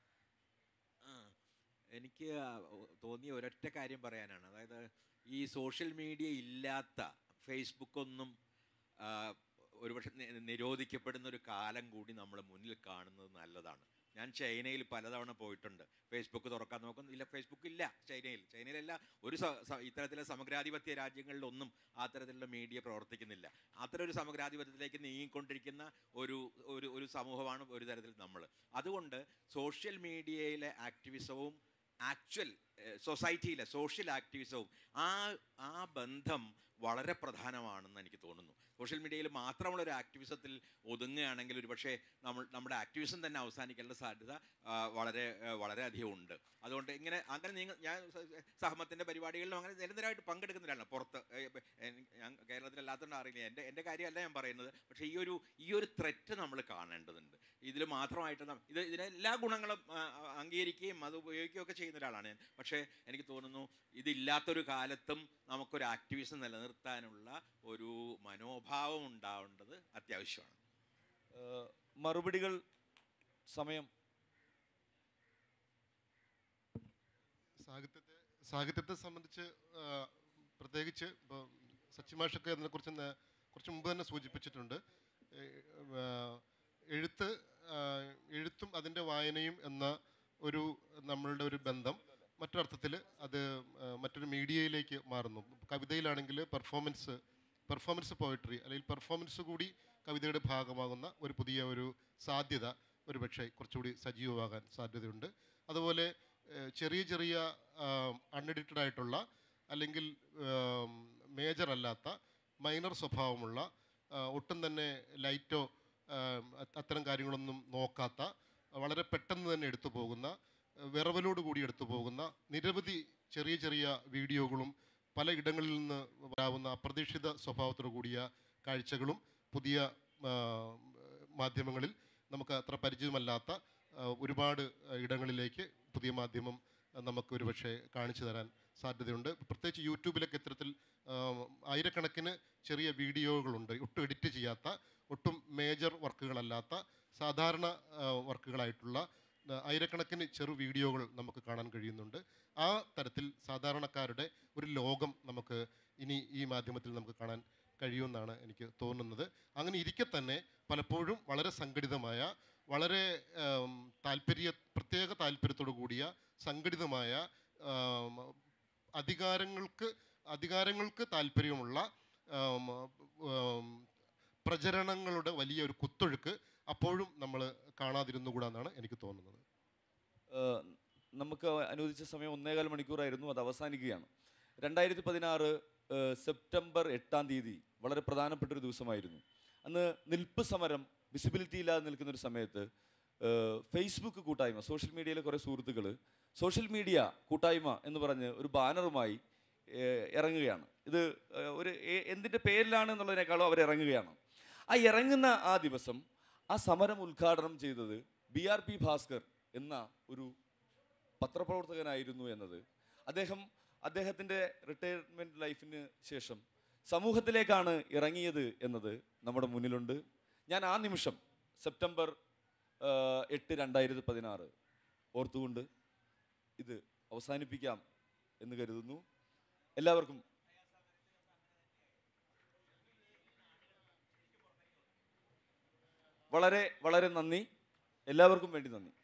എനിക്ക് തോന്നിയ ഒരൊറ്റ കാര്യം പറയാനാണ്. അതായത് ഈ സോഷ്യൽ മീഡിയ ഇല്ലാത്ത ഫേസ്ബുക്കൊന്നും ഒരുപക്ഷെ നിരോധിക്കപ്പെടുന്ന ഒരു കാലം കൂടി നമ്മൾ മുന്നിൽ കാണുന്നത് നല്ലതാണ്. ഞാൻ ചൈനയിൽ പലതവണ പോയിട്ടുണ്ട്. ഫേസ്ബുക്ക് തുറക്കാൻ നോക്കുന്നില്ല, ഫേസ്ബുക്ക് ഇല്ല ചൈനയിലല്ല. ഇത്തരത്തിലുള്ള സമഗ്രാധിപത്യ രാജ്യങ്ങളിലൊന്നും ആ തരത്തിലുള്ള മീഡിയ പ്രവർത്തിക്കുന്നില്ല. അത്തരം ഒരു സമഗ്രാധിപത്യത്തിലേക്ക് നീങ്ങിക്കൊണ്ടിരിക്കുന്ന ഒരു സമൂഹമാണ് ഒരു തരത്തിൽ നമ്മൾ. അതുകൊണ്ട് സോഷ്യൽ മീഡിയയിലെ ആക്ടിവിസവും ആക്ച്വൽ സൊസൈറ്റിയിലെ സോഷ്യൽ ആക്ടിവിസവും ആ ബന്ധം വളരെ പ്രധാനമാണെന്ന് എനിക്ക് തോന്നുന്നു. സോഷ്യൽ മീഡിയയിൽ മാത്രമുള്ള ഒരു ആക്ടിവിസത്തിൽ ഒതുങ്ങുകയാണെങ്കിൽ ഒരുപക്ഷെ നമ്മുടെ ആക്ടിവിസം തന്നെ അവസാനിക്കാനുള്ള സാധ്യത വളരെയധികം ഉണ്ട്. അതുകൊണ്ട് അങ്ങനെ ഞാൻ സഹമത്തിൻ്റെ പരിപാടികളിലും അങ്ങനെ നിരന്തരമായിട്ട് പങ്കെടുക്കുന്നില്ല. പുറത്ത് ഞാൻ കേരളത്തിലല്ലാത്തതുകൊണ്ട് അറിയില്ല, എൻ്റെ കാര്യമല്ല ഞാൻ പറയുന്നത്. പക്ഷേ ഈ ഒരു ത്രെറ്റ് നമ്മൾ കാണേണ്ടതുണ്ട്. ഇതിൽ മാത്രമായിട്ട് ഇതിനെ എല്ലാ ഗുണങ്ങളും അംഗീകരിക്കുകയും അത് ഉപയോഗിക്കുകയൊക്കെ ചെയ്യുന്ന ഒരാളാണ് ഞാൻ. പക്ഷേ എനിക്ക് തോന്നുന്നു ഇതില്ലാത്തൊരു കാലത്തും നമുക്കൊരു ആക്ടിവിസം നിലനിർത്താനുള്ള ഒരു മനോഭാവം ഉണ്ടാവേണ്ടത് അത്യാവശ്യമാണ്. മറുപടികൾ സമയം. സാഹിത്യത്തെ സംബന്ധിച്ച് പ്രത്യേകിച്ച് ഇപ്പോൾ സച്ചിമാഷൊക്കെ അതിനെക്കുറിച്ച് കുറച്ച് മുമ്പ് തന്നെ സൂചിപ്പിച്ചിട്ടുണ്ട്. എഴുത്തും അതിൻ്റെ വായനയും എന്ന നമ്മളുടെ ഒരു ബന്ധം മറ്റൊരർത്ഥത്തിൽ അത് മറ്റൊരു മീഡിയയിലേക്ക് മാറുന്നു. കവിതയിലാണെങ്കിൽ പെർഫോമൻസ് പോയട്രി അല്ലെങ്കിൽ പെർഫോമൻസ് കൂടി കവിതയുടെ ഭാഗമാകുന്ന ഒരു പുതിയ ഒരു സാധ്യത ഒരുപക്ഷെ കുറച്ചുകൂടി സജീവമാകാൻ സാധ്യതയുണ്ട്. അതുപോലെ ചെറിയ അൺഎഡിറ്റഡ് ആയിട്ടുള്ള അല്ലെങ്കിൽ മേജർ അല്ലാത്ത മൈനർ സ്വഭാവമുള്ള ഒട്ടും തന്നെ ലൈറ്റോ അത്തരം കാര്യങ്ങളൊന്നും നോക്കാത്ത വളരെ പെട്ടെന്ന് തന്നെ എടുത്തു പോകുന്ന വിറവലോട് കൂടി എടുത്തു പോകുന്ന നിരവധി ചെറിയ വീഡിയോകളും പല ഇടങ്ങളിൽ നിന്ന് വരാവുന്ന അപ്രതീക്ഷിത സ്വഭാവത്തോടു കൂടിയ കാഴ്ചകളും പുതിയ മാധ്യമങ്ങളിൽ നമുക്ക് അത്ര പരിചിതമല്ലാത്ത ഒരുപാട് ഇടങ്ങളിലേക്ക് പുതിയ മാധ്യമം നമുക്ക് ഒരുപക്ഷെ കാണിച്ചു തരാൻ സാധ്യതയുണ്ട്. പ്രത്യേകിച്ച് യൂട്യൂബിലൊക്കെ ഇത്തരത്തിൽ ആയിരക്കണക്കിന് ചെറിയ വീഡിയോകളുണ്ട്, ഒട്ടും എഡിറ്റ് ചെയ്യാത്ത, ഒട്ടും മേജർ വർക്കുകളല്ലാത്ത സാധാരണ വർക്കുകളായിട്ടുള്ള ആയിരക്കണക്കിന് ചെറു വീഡിയോകൾ നമുക്ക് കാണാൻ കഴിയുന്നുണ്ട്. ആ തരത്തിൽ സാധാരണക്കാരുടെ ഒരു ലോകം നമുക്ക് ഇനി ഈ മാധ്യമത്തിൽ നമുക്ക് കാണാൻ കഴിയുമെന്നാണ് എനിക്ക് തോന്നുന്നത്. അങ്ങനെ ഇരിക്കെ തന്നെ പലപ്പോഴും വളരെ സംഘടിതമായ, വളരെ പ്രത്യേക താല്പര്യത്തോടു കൂടിയ സംഘടിതമായ അധികാരങ്ങൾക്ക് താല്പര്യമുള്ള പ്രചരണങ്ങളുടെ വലിയ ഒരു കുത്തൊഴുക്ക് അപ്പോഴും നമ്മൾ കാണാതിരുന്നുകൂടാന്നാണ് എനിക്ക് തോന്നുന്നത്. നമുക്ക് അനുവദിച്ച സമയം 1.25 മണിക്കൂറായിരുന്നു, അത് അവസാനിക്കുകയാണ്. 2016 സെപ്റ്റംബർ 8-ാം തീയതി വളരെ പ്രധാനപ്പെട്ടൊരു ദിവസമായിരുന്നു. അന്ന് നിൽപ്പ് സമരം, വിസിബിലിറ്റി ഇല്ലാതെ നിൽക്കുന്നൊരു സമയത്ത് ഫേസ്ബുക്ക് കൂട്ടായ്മ, സോഷ്യൽ മീഡിയയിലെ കുറേ സുഹൃത്തുക്കൾ സോഷ്യൽ മീഡിയ കൂട്ടായ്മ എന്ന് പറഞ്ഞ് ഒരു ബാനറുമായി ഇറങ്ങുകയാണ്. ഇത് ഒരു എന്തിൻ്റെ പേരിലാണ് എന്നുള്ളതിനേക്കാളും അവർ ഇറങ്ങുകയാണ്. ആ ഇറങ്ങുന്ന ആ ദിവസം ആ സമരം ഉദ്ഘാടനം ചെയ്തത് BRP ഭാസ്കർ എന്ന ഒരു പത്രപ്രവർത്തകനായിരുന്നു എന്നത് അദ്ദേഹത്തിൻ്റെ റിട്ടയർമെൻറ്റ് ലൈഫിന് ശേഷം സമൂഹത്തിലേക്കാണ് ഇറങ്ങിയത് എന്നത് നമ്മുടെ മുന്നിലുണ്ട്. ഞാൻ ആ നിമിഷം സെപ്റ്റംബർ 8, 2016 ഓർത്തുകൊണ്ട് ഇത് അവസാനിപ്പിക്കാം എന്ന് കരുതുന്നു. എല്ലാവർക്കും വളരെ വളരെ നന്ദി. എല്ലാവർക്കും വേണ്ടി നന്ദി.